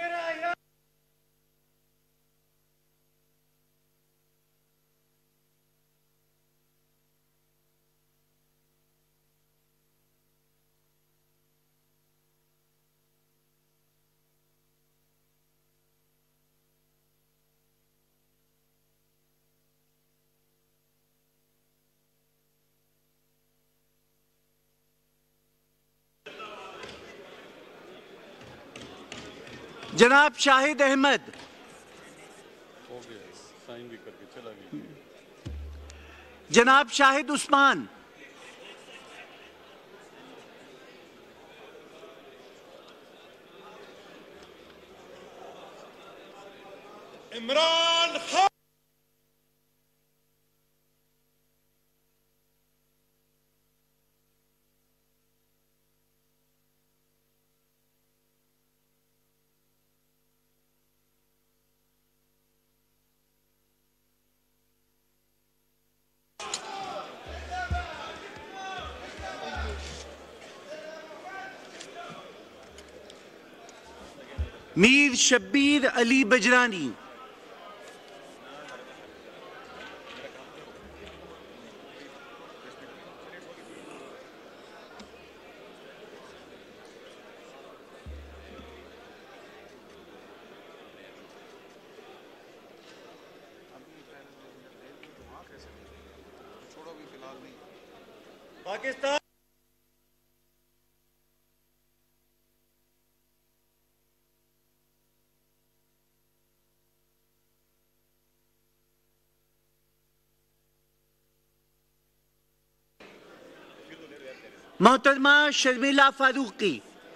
जनाब शाहिद अहमद। हो गया, साइन भी करके चला गया। जनाब शाहिद उस्मान। इमरान खान। मीर शब्बीर अली बजरानी। पाकिस्तान मोहतरमा शर्मिला फारूकी,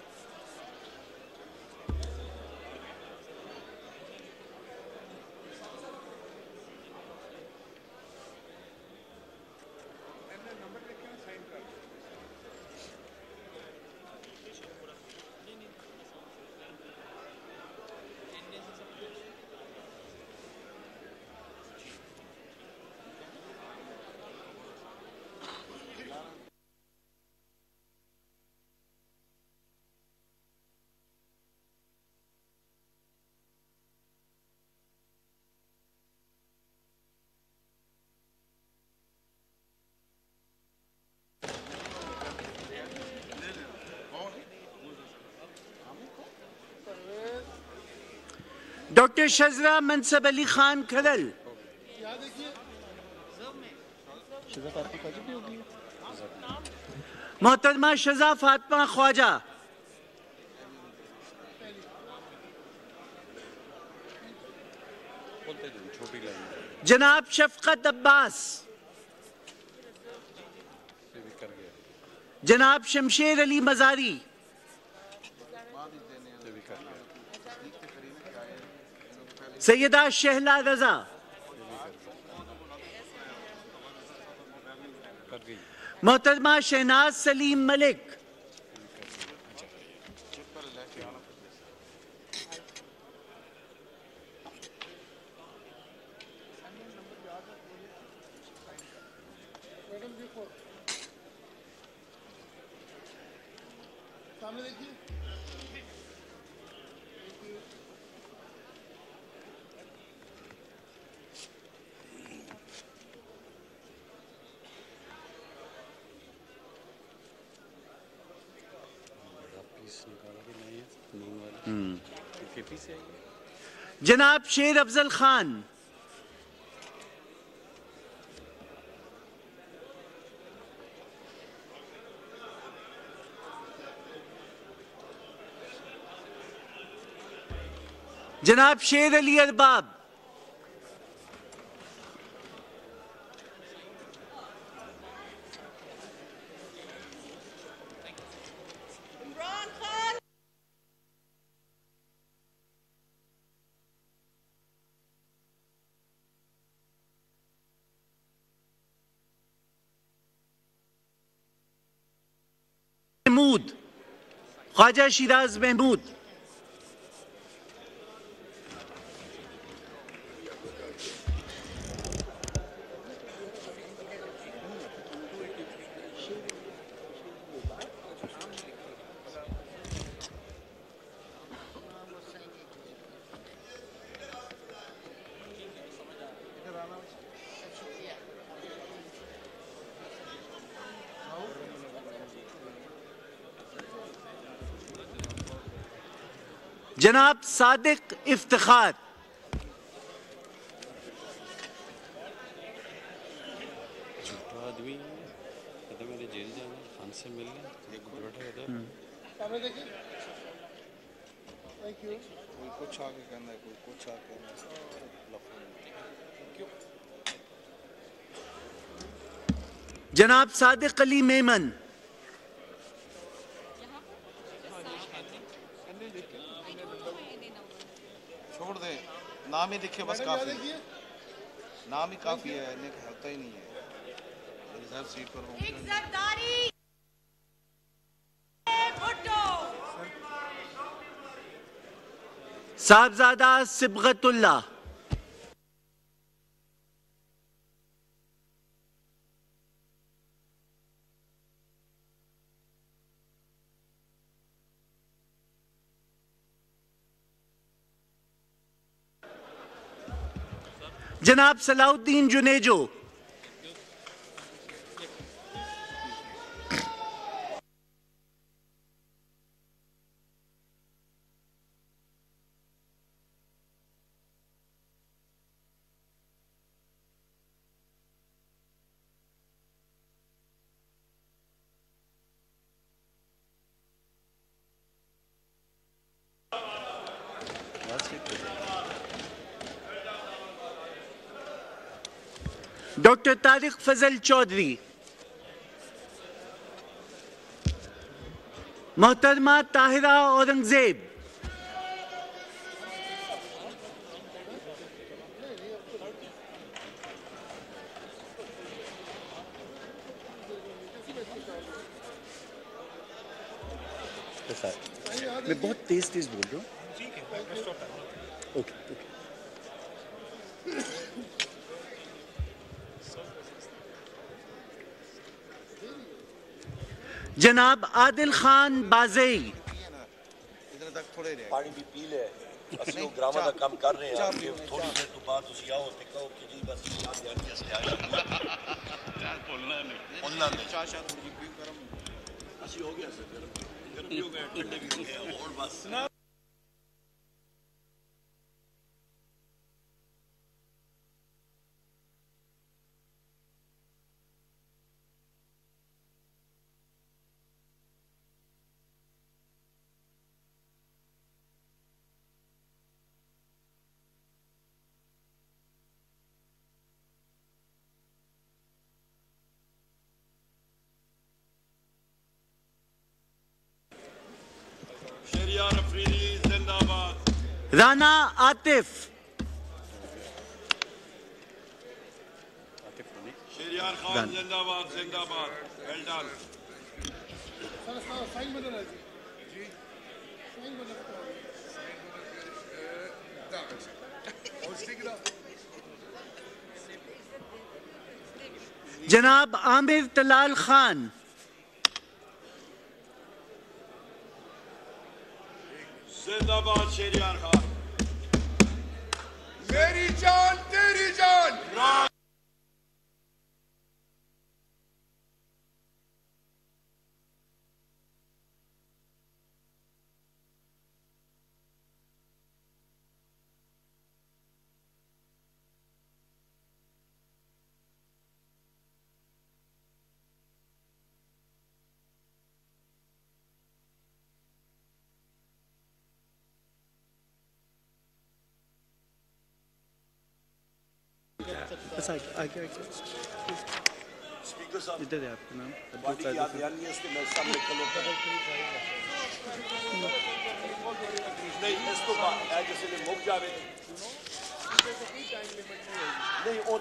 डॉक्टर शजरा मनसब अली खान खलल, मोहतरमा शजा फातिमा ख्वाजा, जनाब शफकत अब्बास, जनाब शमशेर अली मजारी, सैयदा शहला रजा, मोहतरमा शहनाज सलीम मलिक, सामने देखिए। जनाब शेर अफजल खान, जनाब शेर अली अरबाब, महमूद, ख्वाजा शिराज महमूद, जनाब सादिक इफ्तिखार, छोटा आदमी कहते मेरे जेल जाना खान से मिलने एक बैठा इधर सामने देखिए। Thank you. कोई कुछ आगे कहना है, कोई कुछ आगे कहना है। जनाब सादिक अली मेमन, छोड़ दे, नाम ही लिखे बस काफी है। नाम ही काफी है, इन्हें होता ही नहीं है। रिजर्व सीट पर होंगे। साहबजादा सिबगतुल्लाह, जनाब सलाउद्दीन जुनेजो, डॉक्टर तारिक फजल चौधरी, मोहतरमा ताहिरा औरंगजेब। मैं बहुत तेज तेज बोल रहा हूँ। Okay okay. जनाब आदिल खान बाज़ई। पानी भी पी ले ਅਸੀਂ ਉਹ ਗ੍ਰਾਮਾਂ ਦਾ ਕੰਮ ਕਰ ਰਹੇ ਹਾਂ ਥੋੜੀ ਦੇਰ ਤੋਂ ਬਾਅਦ ਤੁਸੀਂ ਆਓ ਤੇ ਕਹੋ ਕਿ ਜੀ ਬਸ ਯਾਦ ਯਾਦ ਕੇ ਅਸੀਂ ਆਏ ਚਾਹ ਬੋਲਣਾ ਨਹੀਂ ਚਾਹ ਥੋੜੀ ਜਿਹੀ ਪੀਓ ਗਰਮ ਅਸੀਂ ਹੋ ਗਿਆ ਸਰ ਗਰਮ ਵੀ ਹੋ ਗਿਆ ਠੰਡੇ ਵੀ ਹੋ ਗਏ ਹੋਰ ਬਸ राना आतिफ। शेरियार खान जिंदाबाद जिंदाबाद वेल डन साइन बदल है जी साइन बदल जनाब आमिर तलाल खान। जिंदाबाद शेरियार खान। मेरी जान तेरी जान। स्पीकर साहब इधर है आपका नाम पार्टी की याद यानी है उसके मैं सामने खलोता नहीं इस तो बाद जैसे ने मुक जावे नहीं वो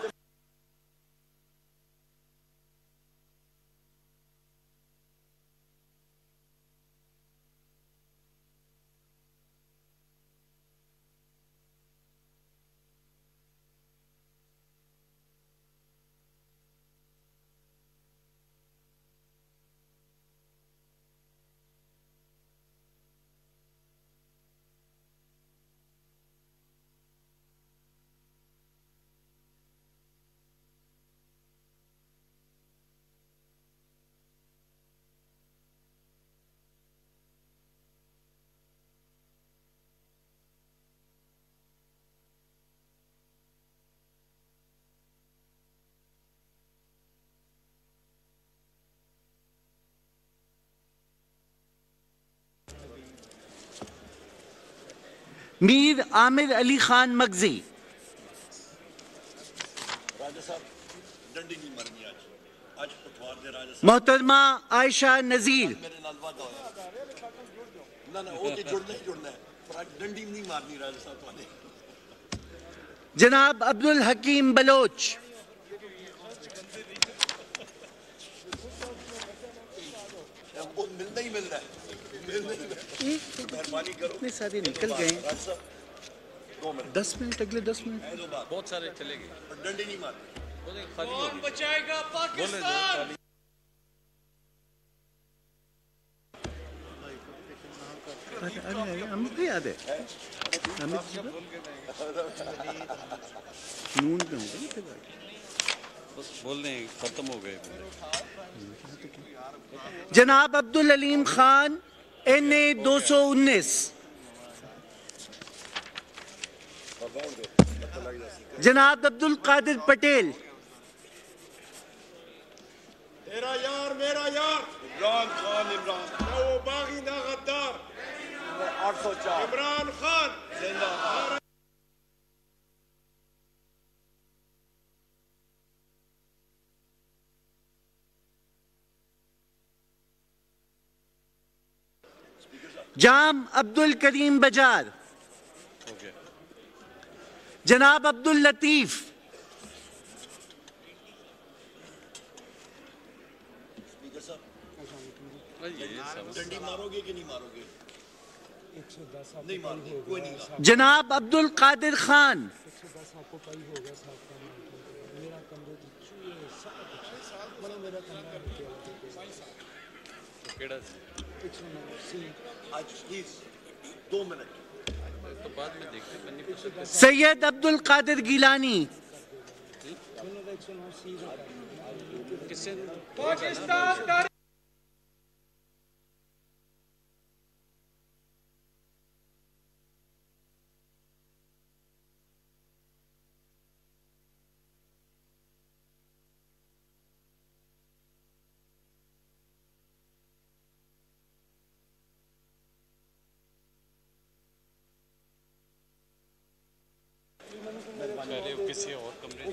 मीर आमिर अली खान मगजी। राजा साहब डंडी नहीं मरनी आज आज पटवार दे राजा साहब मोहतरमा आयशा नजीर। मेरे नाल वादा होया ना ना वो ते जुड़ना ही जुड़ना है पर आज डंडी नहीं मारनी राजा साहब तुम्हारे जनाब अब्दुल हकीम बलोच। वो मिलना ही मिल रहा है मेहरबानी करो इतने सारे निकल गए 10 मिनट अगले 10 मिनट बहुत सारे चले गए डंडी नहीं मारनी कौन बचाएगा पाकिस्तान। अरे अमित को याद है अमित जी नून पे होगा बस बोलने खत्म हो गए जनाब अब्दुल अलीम खान NA 219। जनाब अब्दुल कादिर पटेल। तेरा यार मेरा यार इमरान खान इमरान ना वो बागी ना गद्दार 804 इमरान खान जिंदाबाद। जाम अब्दुल करीम बजार, जनाब अब्दुल लतीफ, डंडी मारोगे कि नहीं मारोगे? नहीं मारोगे, कोई नहीं। जनाब अब्दुल कादिर खान, आज प्लीज 2 मिनट तो बाद में देखते। सैयद अब्दुल कादिर गिलानी, पाकिस्तान किसी और कमरे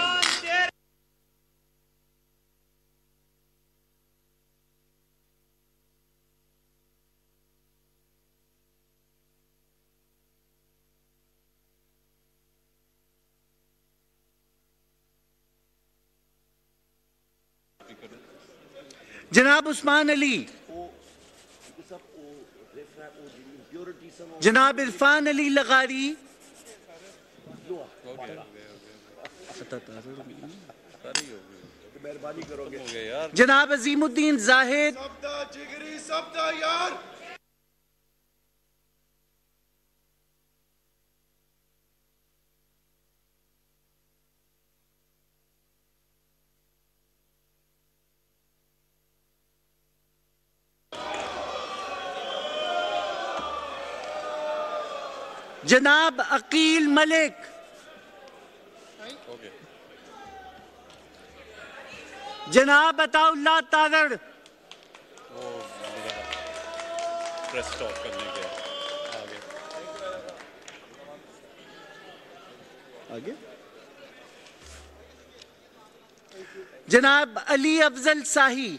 जनाब उस्मान अली, जनाब इरफान अली लगारी, मेहरबानी करोगे यार। जनाब अजीमुद्दीन जाहिद, जिगरी सबदा यार। जनाब अकील मलिक, जनाब अताउल्लाह तारड़, प्रेस स्टॉप करने के आगे जनाब अली अफजल शाही,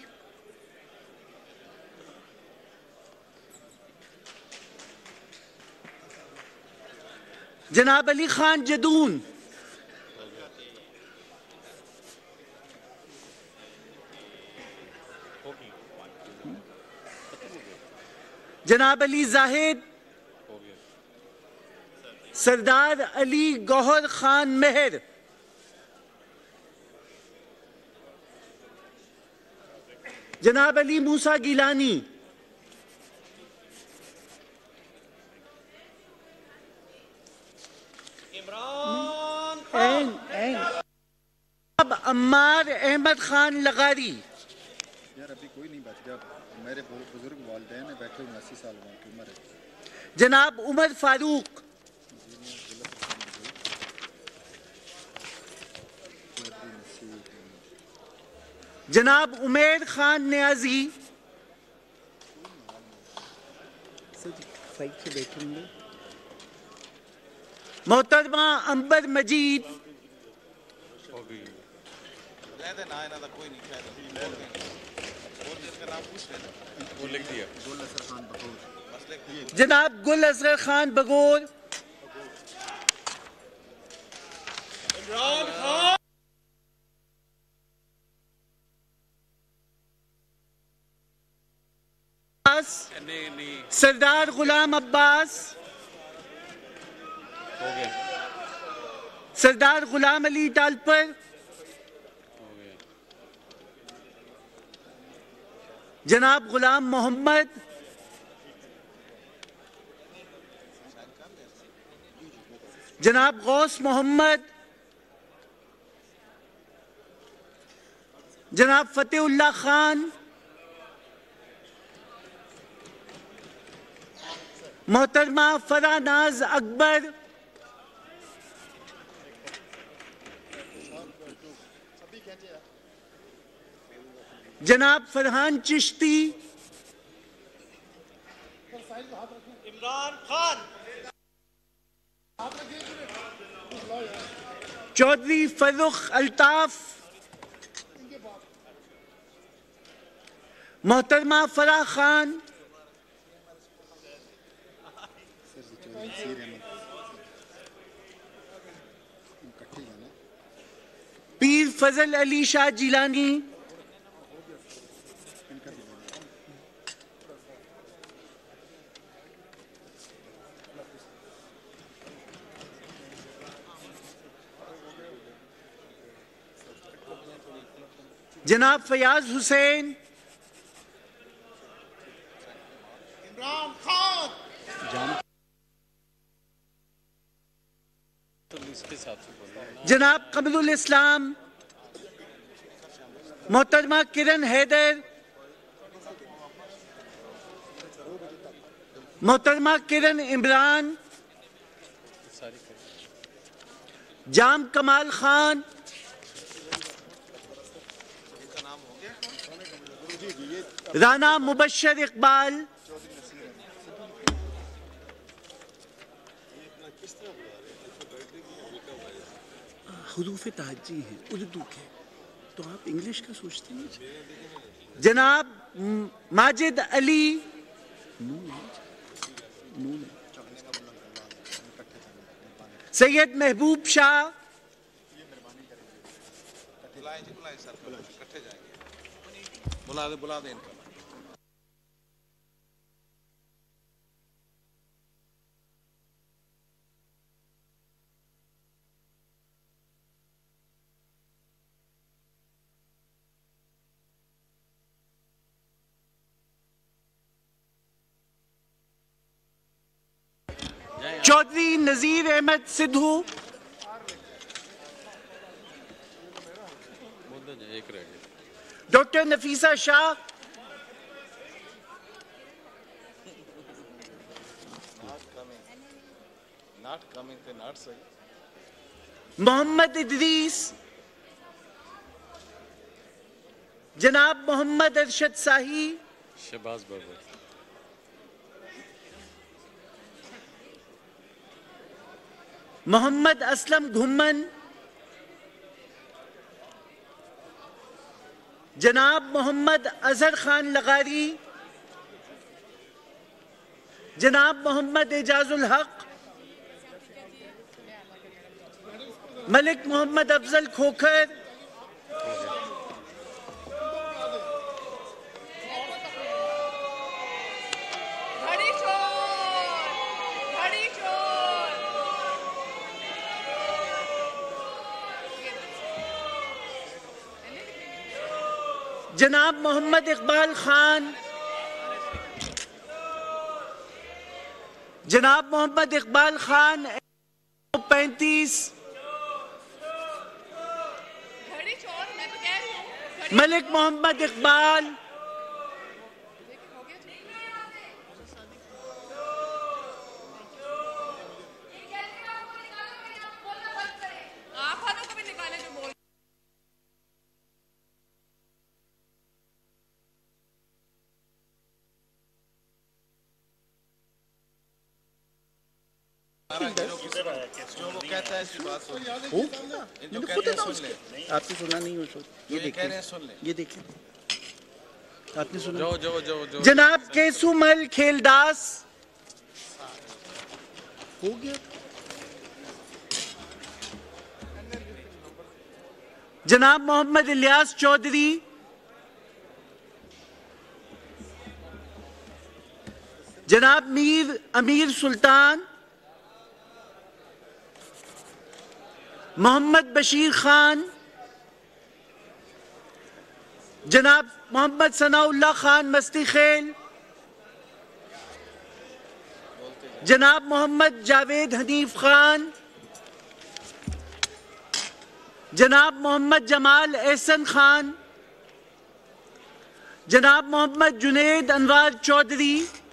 जनाब अली खान जदून, जनाब अली जाहिद, सरदार अली गौहर खान मेहर, जनाब अली मूसा गिलानी, जनाब अम्मार अहमद खान लगारी, यार अभी कोई नहीं बच गया, मेरे बुजुर्ग वालिदैन है बैठे 79 साल की उम्र है। जनाब उमर फारूक, जनाब उमेर खान न्याजी, मोहतरमा अंबर मजीद, जनाब गुल असगर खान बगोर, सरदार गुलाम अब्बास, सरदार गुलाम अली टालपर, जनाब गुलाम मोहम्मद, जनाब गौस मोहम्मद, जनाब फतेहुल्लाह खान, मोहतरमा फरानाज अकबर, जनाब फरहान चिश्ती, इमरान खान, चौधरी फर्रुख अल्ताफ, मोहतरमा फराह खान, नसीर अहमद इकट्ठे जाना। पीर फजल अली शाह जिलानी, जनाब फयाज हुसैन, इमरान खान, जनाब कमरुल इस्लाम, मोहतरमा किरण हैदर, मोहतरमा किरण इमरान, जाम कमाल खान, राना मुबश्शिर इकबाल, हुरूफ तहज्जी हैं उर्दू के, तो आप इंग्लिश का सोचते हैं। जनाब माजिद अली, सैयद महबूब शाह, बुला दे इनको। चौधरी नजीर अहमद सिद्धू, डॉक्टर नफीसा शाह, मोहम्मद इदरीस, जनाब मोहम्मद अरशद शाही, शहबाज बाबर, मोहम्मद असलम घुम्मन, जनाब मोहम्मद अजहर खान लगारी, जनाब मोहम्मद एजाजुल हक, मलिक मोहम्मद अफजल खोखर, जनाब मोहम्मद इकबाल खान, जनाब मोहम्मद इकबाल खान 35, मलिक मोहम्मद इकबाल, जो वो कहता है इसकी बात सुन। मैंने खुद अनाउंस किया, आपने सुना नहीं हो तो ये देखिए, ये देखिए आपने सुना। जो जनाब केसुमल खेलदास, हो गया। जनाब मोहम्मद इलियास चौधरी, जनाब मीर अमीर सुल्तान, मोहम्मद बशीर खान, जनाब मोहम्मद सनाउल्लाह खान मस्ती खेल, जनाब मोहम्मद जावेद हनीफ खान, जनाब मोहम्मद जमाल एहसन खान, जनाब मोहम्मद जुनेद अनवार चौधरी,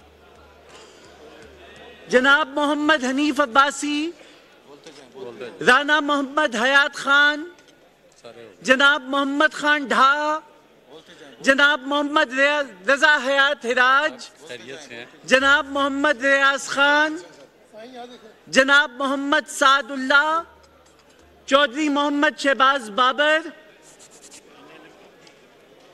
जनाब मोहम्मद हनीफ अब्बासी, राना मोहम्मद हयात खान, जनाब मोहम्मद खान ढा, जनाब मोहम्मद रजा हयात हिराज, जनाब मोहम्मद रियाज खान, जनाब मोहम्मद सादुल्लाह, चौधरी मोहम्मद शहबाज बाबर,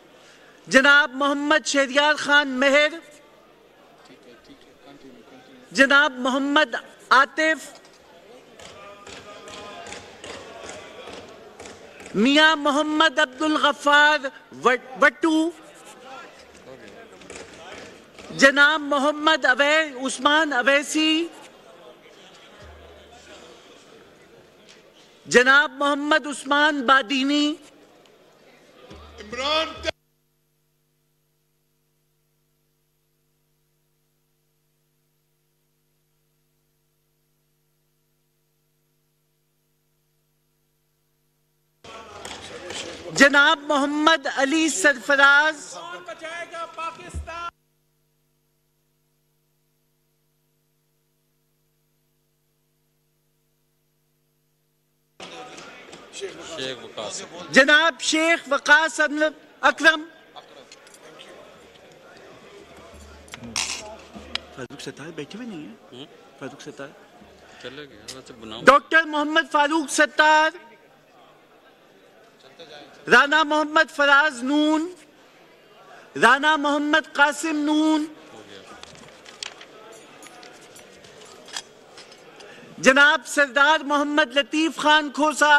जनाब मोहम्मद शहरियार खान मेहर, जनाब मोहम्मद आतिफ, मियां मोहम्मद अब्दुल गफ्फार वट्टू, जनाब मोहम्मद उस्मान अवैसी, जनाब मोहम्मद उस्मान बादीनी, इमरान जनाब मोहम्मद अली सरफराज, बचाएगा पाकिस्तान। शेख वकास, जनाब शेख वकास अकरम, फारूक सत्तार बैठे हुए नहीं है, फारूक सत्तार चले गए वैसे बनाओ। डॉक्टर मोहम्मद फारूक सत्तार, राना मोहम्मद फराज नून, राना मोहम्मद कासिम नून, जनाब सरदार मोहम्मद लतीफ खान खोसा,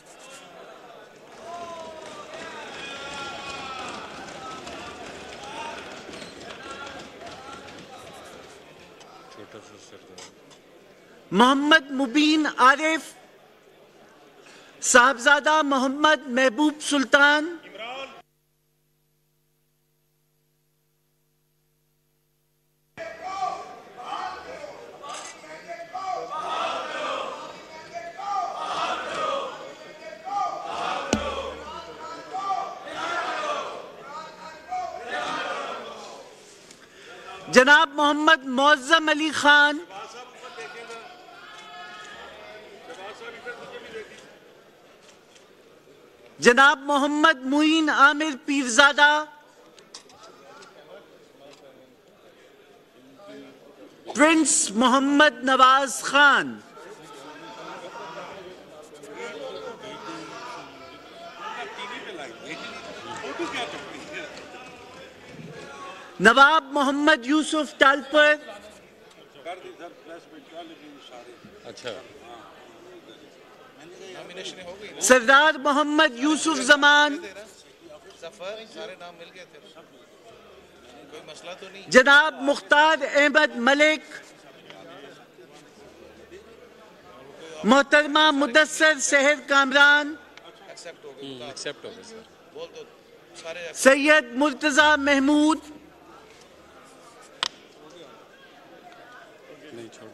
मोहम्मद मुबीन आरिफ, साहबजादा मोहम्मद महबूब सुल्तान, जनाब मोहम्मद मौज़म अली खान, जनाब मोहम्मद मुईन आमिर पीरजादा, प्रिंस मोहम्मद नवाज खान, नवाब मोहम्मद यूसुफ टालपर, अच्छा सरदार मोहम्मद यूसुफ जमान, सारे नाम मिल गए थे, कोई मसला तो नहीं। जनाब मुख्तार अहमद मलिक, मोहतरमा मुदस्सर शहर कामरान, एक्सेप्ट हो गए सर, बोल दो सारे सैयद मुर्तजा महमूद, नहीं छोड़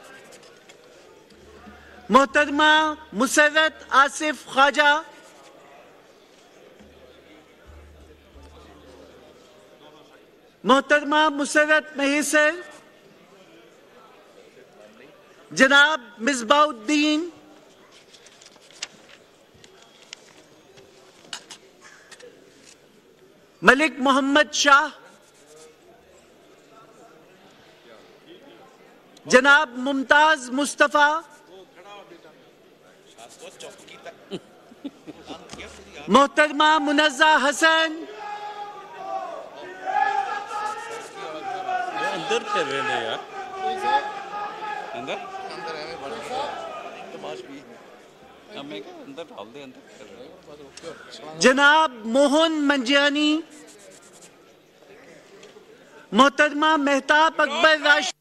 मोहतरमा मुसर्रत आसिफ ख्वाजा, मोहतरमा मुसर्रत महेसर, जनाब मिसबाउद्दीन, मलिक मोहम्मद शाह, जनाब मुमताज मुस्तफा, मोहतरमा मुनज़्ज़ा हसन, अंदर कर रहे हैं यार, अंदर हमें क्या अंदर डाल दे, अंदर कर रहे हैं। जनाब मोहन मंजियानी, मोहतरमा मेहताब अकबर राशिद,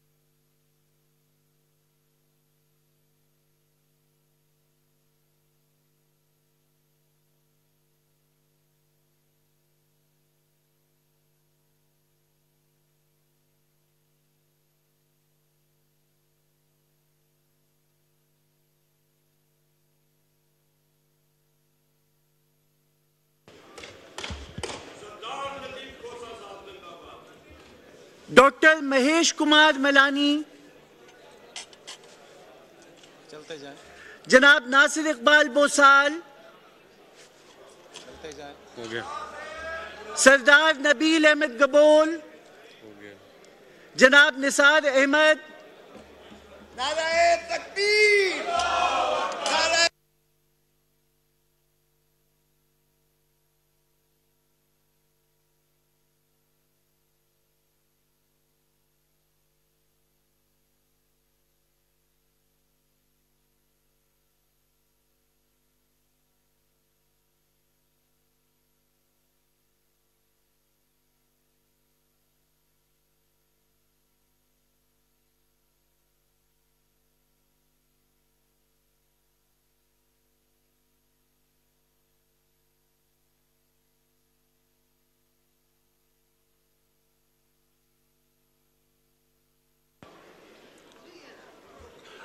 डॉक्टर महेश कुमार मलानी, चलते जाएं, जनाब नासिर इकबाल बोसाल, चलते जाएं, हो गया, सरदार नबील अहमद गबोल, हो गया, जनाब निसार अहमद, नाराए तकबीर, नाराए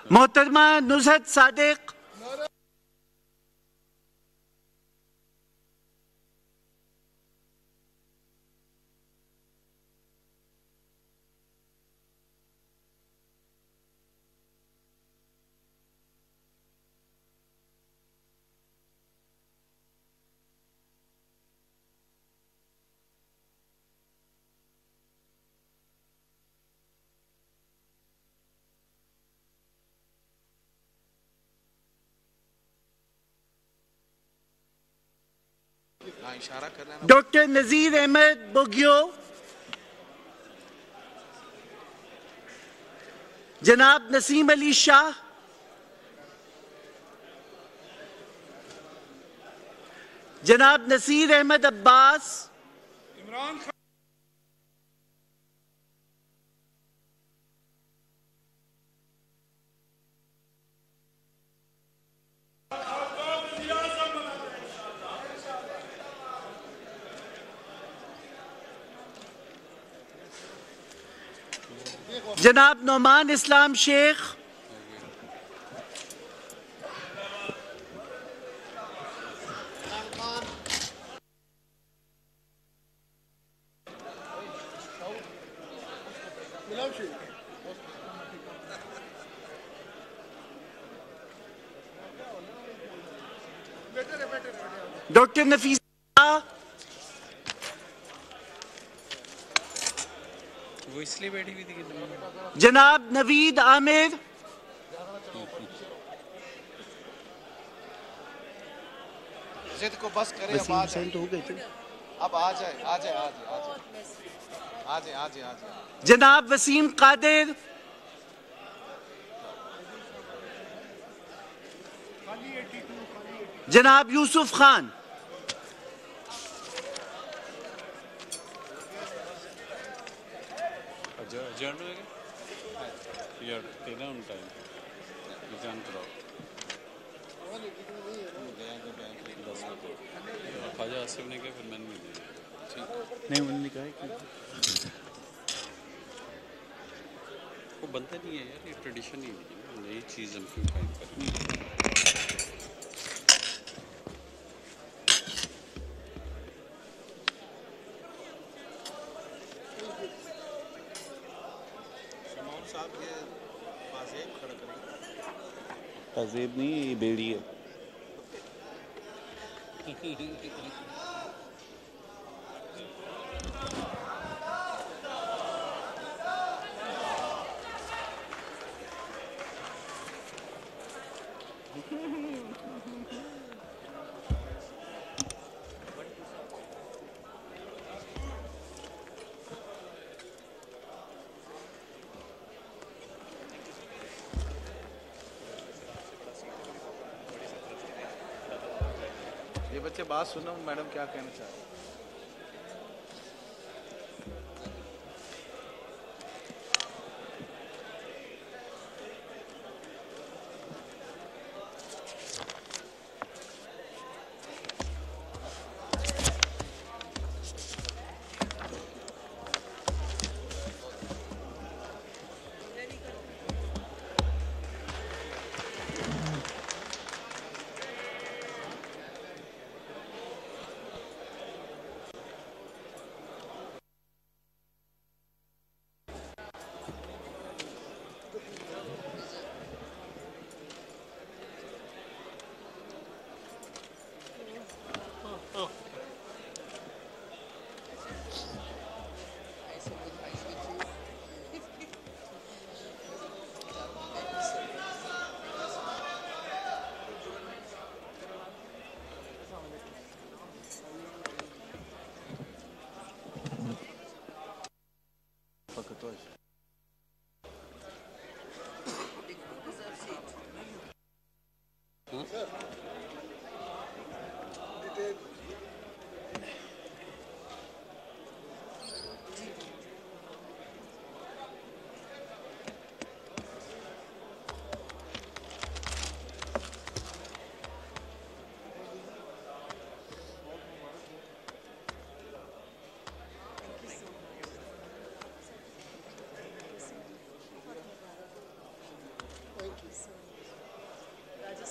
मोहतरमा नुज़हत सादिक, इशारा कर लेना। डॉक्टर नजीर अहमद बोगियो, जनाब नसीम अली शाह, जनाब नसीर अहमद अब्बास, इमरान खान, जनाब नौमान इस्लाम शेख, डॉक्टर नफीसा, वो इसलिए बैठी हुई थी कि जनाब नवीद आमिर, जिद को बस करे, अब आ जाए, अब आ जाए, आ जाए, आ जाए, आ जाए, आ जाए, आ जाए। जनाब वसीम कादिर, जनाब यूसुफ खान, यार तेरा उन टाइम एग्जाम कराओ ख्वाजा आसिफ ने कहा, फिर मैंने भी दिया। नहीं, उन्होंने कहा कि वो बनता नहीं है यार, ये ट्रेडिशन ही नहीं है, नई चीज़ हम क्यों फाइट करें। तहजीब नहीं, ये बेड़ी है। ये बच्चे बात सुनो, मैडम क्या कहना चाह रहे हैं।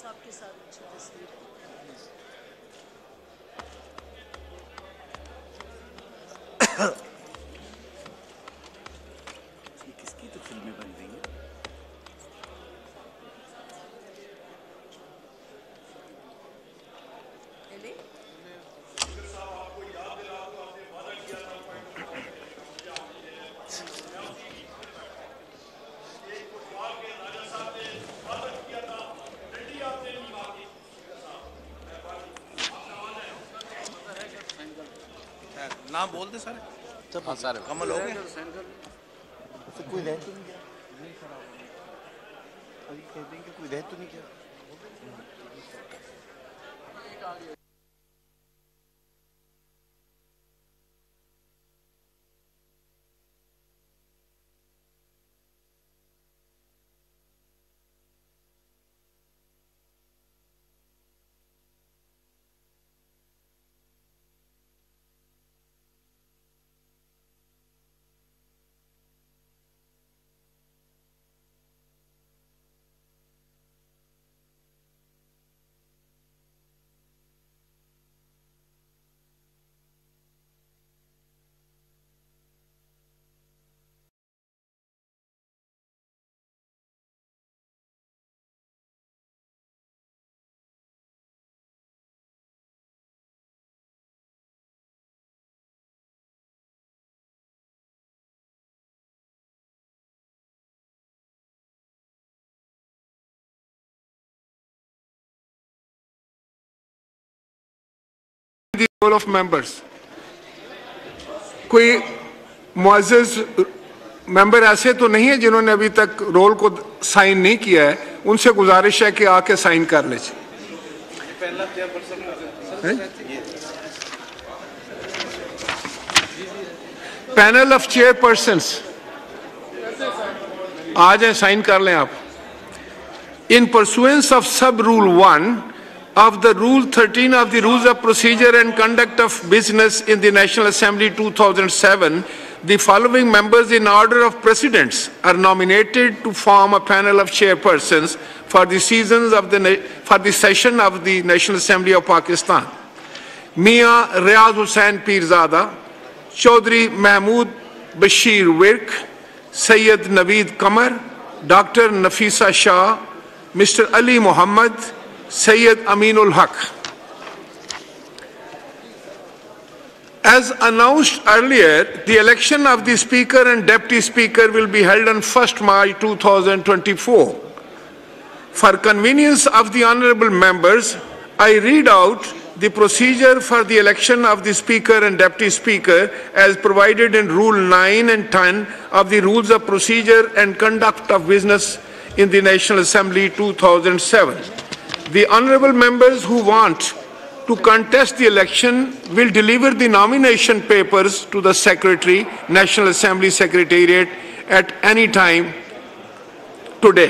साहब के साथ अच्छी तस्वीर है। किसकी तो फिल्में बन रही हैं? नाम बोल दे सारे। हाँ सारे कमल हो गए। कोई रह तो नहीं गया, अभी कह देंगे कोई रह तो नहीं गया। The role of members. कोई मुअज़्ज़ज़ मेंबर ऐसे तो नहीं है जिन्होंने अभी तक रोल को साइन नहीं किया है, उनसे गुजारिश है कि आके साइन कर ले। पैनल ऑफ चेयरपर्सन्स आ जाए, साइन कर लें आप। In pursuance of sub rule 1 of the Rule 13 of the Rules of Procedure and Conduct of Business in the National Assembly 2007, the following members in order of precedence are nominated to form a panel of chairpersons for the session of the National Assembly of Pakistan. Mia Riaz Hussain Pirzada, Chaudhry Mahmood Bashir Wirk, Sayyid Naveed Qamar, Dr. Nafisa Shah, Mr. Ali Muhammad, Sayyid Aminul Haq. As announced earlier, the election of the Speaker and Deputy Speaker will be held on 1st March 2024. For convenience of the honourable members, I read out the procedure for the election of the Speaker and Deputy Speaker as provided in Rule 9 and 10 of the Rules of Procedure and Conduct of Business in the National Assembly 2007. The honourable members who want to contest the election will deliver the nomination papers to the Secretary, National Assembly Secretariat at any time today,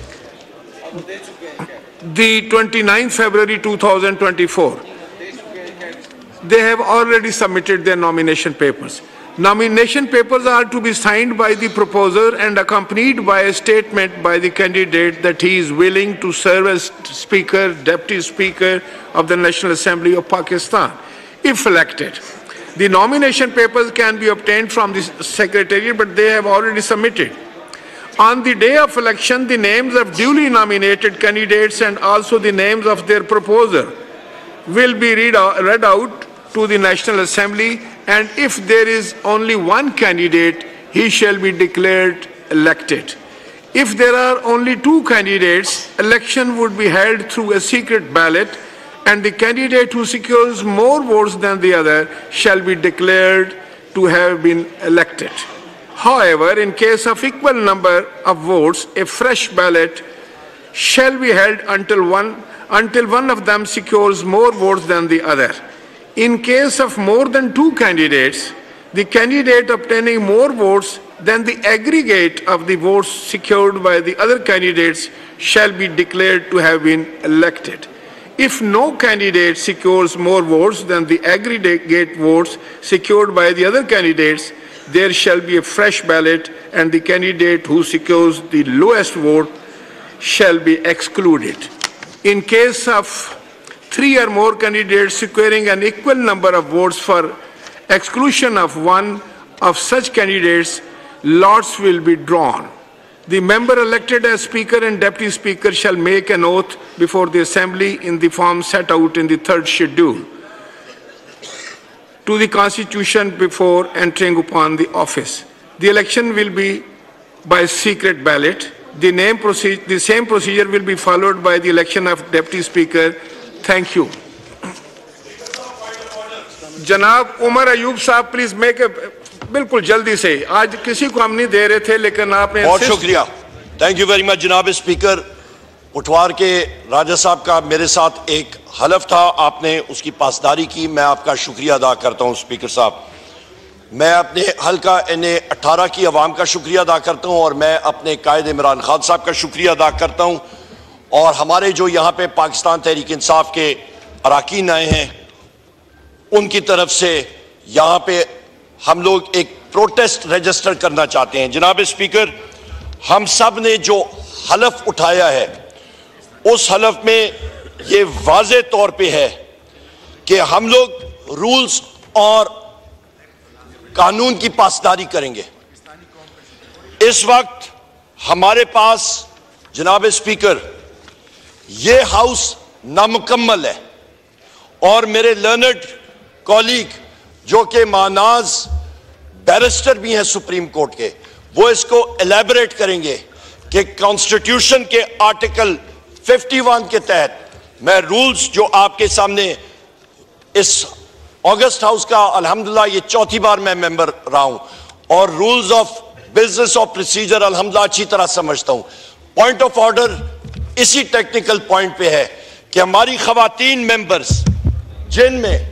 the 29th February 2024. They have already submitted their nomination papers. Nomination papers are to be signed by the proposer and accompanied by a statement by the candidate that he is willing to serve as Speaker, Deputy Speaker of the National Assembly of Pakistan, if elected. The nomination papers can be obtained from the Secretariat, but they have already submitted. On the day of election, the names of duly nominated candidates and also the names of their proposer will be read out to the National Assembly, and if there is only one candidate, he shall be declared elected. If there are only two candidates, election would be held through a secret ballot, and the candidate who secures more votes than the other shall be declared to have been elected. However, in case of equal number of votes, a fresh ballot shall be held until one of them secures more votes than the other. In case of more than two candidates, the candidate obtaining more votes than the aggregate of the votes secured by the other candidates shall be declared to have been elected. If no candidate secures more votes than the aggregate votes secured by the other candidates, there shall be a fresh ballot, and the candidate who secures the lowest vote shall be excluded. In case of 3 or more candidates securing an equal number of votes for exclusion of one of such candidates, lots will be drawn. The member elected as Speaker and Deputy Speaker shall make an oath before the Assembly in the form set out in the 3rd schedule to the Constitution before entering upon the office. The election will be by secret ballot. The same procedure will be followed by the election of Deputy Speaker. Thank you. जनाब उमर अयूब साहब please make बिल्कुल जल्दी से, आज किसी को हम नहीं दे रहे थे लेकिन आपने बहुत शुक्रिया। थैंक यू वेरी मच जनाब स्पीकर। उठवार के राजा साहब का मेरे साथ एक हलफ था, आपने उसकी पासदारी की, मैं आपका शुक्रिया अदा करता हूं स्पीकर साहब। मैं अपने हल्का NA 18 की आवाम का शुक्रिया अदा करता हूं और मैं अपने कायद इमरान खान साहब का शुक्रिया अदा करता हूं और हमारे जो यहाँ पे पाकिस्तान तहरीक इंसाफ के अरकान आए हैं उनकी तरफ से यहाँ पे हम लोग एक प्रोटेस्ट रजिस्टर करना चाहते हैं। जनाब स्पीकर, हम सब ने जो हलफ उठाया है उस हलफ में ये वाज़े तौर पे है कि हम लोग रूल्स और कानून की पासदारी करेंगे। इस वक्त हमारे पास जनाब स्पीकर ये हाउस नामुकम्मल है और मेरे लर्नड कॉलीग जो कि मानाज बैरिस्टर भी हैं सुप्रीम कोर्ट के, वो इसको एलैबोरेट करेंगे कि कॉन्स्टिट्यूशन के आर्टिकल 51 के तहत मैं रूल्स जो आपके सामने इस अगस्त हाउस का अल्हम्दुलिल्लाह ये 4थी बार मैं मेंबर रहा हूं और rules of business of procedure अल्हम्दुलिल्लाह अच्छी तरह समझता हूं। पॉइंट ऑफ ऑर्डर इसी टेक्निकल पॉइंट पे है कि हमारी खवातीन मेंबर्स जिनमें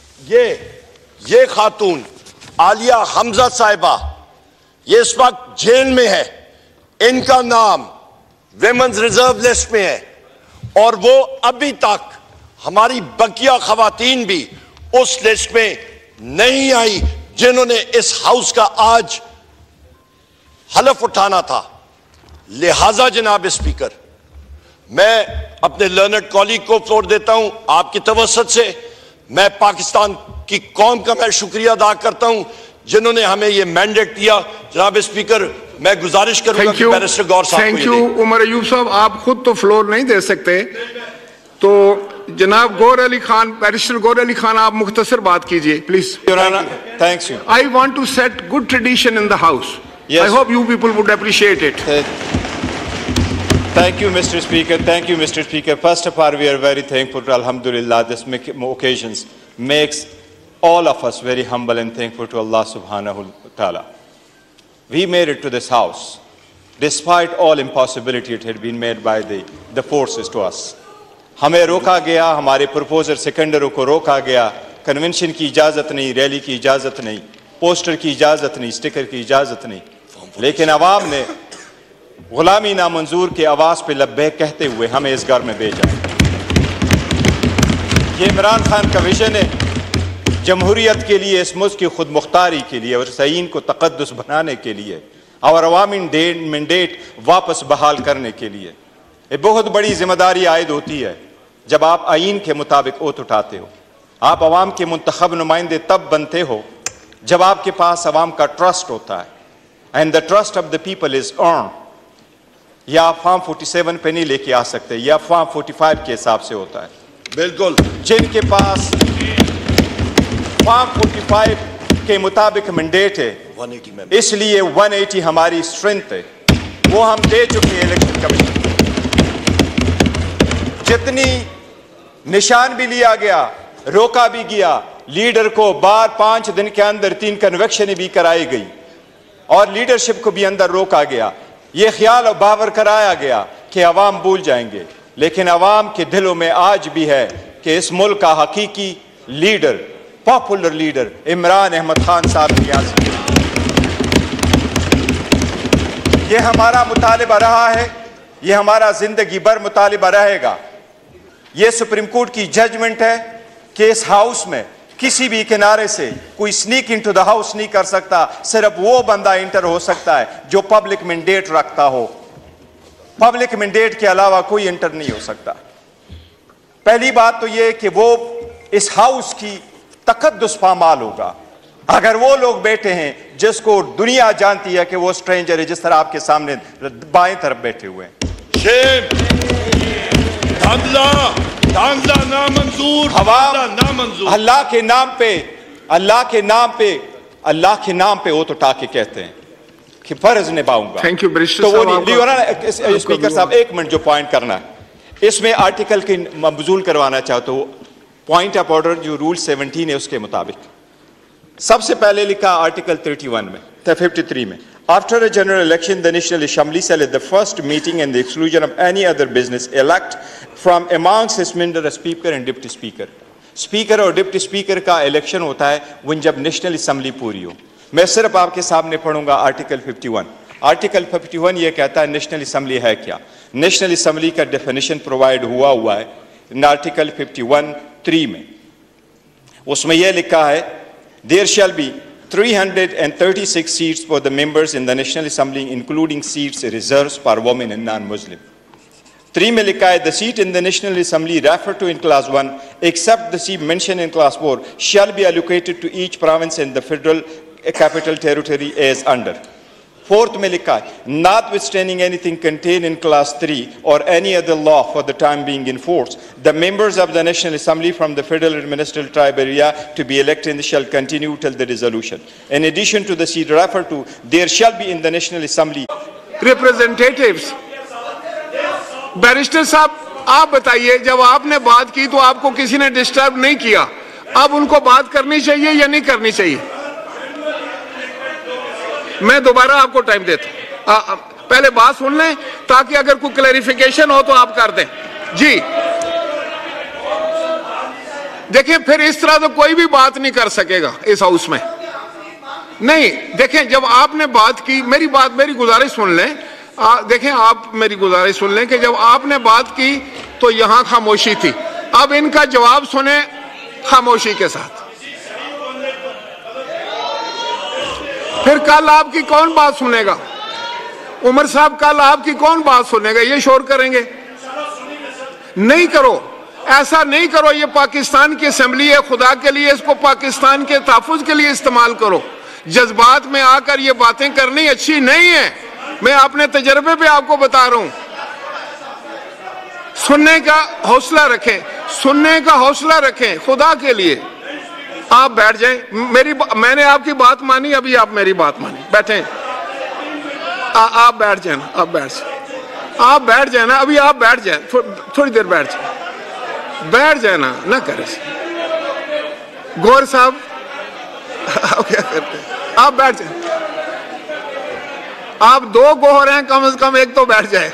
ये खातून आलिया हमजा साहिबा ये इस वक्त जेल में है, इनका नाम विमेंस रिजर्व लिस्ट में है और वो अभी तक हमारी बकिया खवातीन भी उस लिस्ट में नहीं आई जिन्होंने इस हाउस का आज हलफ उठाना था। लिहाजा जनाब स्पीकर, मैं अपने लर्नड कॉलीग को फ्लोर देता हूं आपकी तवस्सुत से। मैं पाकिस्तान की कौम का मैं शुक्रिया अदा करता हूं जिन्होंने हमें ये मैंडेट दिया। जनाब स्पीकर, मैं गुजारिश करूंगा कि बैरिस्टर गौर साहब थैंक यू उमर अयूब साहब, आप खुद तो फ्लोर नहीं दे सकते, तो जनाब गौर अली खान, बैरिस्टर गौर अली खान, आप मुख्तसर बात कीजिए please. Thanks you. I want to set good tradition in the house. I hope you people would appreciate it. Thank you, Mr. Speaker. Thank you, Mr. Speaker. First of all, we are very thankful to Alhamdulillah. This occasions makes all of us very humble and thankful to Allah subhanahu wa ta'ala. We made it to this house. Despite all impossibility it had been made by the forces to us. हमें रोका गया, हमारे proposer सेकेंडरों को रोका गया, convention की इजाज़त नहीं, रैली की इजाज़त नहीं, पोस्टर की इजाज़त नहीं, स्टिकर की इजाज़त नहीं, लेकिन अवाम ने गुलामी नामंजूर के आवाज़ पे लब्बैक कहते हुए हमें इस घर में भेजा। ये इमरान खान का विजन है जमहूरियत के लिए, इस मुल्क की खुद मुख्तारी के लिए और सईन को तक़द्दुस बनाने के लिए और अवामी मैंडेट वापस बहाल करने के लिए। ये बहुत बड़ी जिम्मेदारी आयद होती है जब आप आईन के मुताबिक ओत उठाते हो। आप अवाम के मुंतखब नुमाइंदे तब बनते हो जब आपके पास अवाम का ट्रस्ट होता है and the trust of the people is earn. या आप फॉर्म 47 पे नहीं लेके आ सकते, या फॉर्म 45 के हिसाब से होता है। बिल्कुल, जिनके पास फॉर्म 45 के मुताबिक मैंडेट है, 180 में, इसलिए 180 हमारी स्ट्रेंथ है, वो हम दे चुके हैं इलेक्शन कमीशन। जितनी निशान भी लिया गया, रोका भी गया, लीडर को बार 5 दिन के अंदर 3 कन्वेक्शन भी कराई गई और लीडरशिप को भी अंदर रोका गया। ये ख्याल और बावर कराया गया कि अवाम भूल जाएंगे, लेकिन अवाम के दिलों में आज भी है कि इस मुल्क का हकीकी leader, popular leader Imran Ahmed Khan साहब नियाज़ी। ये हमारा मुतालिबा रहा है, ये हमारा जिंदगी भर मुतालिबा रहेगा। ये सुप्रीम कोर्ट की जजमेंट है कि इस हाउस में किसी भी किनारे से कोई स्नीक इनटू द हाउस नहीं कर सकता, सिर्फ वो बंदा इंटर हो सकता है जो पब्लिक मैंडेट रखता हो। पब्लिक मैंडेट के अलावा कोई इंटर नहीं हो सकता। पहली बात तो ये कि वो इस हाउस की तकद्दुस पामाल होगा अगर वो लोग बैठे हैं जिसको दुनिया जानती है कि वो स्ट्रेंजर है, जिस तरह आपके सामने बाएं तरफ बैठे हुए हैं। नामंजूर। अल्लाह के नाम पे वो तो टाके कहते हैं कि फर्ज निभाऊंगा। थैंक यू तो वो नहीं। स्पीकर साहब एक मिनट, जो पॉइंट करना है इसमें आर्टिकल की मबजूल करवाना चाहते हो, पॉइंट ऑफ ऑर्डर जो रूल 17 है उसके मुताबिक सबसे पहले लिखा आर्टिकल 31 में 53 में, after a general election the national assembly shall at the first meeting and the exclusion of any other business elect from amongst its members a speaker and deputy speaker। Speaker और deputy speaker का election होता है when जब national assembly पूरी हो। मैं सिर्फ आपके सामने पढ़ूंगा आर्टिकल 51। आर्टिकल 51 ये कहता है नेशनल असेंबली है क्या। नेशनल असेंबली का डेफिनेशन प्रोवाइड हुआ है आर्टिकल 51(3) में। उसमें यह लिखा है there shall be 336 seats for the members in the National Assembly including seats reserved for women and non-Muslim। 3 में लिखा है the seat in the National Assembly referred to in class 1 except the seat mentioned in class 4 shall be allocated to each province in the federal capital territory as under। 4th में लिखा है notwithstanding anything contained in class 3 or any other law for the time being in force, the members of the National Assembly from the federal administrative tribe area to be elected shall continue till the dissolution। In addition to the seat referred to, there shall be in the National Assembly representatives। Barrister साहब आप बताइए, जब आपने बात की तो आपको किसी ने डिस्टर्ब नहीं किया, अब उनको बात करनी चाहिए या नहीं करनी चाहिए? मैं दोबारा आपको टाइम देता हूं, पहले बात सुन लें ताकि अगर कोई क्लैरिफिकेशन हो तो आप कर दें। जी देखिए, फिर इस तरह तो कोई भी बात नहीं कर सकेगा इस हाउस में। नहीं देखें, जब आपने बात की, मेरी गुजारिश सुन लें। देखें, आप मेरी गुजारिश सुन लें कि जब आपने बात की तो यहां खामोशी थी, अब इनका जवाब सुने खामोशी के साथ। फिर कल आपकी कौन बात सुनेगा? उमर साहब, कल आपकी कौन बात सुनेगा? ये शोर करेंगे? नहीं करो, ऐसा नहीं करो। ये पाकिस्तान की असेंबली है, खुदा के लिए इसको पाकिस्तान के तहफ़्फ़ुज़ के लिए इस्तेमाल करो। जज्बात में आकर ये बातें करनी अच्छी नहीं है। मैं अपने तजर्बे पे आपको बता रहा हूं। सुनने का हौसला रखें, सुनने का हौसला रखें, खुदा के लिए। आप बैठ जाएं। मैंने आपकी बात मानी, अभी आप मेरी बात मानी, बैठे। आप बैठ जाए ना, आप बैठ जाए ना, अभी आप बैठ जाए, थोड़ी देर बैठ जाए ना करें। गौर साहब आप क्या करते हैं? आप बैठ जाए। आप 2 गोहर हैं, कम से कम एक तो बैठ जाए।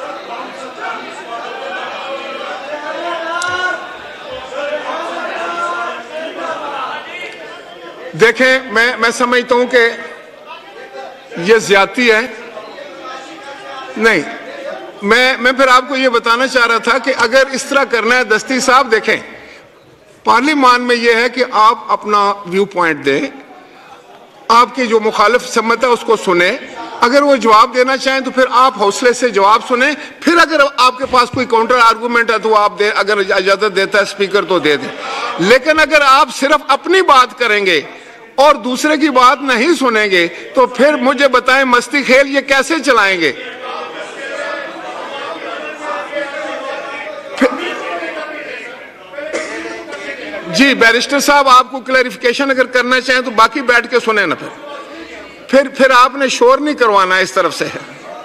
देखें, मैं समझता हूं कि ये ज्यादती है। नहीं, मैं फिर आपको ये बताना चाह रहा था कि अगर इस तरह करना है दस्ती साहब, देखें पार्लियामान में ये है कि आप अपना व्यू पॉइंट दें, आपकी जो मुखालिफ सम्मत है उसको सुने, अगर वो जवाब देना चाहें तो फिर आप हौसले से जवाब सुने, फिर अगर आपके पास कोई काउंटर आर्गूमेंट है तो आप दे, अगर इजाजत देता है स्पीकर तो दे दें। लेकिन अगर आप सिर्फ अपनी बात करेंगे और दूसरे की बात नहीं सुनेंगे तो फिर मुझे बताएं मस्ती खेल ये कैसे चलाएंगे? जी बैरिस्टर साहब, आपको क्लैरिफिकेशन अगर करना चाहें तो बाकी बैठ के सुने ना, फिर आपने शोर नहीं करवाना इस तरफ से।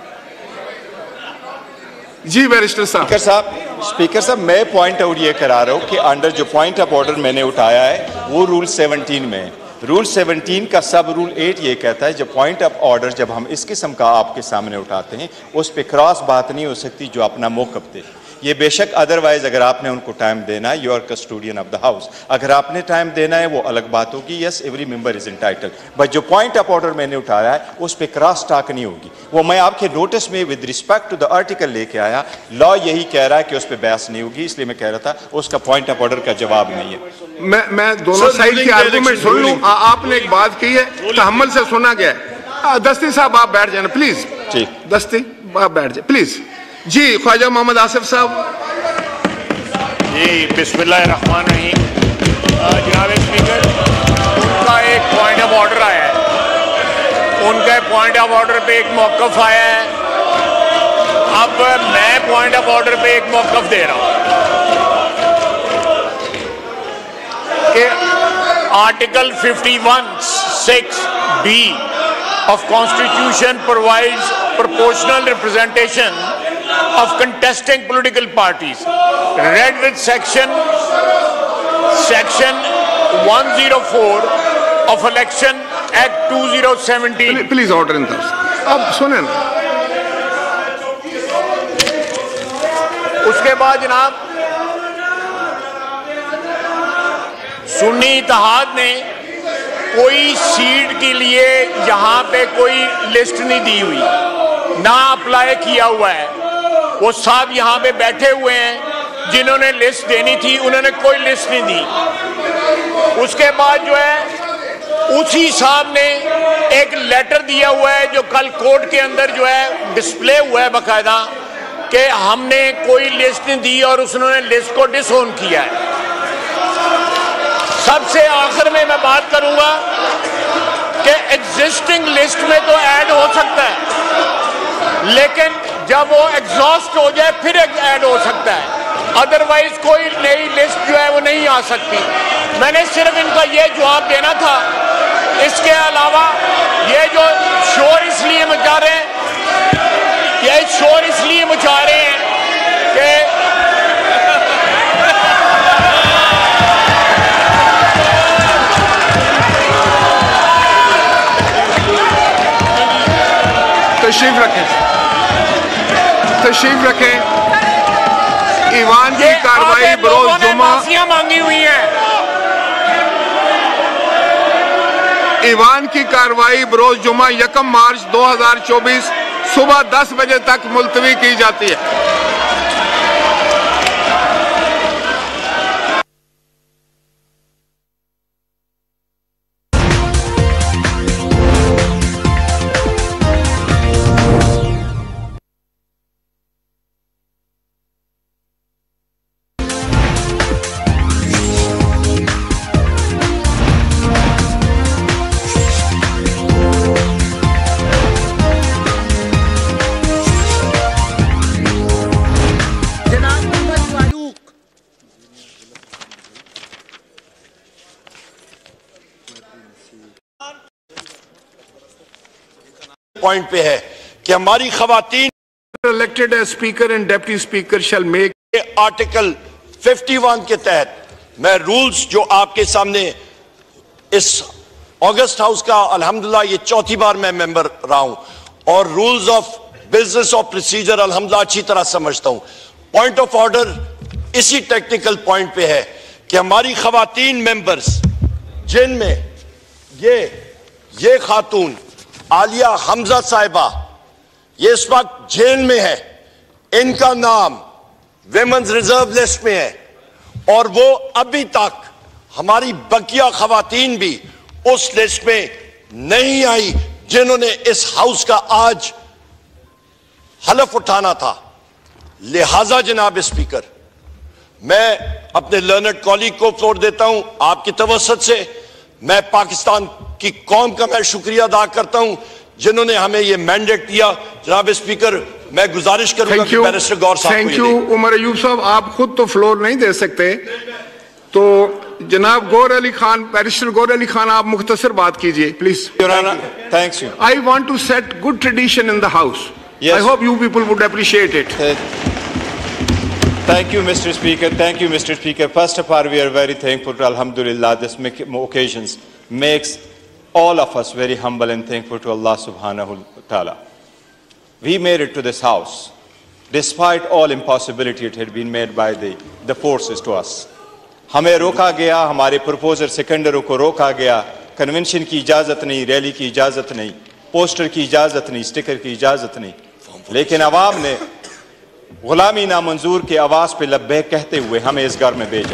जी बैरिस्टर साहब। स्पीकर साहब, मैं पॉइंट आउट ये करा रहा हूँ कि अंडर जो पॉइंट ऑफ ऑर्डर मैंने उठाया है वो रूल 17 में है। रूल 17 का सब रूल 8 ये कहता है जब पॉइंट ऑफ ऑर्डर जब हम इस किस्म का आपके सामने उठाते हैं उस पे क्रॉस बात नहीं हो सकती जो अपना मौक़िफ़ दे। ये बेशक अदरवाइज अगर आपने उनको टाइम देना है, you are custodian of the house, अगर आपने टाइम देना है वो अलग बात होगी। Yes, every member is entitled, but जो पॉइंट ऑफ ऑर्डर मैंने उठाया है उस पे क्रॉस टॉक नहीं होगी। वो मैं आपके नोटिस में with respect to the article लेके आया, लॉ यही कह रहा है कि उस पर बहस नहीं होगी, इसलिए मैं कह रहा था उसका पॉइंट ऑफ ऑर्डर का जवाब नहीं है। मैं दोनों साइड के आर्गुमेंट सुन लूं। आपने एक बात की है, तहम्मुल से सुना गया है। दस्ती साहब आप बैठ जाए प्लीज। जी दस्ती आप बैठ जाए प्लीज। जी ख्वाजा मोहम्मद आसिफ साहब। जी बिस्मिल्लाहिर्रहमानिर्रहीम। जनाब स्पीकर, उनका एक पॉइंट ऑफ ऑर्डर आया है, उनके पॉइंट ऑफ ऑर्डर पे एक मौक़िफ़ आया है। अब मैं पॉइंट ऑफ ऑर्डर पे एक मौक़िफ़ दे रहा हूँ कि article 51(6)(b) of Constitution provides proportional representation of contesting political parties, read with section 104 of Election Act 2017. Please order इन दस। अब सुने ना, उसके बाद जनाब सुन्नी इत्तेहाद ने कोई सीट के लिए यहाँ पे कोई लिस्ट नहीं दी हुई, ना अप्लाई किया हुआ है। वो साहब यहाँ पे बैठे हुए हैं, जिन्होंने लिस्ट देनी थी उन्होंने कोई लिस्ट नहीं दी। उसके बाद जो है उसी साहब ने एक लेटर दिया हुआ है जो कल कोर्ट के अंदर जो है डिस्प्ले हुआ है बाकायदा, कि हमने कोई लिस्ट नहीं दी और उसने लिस्ट को डिसओन किया है। सबसे आखिर में मैं बात करूंगा कि एग्जिस्टिंग लिस्ट में तो ऐड हो सकता है, लेकिन जब वो एग्जॉस्ट हो जाए फिर ऐड हो सकता है, अदरवाइज कोई नई लिस्ट जो है वो नहीं आ सकती। मैंने सिर्फ इनका ये जवाब देना था। इसके अलावा ये जो शोर इसलिए मचा रहे हैं, ये शोर इसलिए मचा रहे हैं कि तशरीफ रखें। ईवान की कार्रवाई बरोज जुमा मांगी हुई है। ईवान की कार्रवाई बरोज जुमा 1 मार्च 2024 सुबह 10 बजे तक मुलतवी की जाती है। पॉइंट पे है कि हमारी खवातीन elected as speaker and deputy speaker shall make article 51 के तहत मैं रूल्स जो आपके सामने इस अगस्त हाउस का अल्हम्दुलिल्लाह ये चौथी बार मैं मेंबर रहा हूं और rules of business of procedure अल्हम्दुलिल्लाह अच्छी तरह समझता हूं। पॉइंट ऑफ ऑर्डर इसी टेक्निकल पॉइंट पे है कि हमारी खवातीन मेंबर्स जिनमें ये खातून आलिया हमजा साहिबा ये इस वक्त जेल में है, इनका नाम विमेंस रिजर्व लिस्ट में है और वो अभी तक हमारी बकिया खवातीन भी उस लिस्ट में नहीं आई जिन्होंने इस हाउस का आज हलफ उठाना था। लिहाजा जनाब स्पीकर, मैं अपने लर्नड कॉलीग को फ्लोर देता हूं आपकी तवस्सुत से। मैं पाकिस्तान की कौम का मैं शुक्रिया अदा करता हूं जिन्होंने हमें यह मैंडेट दिया। जनाब स्पीकर, मैं गुजारिश करूंगा कि बैरिस्टर गौर साहब थैंक यू। उमर अयूब साहब, आप खुद तो फ्लोर नहीं दे सकते, तो जनाब गौर अली खान, बैरिस्टर गौर अली खान, आप मुख्तसर बात कीजिए please. Thanks you. I want to set good tradition in the house. I hope you people would appreciate it. Thank you, Mr. Speaker. Thank you, Mr. Speaker. First of all, we are very thankful to Alhamdulillah. This occasions makes all of us very humble and thankful to Allah subhanahu wa ta'ala. We made it to this house. Despite all impossibility it had been made by the forces to us. हमें रोका गया, हमारे proposer सेकेंडरों को रोका गया, convention की इजाज़त नहीं, रैली की इजाज़त नहीं, पोस्टर की इजाज़त नहीं, स्टिकर की इजाज़त नहीं, लेकिन अवाम ने गुलामी नामंजूर के आवाज़ पे लब्बैक कहते हुए हमें इस घर में भेजा।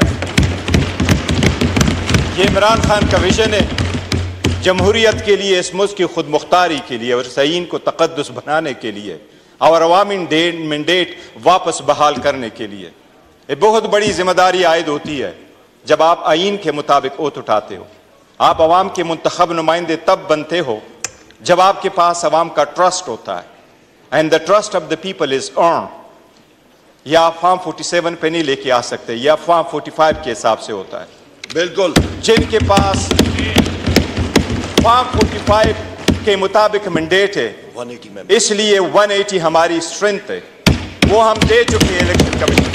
ये इमरान खान का विजन है जमहूरियत के लिए, इस मुल्क की खुद मुख्तारी के लिए और सईन को तक़द्दुस बनाने के लिए और अवामी मैंडेट वापस बहाल करने के लिए। ये बहुत बड़ी जिम्मेदारी आयद होती है जब आप आईन के मुताबिक ओथ उठाते हो। आप अवाम के मुंतखब नुमाइंदे तब बनते हो जब आपके पास अवाम का ट्रस्ट होता है, and the trust of the people is earn. या आप फॉर्म 47 पे नहीं लेके आ सकते, या फॉर्म 45 के हिसाब से होता है। बिल्कुल, जिनके पास फॉर्म 45 के मुताबिक मैंडेट है, 180 में, इसलिए 180 हमारी स्ट्रेंथ है, वो हम दे चुके हैं इलेक्शन कमीशन।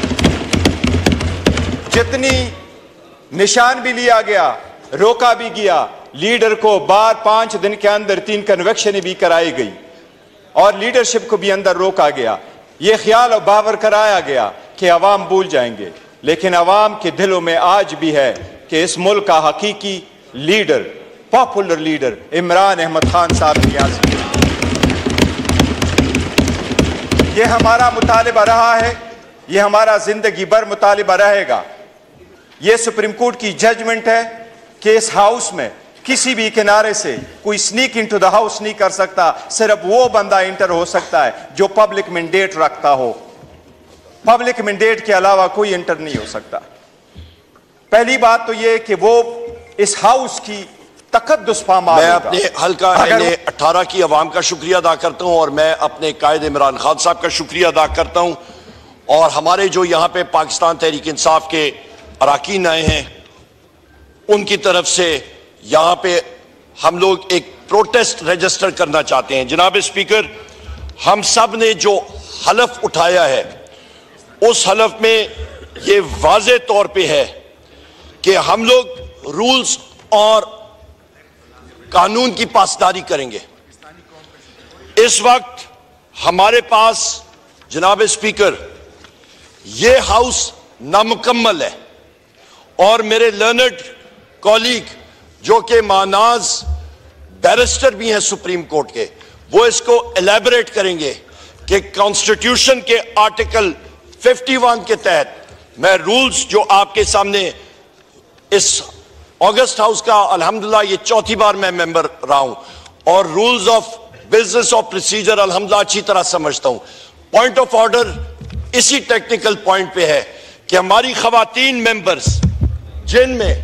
जितनी निशान भी लिया गया, रोका भी गया, लीडर को बार 5 दिन के अंदर 3 कन्वेक्शन भी कराई गई और लीडरशिप को भी अंदर रोका गया। ये ख्याल और बावर कराया गया कि अवाम भूल जाएंगे, लेकिन अवाम के दिलों में आज भी है कि इस मुल्क का हकीकी leader, popular leader Imran Ahmed Khan साहब नियाज़ी। ये हमारा मुतालिबा रहा है, ये हमारा जिंदगी भर मुतालिबा रहेगा। ये सुप्रीम कोर्ट की जजमेंट है कि इस हाउस में किसी भी किनारे से कोई स्नीक इनटू द हाउस नहीं कर सकता, सिर्फ वो बंदा इंटर हो सकता है जो पब्लिक मैंडेट रखता हो। पब्लिक मैंडेट के अलावा कोई इंटर नहीं हो सकता। पहली बात तो ये कि वो इस हाउस की तकद्दुस पामाल मैं होगा। अपने हल्का NA-18 की आवाम का शुक्रिया अदा करता हूं और मैं अपने कायद इमरान खान साहब का शुक्रिया अदा करता हूं और हमारे जो यहाँ पे पाकिस्तान तहरीक इंसाफ के अरकान आए हैं उनकी तरफ से यहाँ पे हम लोग एक प्रोटेस्ट रजिस्टर करना चाहते हैं। जनाब स्पीकर, हम सब ने जो हलफ उठाया है उस हलफ में ये वाज़े तौर पे है कि हम लोग रूल्स और कानून की पासदारी करेंगे। इस वक्त हमारे पास जनाब स्पीकर ये हाउस नामुकम्मल है और मेरे लर्नड कॉलीग जो कि मानाज बैरिस्टर भी हैं सुप्रीम कोर्ट के, वो इसको एलैबोरेट करेंगे कि कॉन्स्टिट्यूशन के आर्टिकल 51 के तहत मैं रूल्स जो आपके सामने इस अगस्त हाउस का अल्हम्दुलिल्लाह ये 4थी बार मैं मेंबर रहा हूं और rules of business of procedure अल्हम्दुलिल्लाह अच्छी तरह समझता हूं। पॉइंट ऑफ ऑर्डर इसी टेक्निकल पॉइंट पे है कि हमारी खवातीन मेंबर्स जिनमें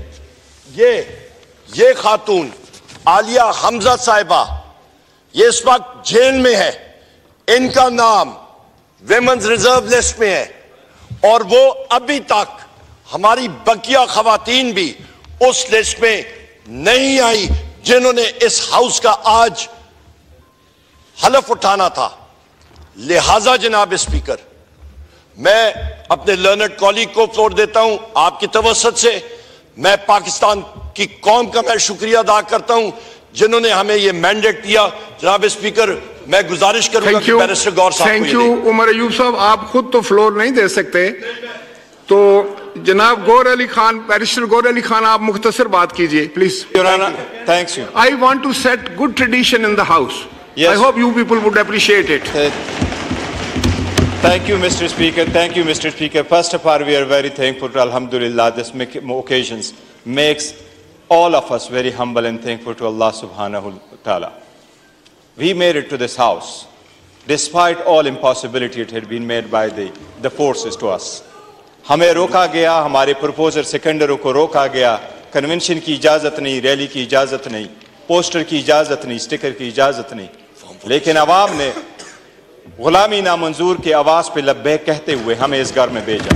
ये खातून आलिया हमजा साहिबा ये इस वक्त जेल में है, इनका नाम विमेंस रिजर्व लिस्ट में है और वो अभी तक हमारी बकिया खवातीन भी उस लिस्ट में नहीं आई जिन्होंने इस हाउस का आज हलफ उठाना था। लिहाजा जनाब स्पीकर, मैं अपने लर्नड कॉलीग को फ्लोर देता हूं आपकी तवस्सुत से। मैं पाकिस्तान की कौम का मैं शुक्रिया अदा करता हूं जिन्होंने हमें यह मैंडेट दिया। जनाब स्पीकर, मैं गुजारिश करूंगा कि बैरिस्टर गौर साहब थैंक यू। उमर अयूब साहब, आप खुद तो फ्लोर नहीं दे सकते, तो जनाब गौर अली खान, बैरिस्टर गौर अली खान, आप मुख्तसर बात कीजिए please. Thanks you. I want to set good tradition in the house. I hope you people would appreciate it. Thank you, Mr. Speaker. Thank you, Mr. Speaker. First of all, we are very thankful to Alhamdulillah. This occasions makes all of us very humble and thankful to Allah subhanahu wa ta'ala. We made it to this house. Despite all impossibility it had been made by the forces to us. हमें रोका गया, हमारे proposer सेकेंडरों को रोका गया, convention की इजाज़त नहीं, रैली की इजाज़त नहीं, पोस्टर की इजाज़त नहीं, स्टिकर की इजाज़त नहीं, लेकिन अवाम ने गुलामी नामंजूर के आवाज़ पे लब्बैक कहते हुए हमें इस घर में भेजा।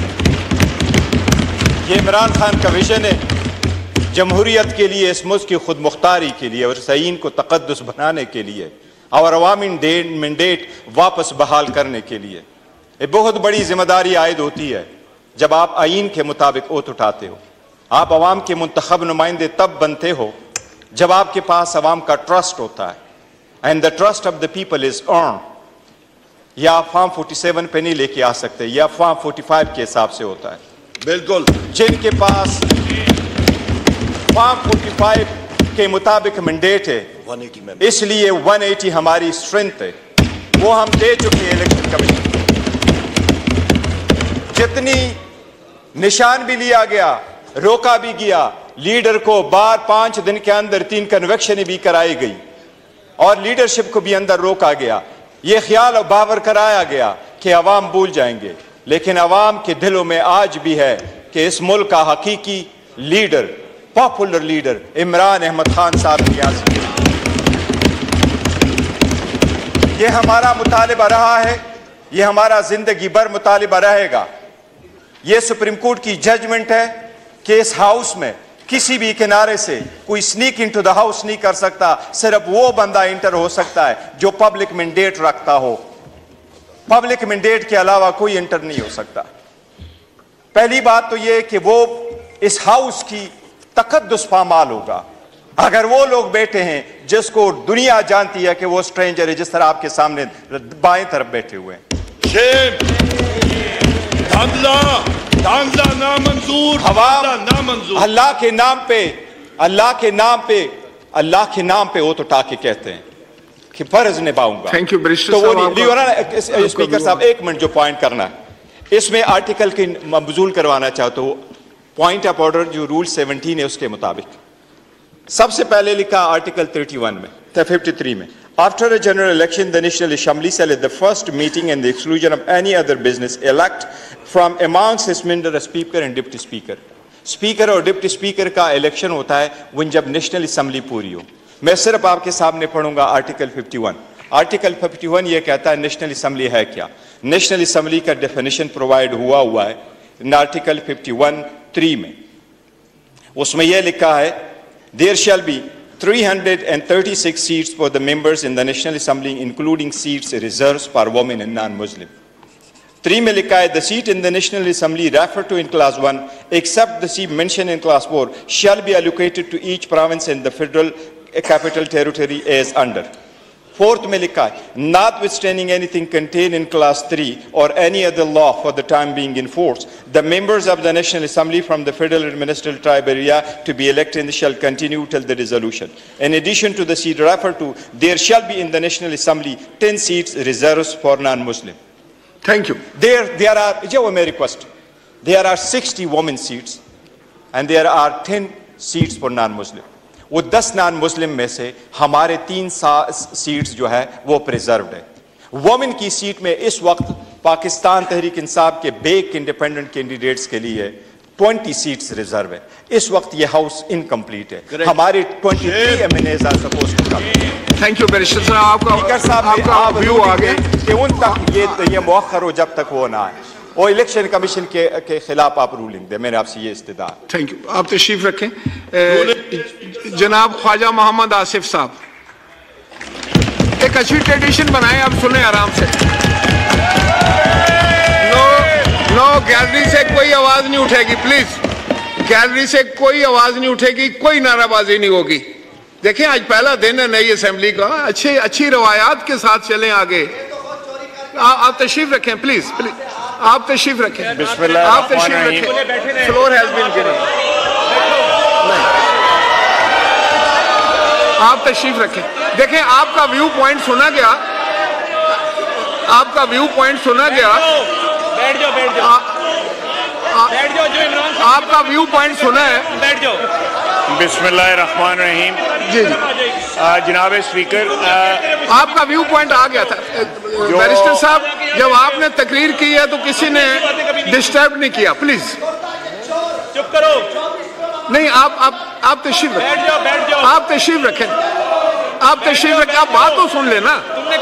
ये इमरान खान का विजन है जमहूरियत के लिए, इस मुल्क की खुद मुख्तारी के लिए और सईन को तकद्दुस बनाने के लिए और अवामी मैंडेट वापस बहाल करने के लिए। ये बहुत बड़ी जिम्मेदारी आयद होती है जब आप आईन के मुताबिक ओथ उठाते हो। आप अवाम के मुंतखब नुमाइंदे तब बनते हो जब आपके पास अवाम का ट्रस्ट होता है, and the trust of the people is earn. या आप फॉर्म 47 पे नहीं लेके आ सकते, या फॉर्म 45 के हिसाब से होता है। बिल्कुल, जिनके पास फॉर्म 45 के मुताबिक मैंडेट है, 180 में, इसलिए 180 हमारी स्ट्रेंथ है, वो हम दे चुके हैं इलेक्शन कमीशन। जितनी निशान भी लिया गया, रोका भी गया, लीडर को बार 5 दिन के अंदर 3 कन्वेक्शन भी कराई गई और लीडरशिप को भी अंदर रोका गया। ये ख्याल और बावर कराया गया कि अवाम भूल जाएंगे, लेकिन अवाम के दिलों में आज भी है कि इस मुल्क का हकीकी leader, popular leader Imran Ahmed Khan साहब नियाज़ी। ये हमारा मुतालिबा रहा है, ये हमारा जिंदगी भर मुतालिबा रहेगा। ये सुप्रीम कोर्ट की जजमेंट है कि इस हाउस में किसी भी किनारे से कोई स्नीक इनटू द हाउस नहीं कर सकता, सिर्फ वो बंदा इंटर हो सकता है जो पब्लिक मैंडेट रखता हो। पब्लिक मैंडेट के अलावा कोई इंटर नहीं हो सकता। पहली बात तो ये कि वो इस हाउस की तकद्दुस पामाल होगा अगर वो लोग बैठे हैं जिसको दुनिया जानती है कि वो स्ट्रेंजर है, जिस तरह आपके सामने बाएं तरफ बैठे हुए हैं। अल्लाह के नाम पे वो तो टाके कहते हैं कि फर्ज निभाऊंगा। थैंक यू तो वो स्पीकर साहब एक मिनट जो पॉइंट करना है इसमें आर्टिकल की मबजूल करवाना चाहते हो, पॉइंट ऑफ ऑर्डर जो रूल 17 है उसके मुताबिक सबसे पहले लिखा आर्टिकल 31 में 53 में, after a general election the National Assembly shall at the first meeting and the exclusion of any other business elect from amongst its members a speaker and deputy speaker। Speaker और deputy speaker का election होता है when जब national assembly पूरी हो। मैं सिर्फ आपके सामने पढ़ूंगा आर्टिकल 51। आर्टिकल 51 ये कहता है नेशनल असेंबली है क्या। नेशनल असेंबली का डेफिनेशन प्रोवाइड हुआ है आर्टिकल 51(3) में। उसमें यह लिखा है there shall be 336 seats for the members in the National Assembly including seats reserved for women and non-Muslim। 3 में लिखा है the seat in the National Assembly referred to in class 1 except the seat mentioned in class 4 shall be allocated to each province in the federal capital territory as under। 4th में लिखा है notwithstanding anything contained in class 3 or any other law for the time being in force, the members of the National Assembly from the federal administrative tribe area to be elected shall continue till the dissolution। In addition to the seat referred to, there shall be in the National Assembly 10 seats reserved for non-Muslim। Thank you। There are, जो मेरी question, there are 60 women seats and there are 10 seats for non-Muslim। वो 10 non Muslim में से हमारे 3 seats जो है वो preserved है। वुमेन की सीट में इस वक्त पाकिस्तान तहरीक इंसाफ के बेक इंडिपेंडेंट कैंडिडेट्स के लिए 20 सीट्स रिजर्व है। इस वक्त ये हाउस इनकम्प्लीट है। हमारे 23 MNAs are supposed to come. Thank you barrister साहब। आपका व्यू आ गया कि उन तक ये मौखर हो जब तक वो ना आए और इलेक्शन कमीशन के खिलाफ आप रूलिंग दे। मैंने आपसे ये इस्तेदा। Thank you. आप तशरीफ रखें। जनाब ख्वाजा मोहम्मद आसिफ साहब, एक अच्छी ट्रेडिशन बनाए, आप सुने आराम से। नो गैलरी से कोई आवाज नहीं उठेगी प्लीज। गैलरी से कोई आवाज नहीं उठेगी, कोई नाराबाजी नहीं होगी। देखें आज पहला दिन है नई असेंबली का, अच्छी रवायात के साथ चलें आगे। आप तशरीफ रखें प्लीज, प्लीज आप तशरीफ रखें। आप तशरीफ रखें। Floor has been given. आप तशरीफ रखें। देखें आपका व्यू पॉइंट सुना गया, आपका व्यू पॉइंट सुना गया। बैठ जाओ बैठ जाओ बैठ जाओ। जो इमरान आपका व्यू पॉइंट सुना है, बैठ जाओ। बिस्मिल्लाहिर्रहमानिर्रहीम। जी जी जनाब स्पीकर, आपका व्यू पॉइंट आ गया था। बैरिस्टर साहब जब आपने तकरीर की है तो किसी ने डिस्टर्ब नहीं किया, प्लीज चुप करो। नहीं आप तशरीफ रखें। बैठ जाओ। आप तशरीफ रखें। आप तशरीफ रखें। आप बात तो सुन लेना।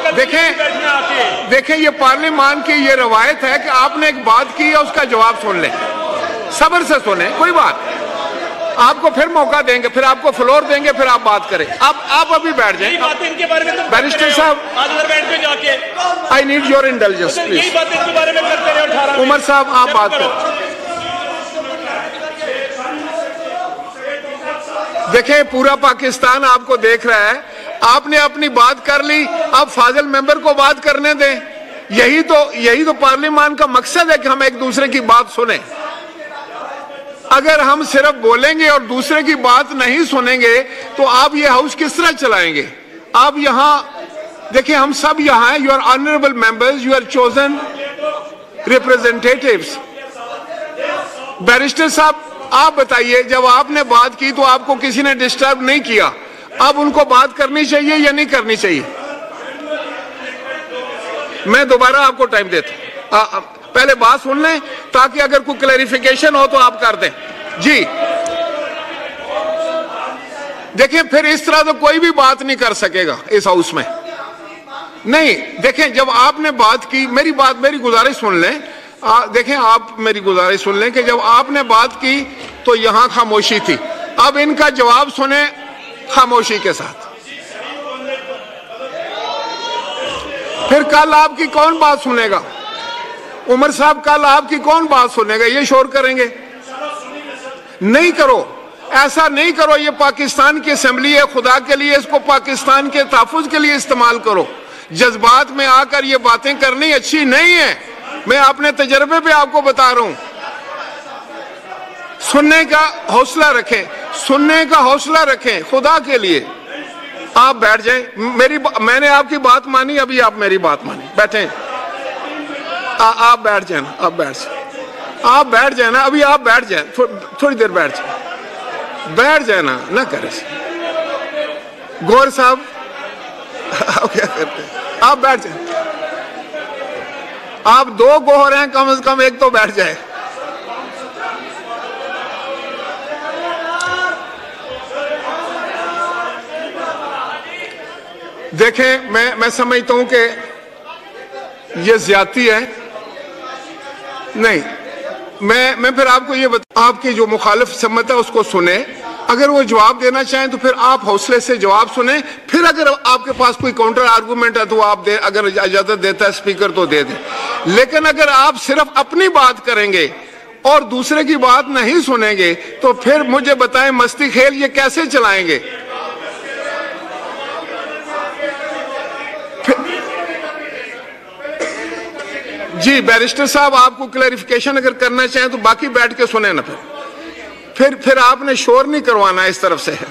देखें ये पार्लियामान की ये रवायत है कि आपने एक बात की है उसका जवाब सुन लें, सब्र से सुने, कोई बात। आपको फिर मौका देंगे, फिर आपको फ्लोर देंगे, फिर आप बात करें। आप अभी बैठ जाएं। बैरिस्टर साहब I need your intelligence please. Umar साहब आप बात करें। देखें पूरा पाकिस्तान आपको देख रहा है, आपने अपनी बात कर ली, अब फाजिल मेंबर को बात करने दें। यही तो पार्लियामान का मकसद है कि हम एक दूसरे की बात सुने। अगर हम सिर्फ बोलेंगे और दूसरे की बात नहीं सुनेंगे तो आप ये हाउस किस तरह चलाएंगे। आप यहाँ देखिए, हम सब यहाँ हैं, you are honourable members, you are chosen representatives. Barrister साहब आप बताइए, जब आपने बात की तो आपको किसी ने डिस्टर्ब नहीं किया, अब उनको बात करनी चाहिए या नहीं करनी चाहिए? मैं दोबारा आपको टाइम देता हूं। पहले बात सुन लें ताकि अगर कोई क्लैरिफिकेशन हो तो आप कर दें। जी देखें, फिर इस तरह तो कोई भी बात नहीं कर सकेगा इस हाउस में। नहीं, देखें, जब आपने बात की, मेरी गुजारिश सुन लें। देखें, आप मेरी गुजारिश सुन लें कि जब आपने बात की तो यहां खामोशी थी। अब इनका जवाब सुने खामोशी के साथ। फिर कल आपकी कौन बात सुनेगा? उमर साहब, कल आपकी कौन बात सुनेगा? ये शोर करेंगे? नहीं करो, ऐसा नहीं करो। ये पाकिस्तान की असेंबली है, खुदा के लिए इसको पाकिस्तान के तहफ़्फ़ुज़ के लिए इस्तेमाल करो। जज्बात में आकर ये बातें करनी अच्छी नहीं है। मैं अपने तजर्बे पे आपको बता रहा हूं। सुनने का हौसला रखें, सुनने का हौसला रखें, खुदा के लिए। आप बैठ जाएं। मैंने आपकी बात मानी, अभी आप मेरी बात मानी। बैठे, आप बैठ जाए ना, आप बैठ जाए ना, अभी आप बैठ जाए, थोड़ी देर बैठ जाए ना करें। गौर साहब, आप क्या करते हैं? आप बैठ जाए। आप दो गोहर हैं, कम से कम एक तो बैठ जाए। देखें, मैं समझता हूं कि ये ज्यादती है। नहीं, मैं फिर आपको ये आपकी जो मुखालिफ सम्मत है उसको सुने। अगर वो जवाब देना चाहें तो फिर आप हौसले से जवाब सुने। फिर अगर आपके पास कोई काउंटर आर्गूमेंट है तो आप दे, अगर इजाजत देता है स्पीकर तो दे दे। लेकिन अगर आप सिर्फ अपनी बात करेंगे और दूसरे की बात नहीं सुनेंगे तो फिर मुझे बताएं, मस्ती खेल ये कैसे चलाएंगे? जी बैरिस्टर साहब, आपको क्लैरिफिकेशन अगर करना चाहें तो बाकी बैठ के सुने ना। फिर आपने शोर नहीं करवाना इस तरफ से।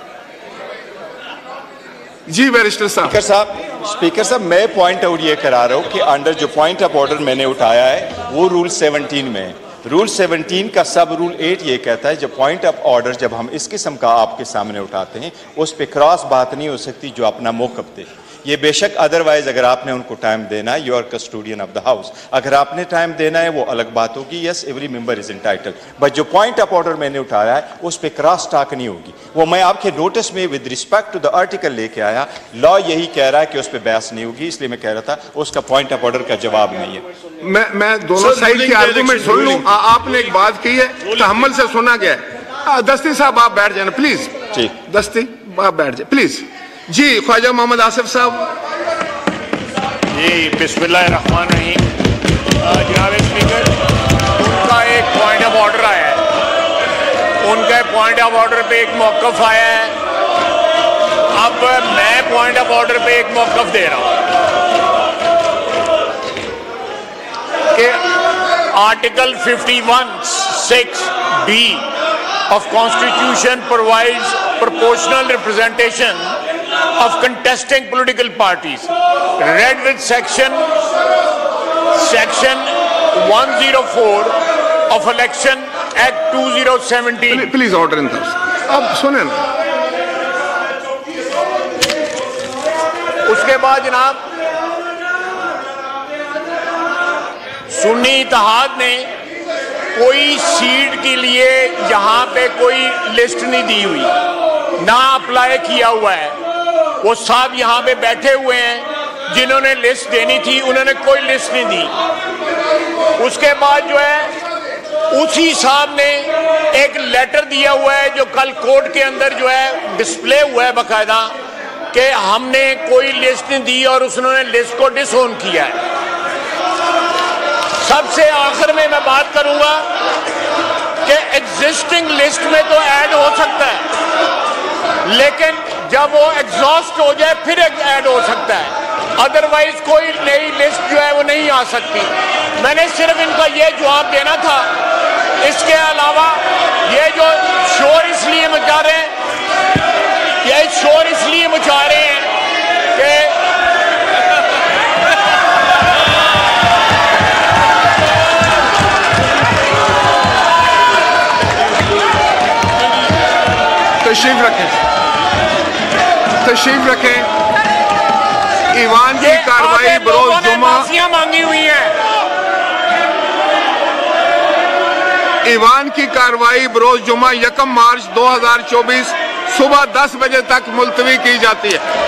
जी बैरिस्टर साहब। स्पीकर साहब, मैं पॉइंट आउट ये करा रहा हूँ कि अंडर जो पॉइंट ऑफ ऑर्डर मैंने उठाया है वो रूल 17 में है। रूल 17 का सब रूल 8 ये कहता है जब पॉइंट ऑफ ऑर्डर जब हम इस किस्म का आपके सामने उठाते हैं उस पर क्रॉस बात नहीं हो सकती जो अपना मौक़िफ़ दे। ये बेशक अदरवाइज अगर आपने उनको टाइम देना है, you are custodian of the house. अगर आपने टाइम देना है वो अलग बात होगी। Yes, every member is entitled, but जो पॉइंट ऑफ ऑर्डर मैंने उठाया है उस पर क्रॉस टॉक नहीं होगी। वो मैं आपके नोटिस में with respect to the article लेके आया। लॉ यही कह रहा है कि उस पर बहस नहीं होगी, इसलिए मैं कह रहा था उसका पॉइंट ऑफ ऑर्डर का जवाब नहीं है। मैं दोनों साइड के आर्गूमेंट सुन लूं। आपने एक बात की है, तहम्मुल से सुना गया है। दस्ती साहब आप बैठ जाए प्लीज। जी दस्ती आप बैठ जाए प्लीज। जी ख्वाजा मोहम्मद आसिफ साहब। जी बिस्मिल्लाहिर्रहमानिर्रहीम। जनाब स्पीकर, उनका एक पॉइंट ऑफ ऑर्डर आया है, उनके पॉइंट ऑफ ऑर्डर पे एक मौक़िफ़ आया है। अब मैं पॉइंट ऑफ ऑर्डर पे एक मौक़िफ़ दे रहा हूँ कि article 51(6)(b of Constitution provides proportional representation of contesting political parties, read with section 104 of Election Act 2017. Please order in house. अब सुने ना। उसके बाद जनाब सुन्नी इत्तेहाद ने कोई सीट के लिए यहाँ पे कोई लिस्ट नहीं दी हुई, ना अप्लाई किया हुआ है। वो साहब यहाँ पे बैठे हुए हैं, जिन्होंने लिस्ट देनी थी उन्होंने कोई लिस्ट नहीं दी। उसके बाद जो है उसी साहब ने एक लेटर दिया हुआ है जो कल कोर्ट के अंदर जो है डिस्प्ले हुआ है बाकायदा, कि हमने कोई लिस्ट नहीं दी और उसने लिस्ट को डिसओन किया है। सबसे आखिर में मैं बात करूंगा कि एग्जिस्टिंग लिस्ट में तो ऐड हो सकता है, लेकिन जब वो एग्जॉस्ट हो जाए फिर ऐड हो सकता है, अदरवाइज कोई नई लिस्ट जो है वो नहीं आ सकती। मैंने सिर्फ इनका ये जवाब देना था। इसके अलावा ये जो शोर इसलिए मचा रहे हैं, ये शोर इसलिए मचा रहे हैं कि तशरीफ रखें। ईवान की कार्रवाई बरोज जुमा मांगी हुई है। ईवान की कार्रवाई बरोज जुमा 1 मार्च 2024 सुबह 10 बजे तक मुलतवी की जाती है।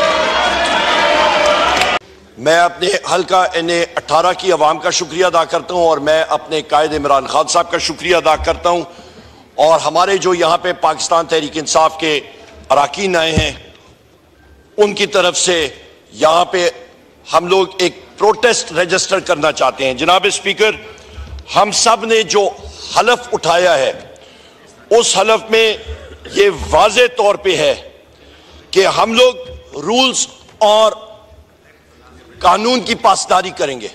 मैं अपने हल्का NA-18 की आवाम का शुक्रिया अदा करता हूं और मैं अपने कायद इमरान खान साहब का शुक्रिया अदा करता हूं और हमारे जो यहाँ पे पाकिस्तान तहरीक इंसाफ के अरकान आए हैं उनकी तरफ से यहाँ पे हम लोग एक प्रोटेस्ट रजिस्टर करना चाहते हैं। जनाब स्पीकर, हम सब ने जो हलफ उठाया है उस हलफ में ये वाज़े तौर पे है कि हम लोग रूल्स और कानून की पासदारी करेंगे।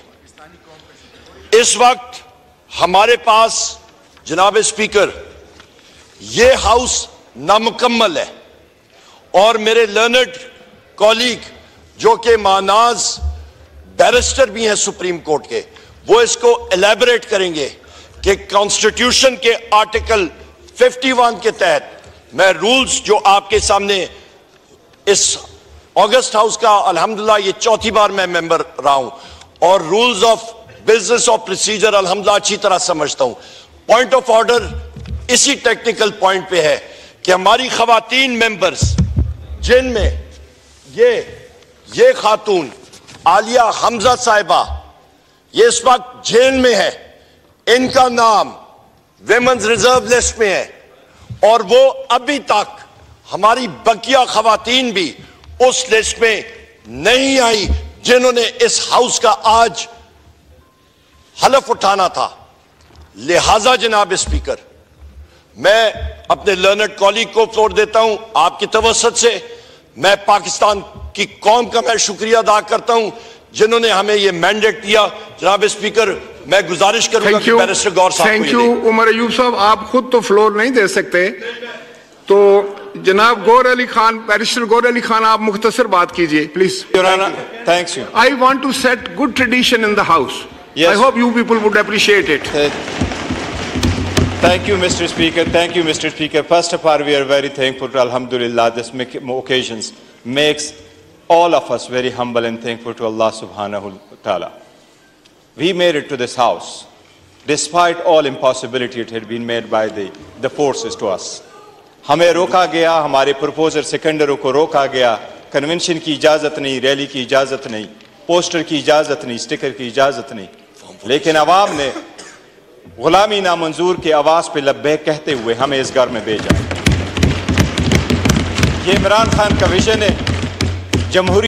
इस वक्त हमारे पास जनाब स्पीकर ये हाउस नामुकम्मल है और मेरे लर्नड कॉलीग जो कि मानाज बैरिस्टर भी हैं सुप्रीम कोर्ट के, वो इसको एलैबोरेट करेंगे कि कॉन्स्टिट्यूशन के आर्टिकल 51 के तहत मैं रूल्स जो आपके सामने इस अगस्त हाउस का अल्हम्दुलिल्लाह ये 4थी बार मैं मेंबर रहा हूं और rules of business of procedure अल्हम्दुलिल्लाह अच्छी तरह समझता हूं। पॉइंट ऑफ ऑर्डर इसी टेक्निकल पॉइंट पे है कि हमारी खवातीन मेंबर्स जिनमें ये खातून आलिया हमजा साहिबा ये इस वक्त जेल में है, इनका नाम विमेंस रिजर्व लिस्ट में है और वो अभी तक हमारी बकिया खवातीन भी उस लिस्ट में नहीं आई जिन्होंने इस हाउस का आज हलफ उठाना था। लिहाजा जनाब स्पीकर, मैं अपने लर्नड कॉलीग को फ्लोर देता हूं आपकी तवस्सुत से। मैं पाकिस्तान की कौम का मैं शुक्रिया अदा करता हूं जिन्होंने हमें यह मैंडेट दिया। जनाब स्पीकर, मैं गुजारिश करूंगा कि बैरिस्टर गौर साहब थैंक यू। उमर अयूब साहब, आप खुद तो फ्लोर नहीं दे सकते, तो जनाब गौर अली खान, बैरिस्टर गौर अली खान, आप मुख्तसर बात कीजिए please. Thanks you. I want to set good tradition in the house. I hope you people would appreciate it. Thank you, Mr. Speaker. Thank you, Mr. Speaker. First of all, we are very thankful to Alhamdulillah. This occasions makes all of us very humble and thankful to Allah subhanahu wa ta'ala. We made it to this house. Despite all impossibility it had been made by the forces to us. हमें रोका गया, हमारे proposer सेकेंडरों को रोका गया, convention की इजाज़त नहीं, रैली की इजाज़त नहीं, पोस्टर की इजाज़त नहीं, स्टिकर की इजाज़त नहीं, लेकिन अवाम ने गुलामी नामंजूर के आवाज़ पे लब्बैक कहते हुए हमें इस घर में भेजा। ये इमरान खान का विजन है, जमहूरी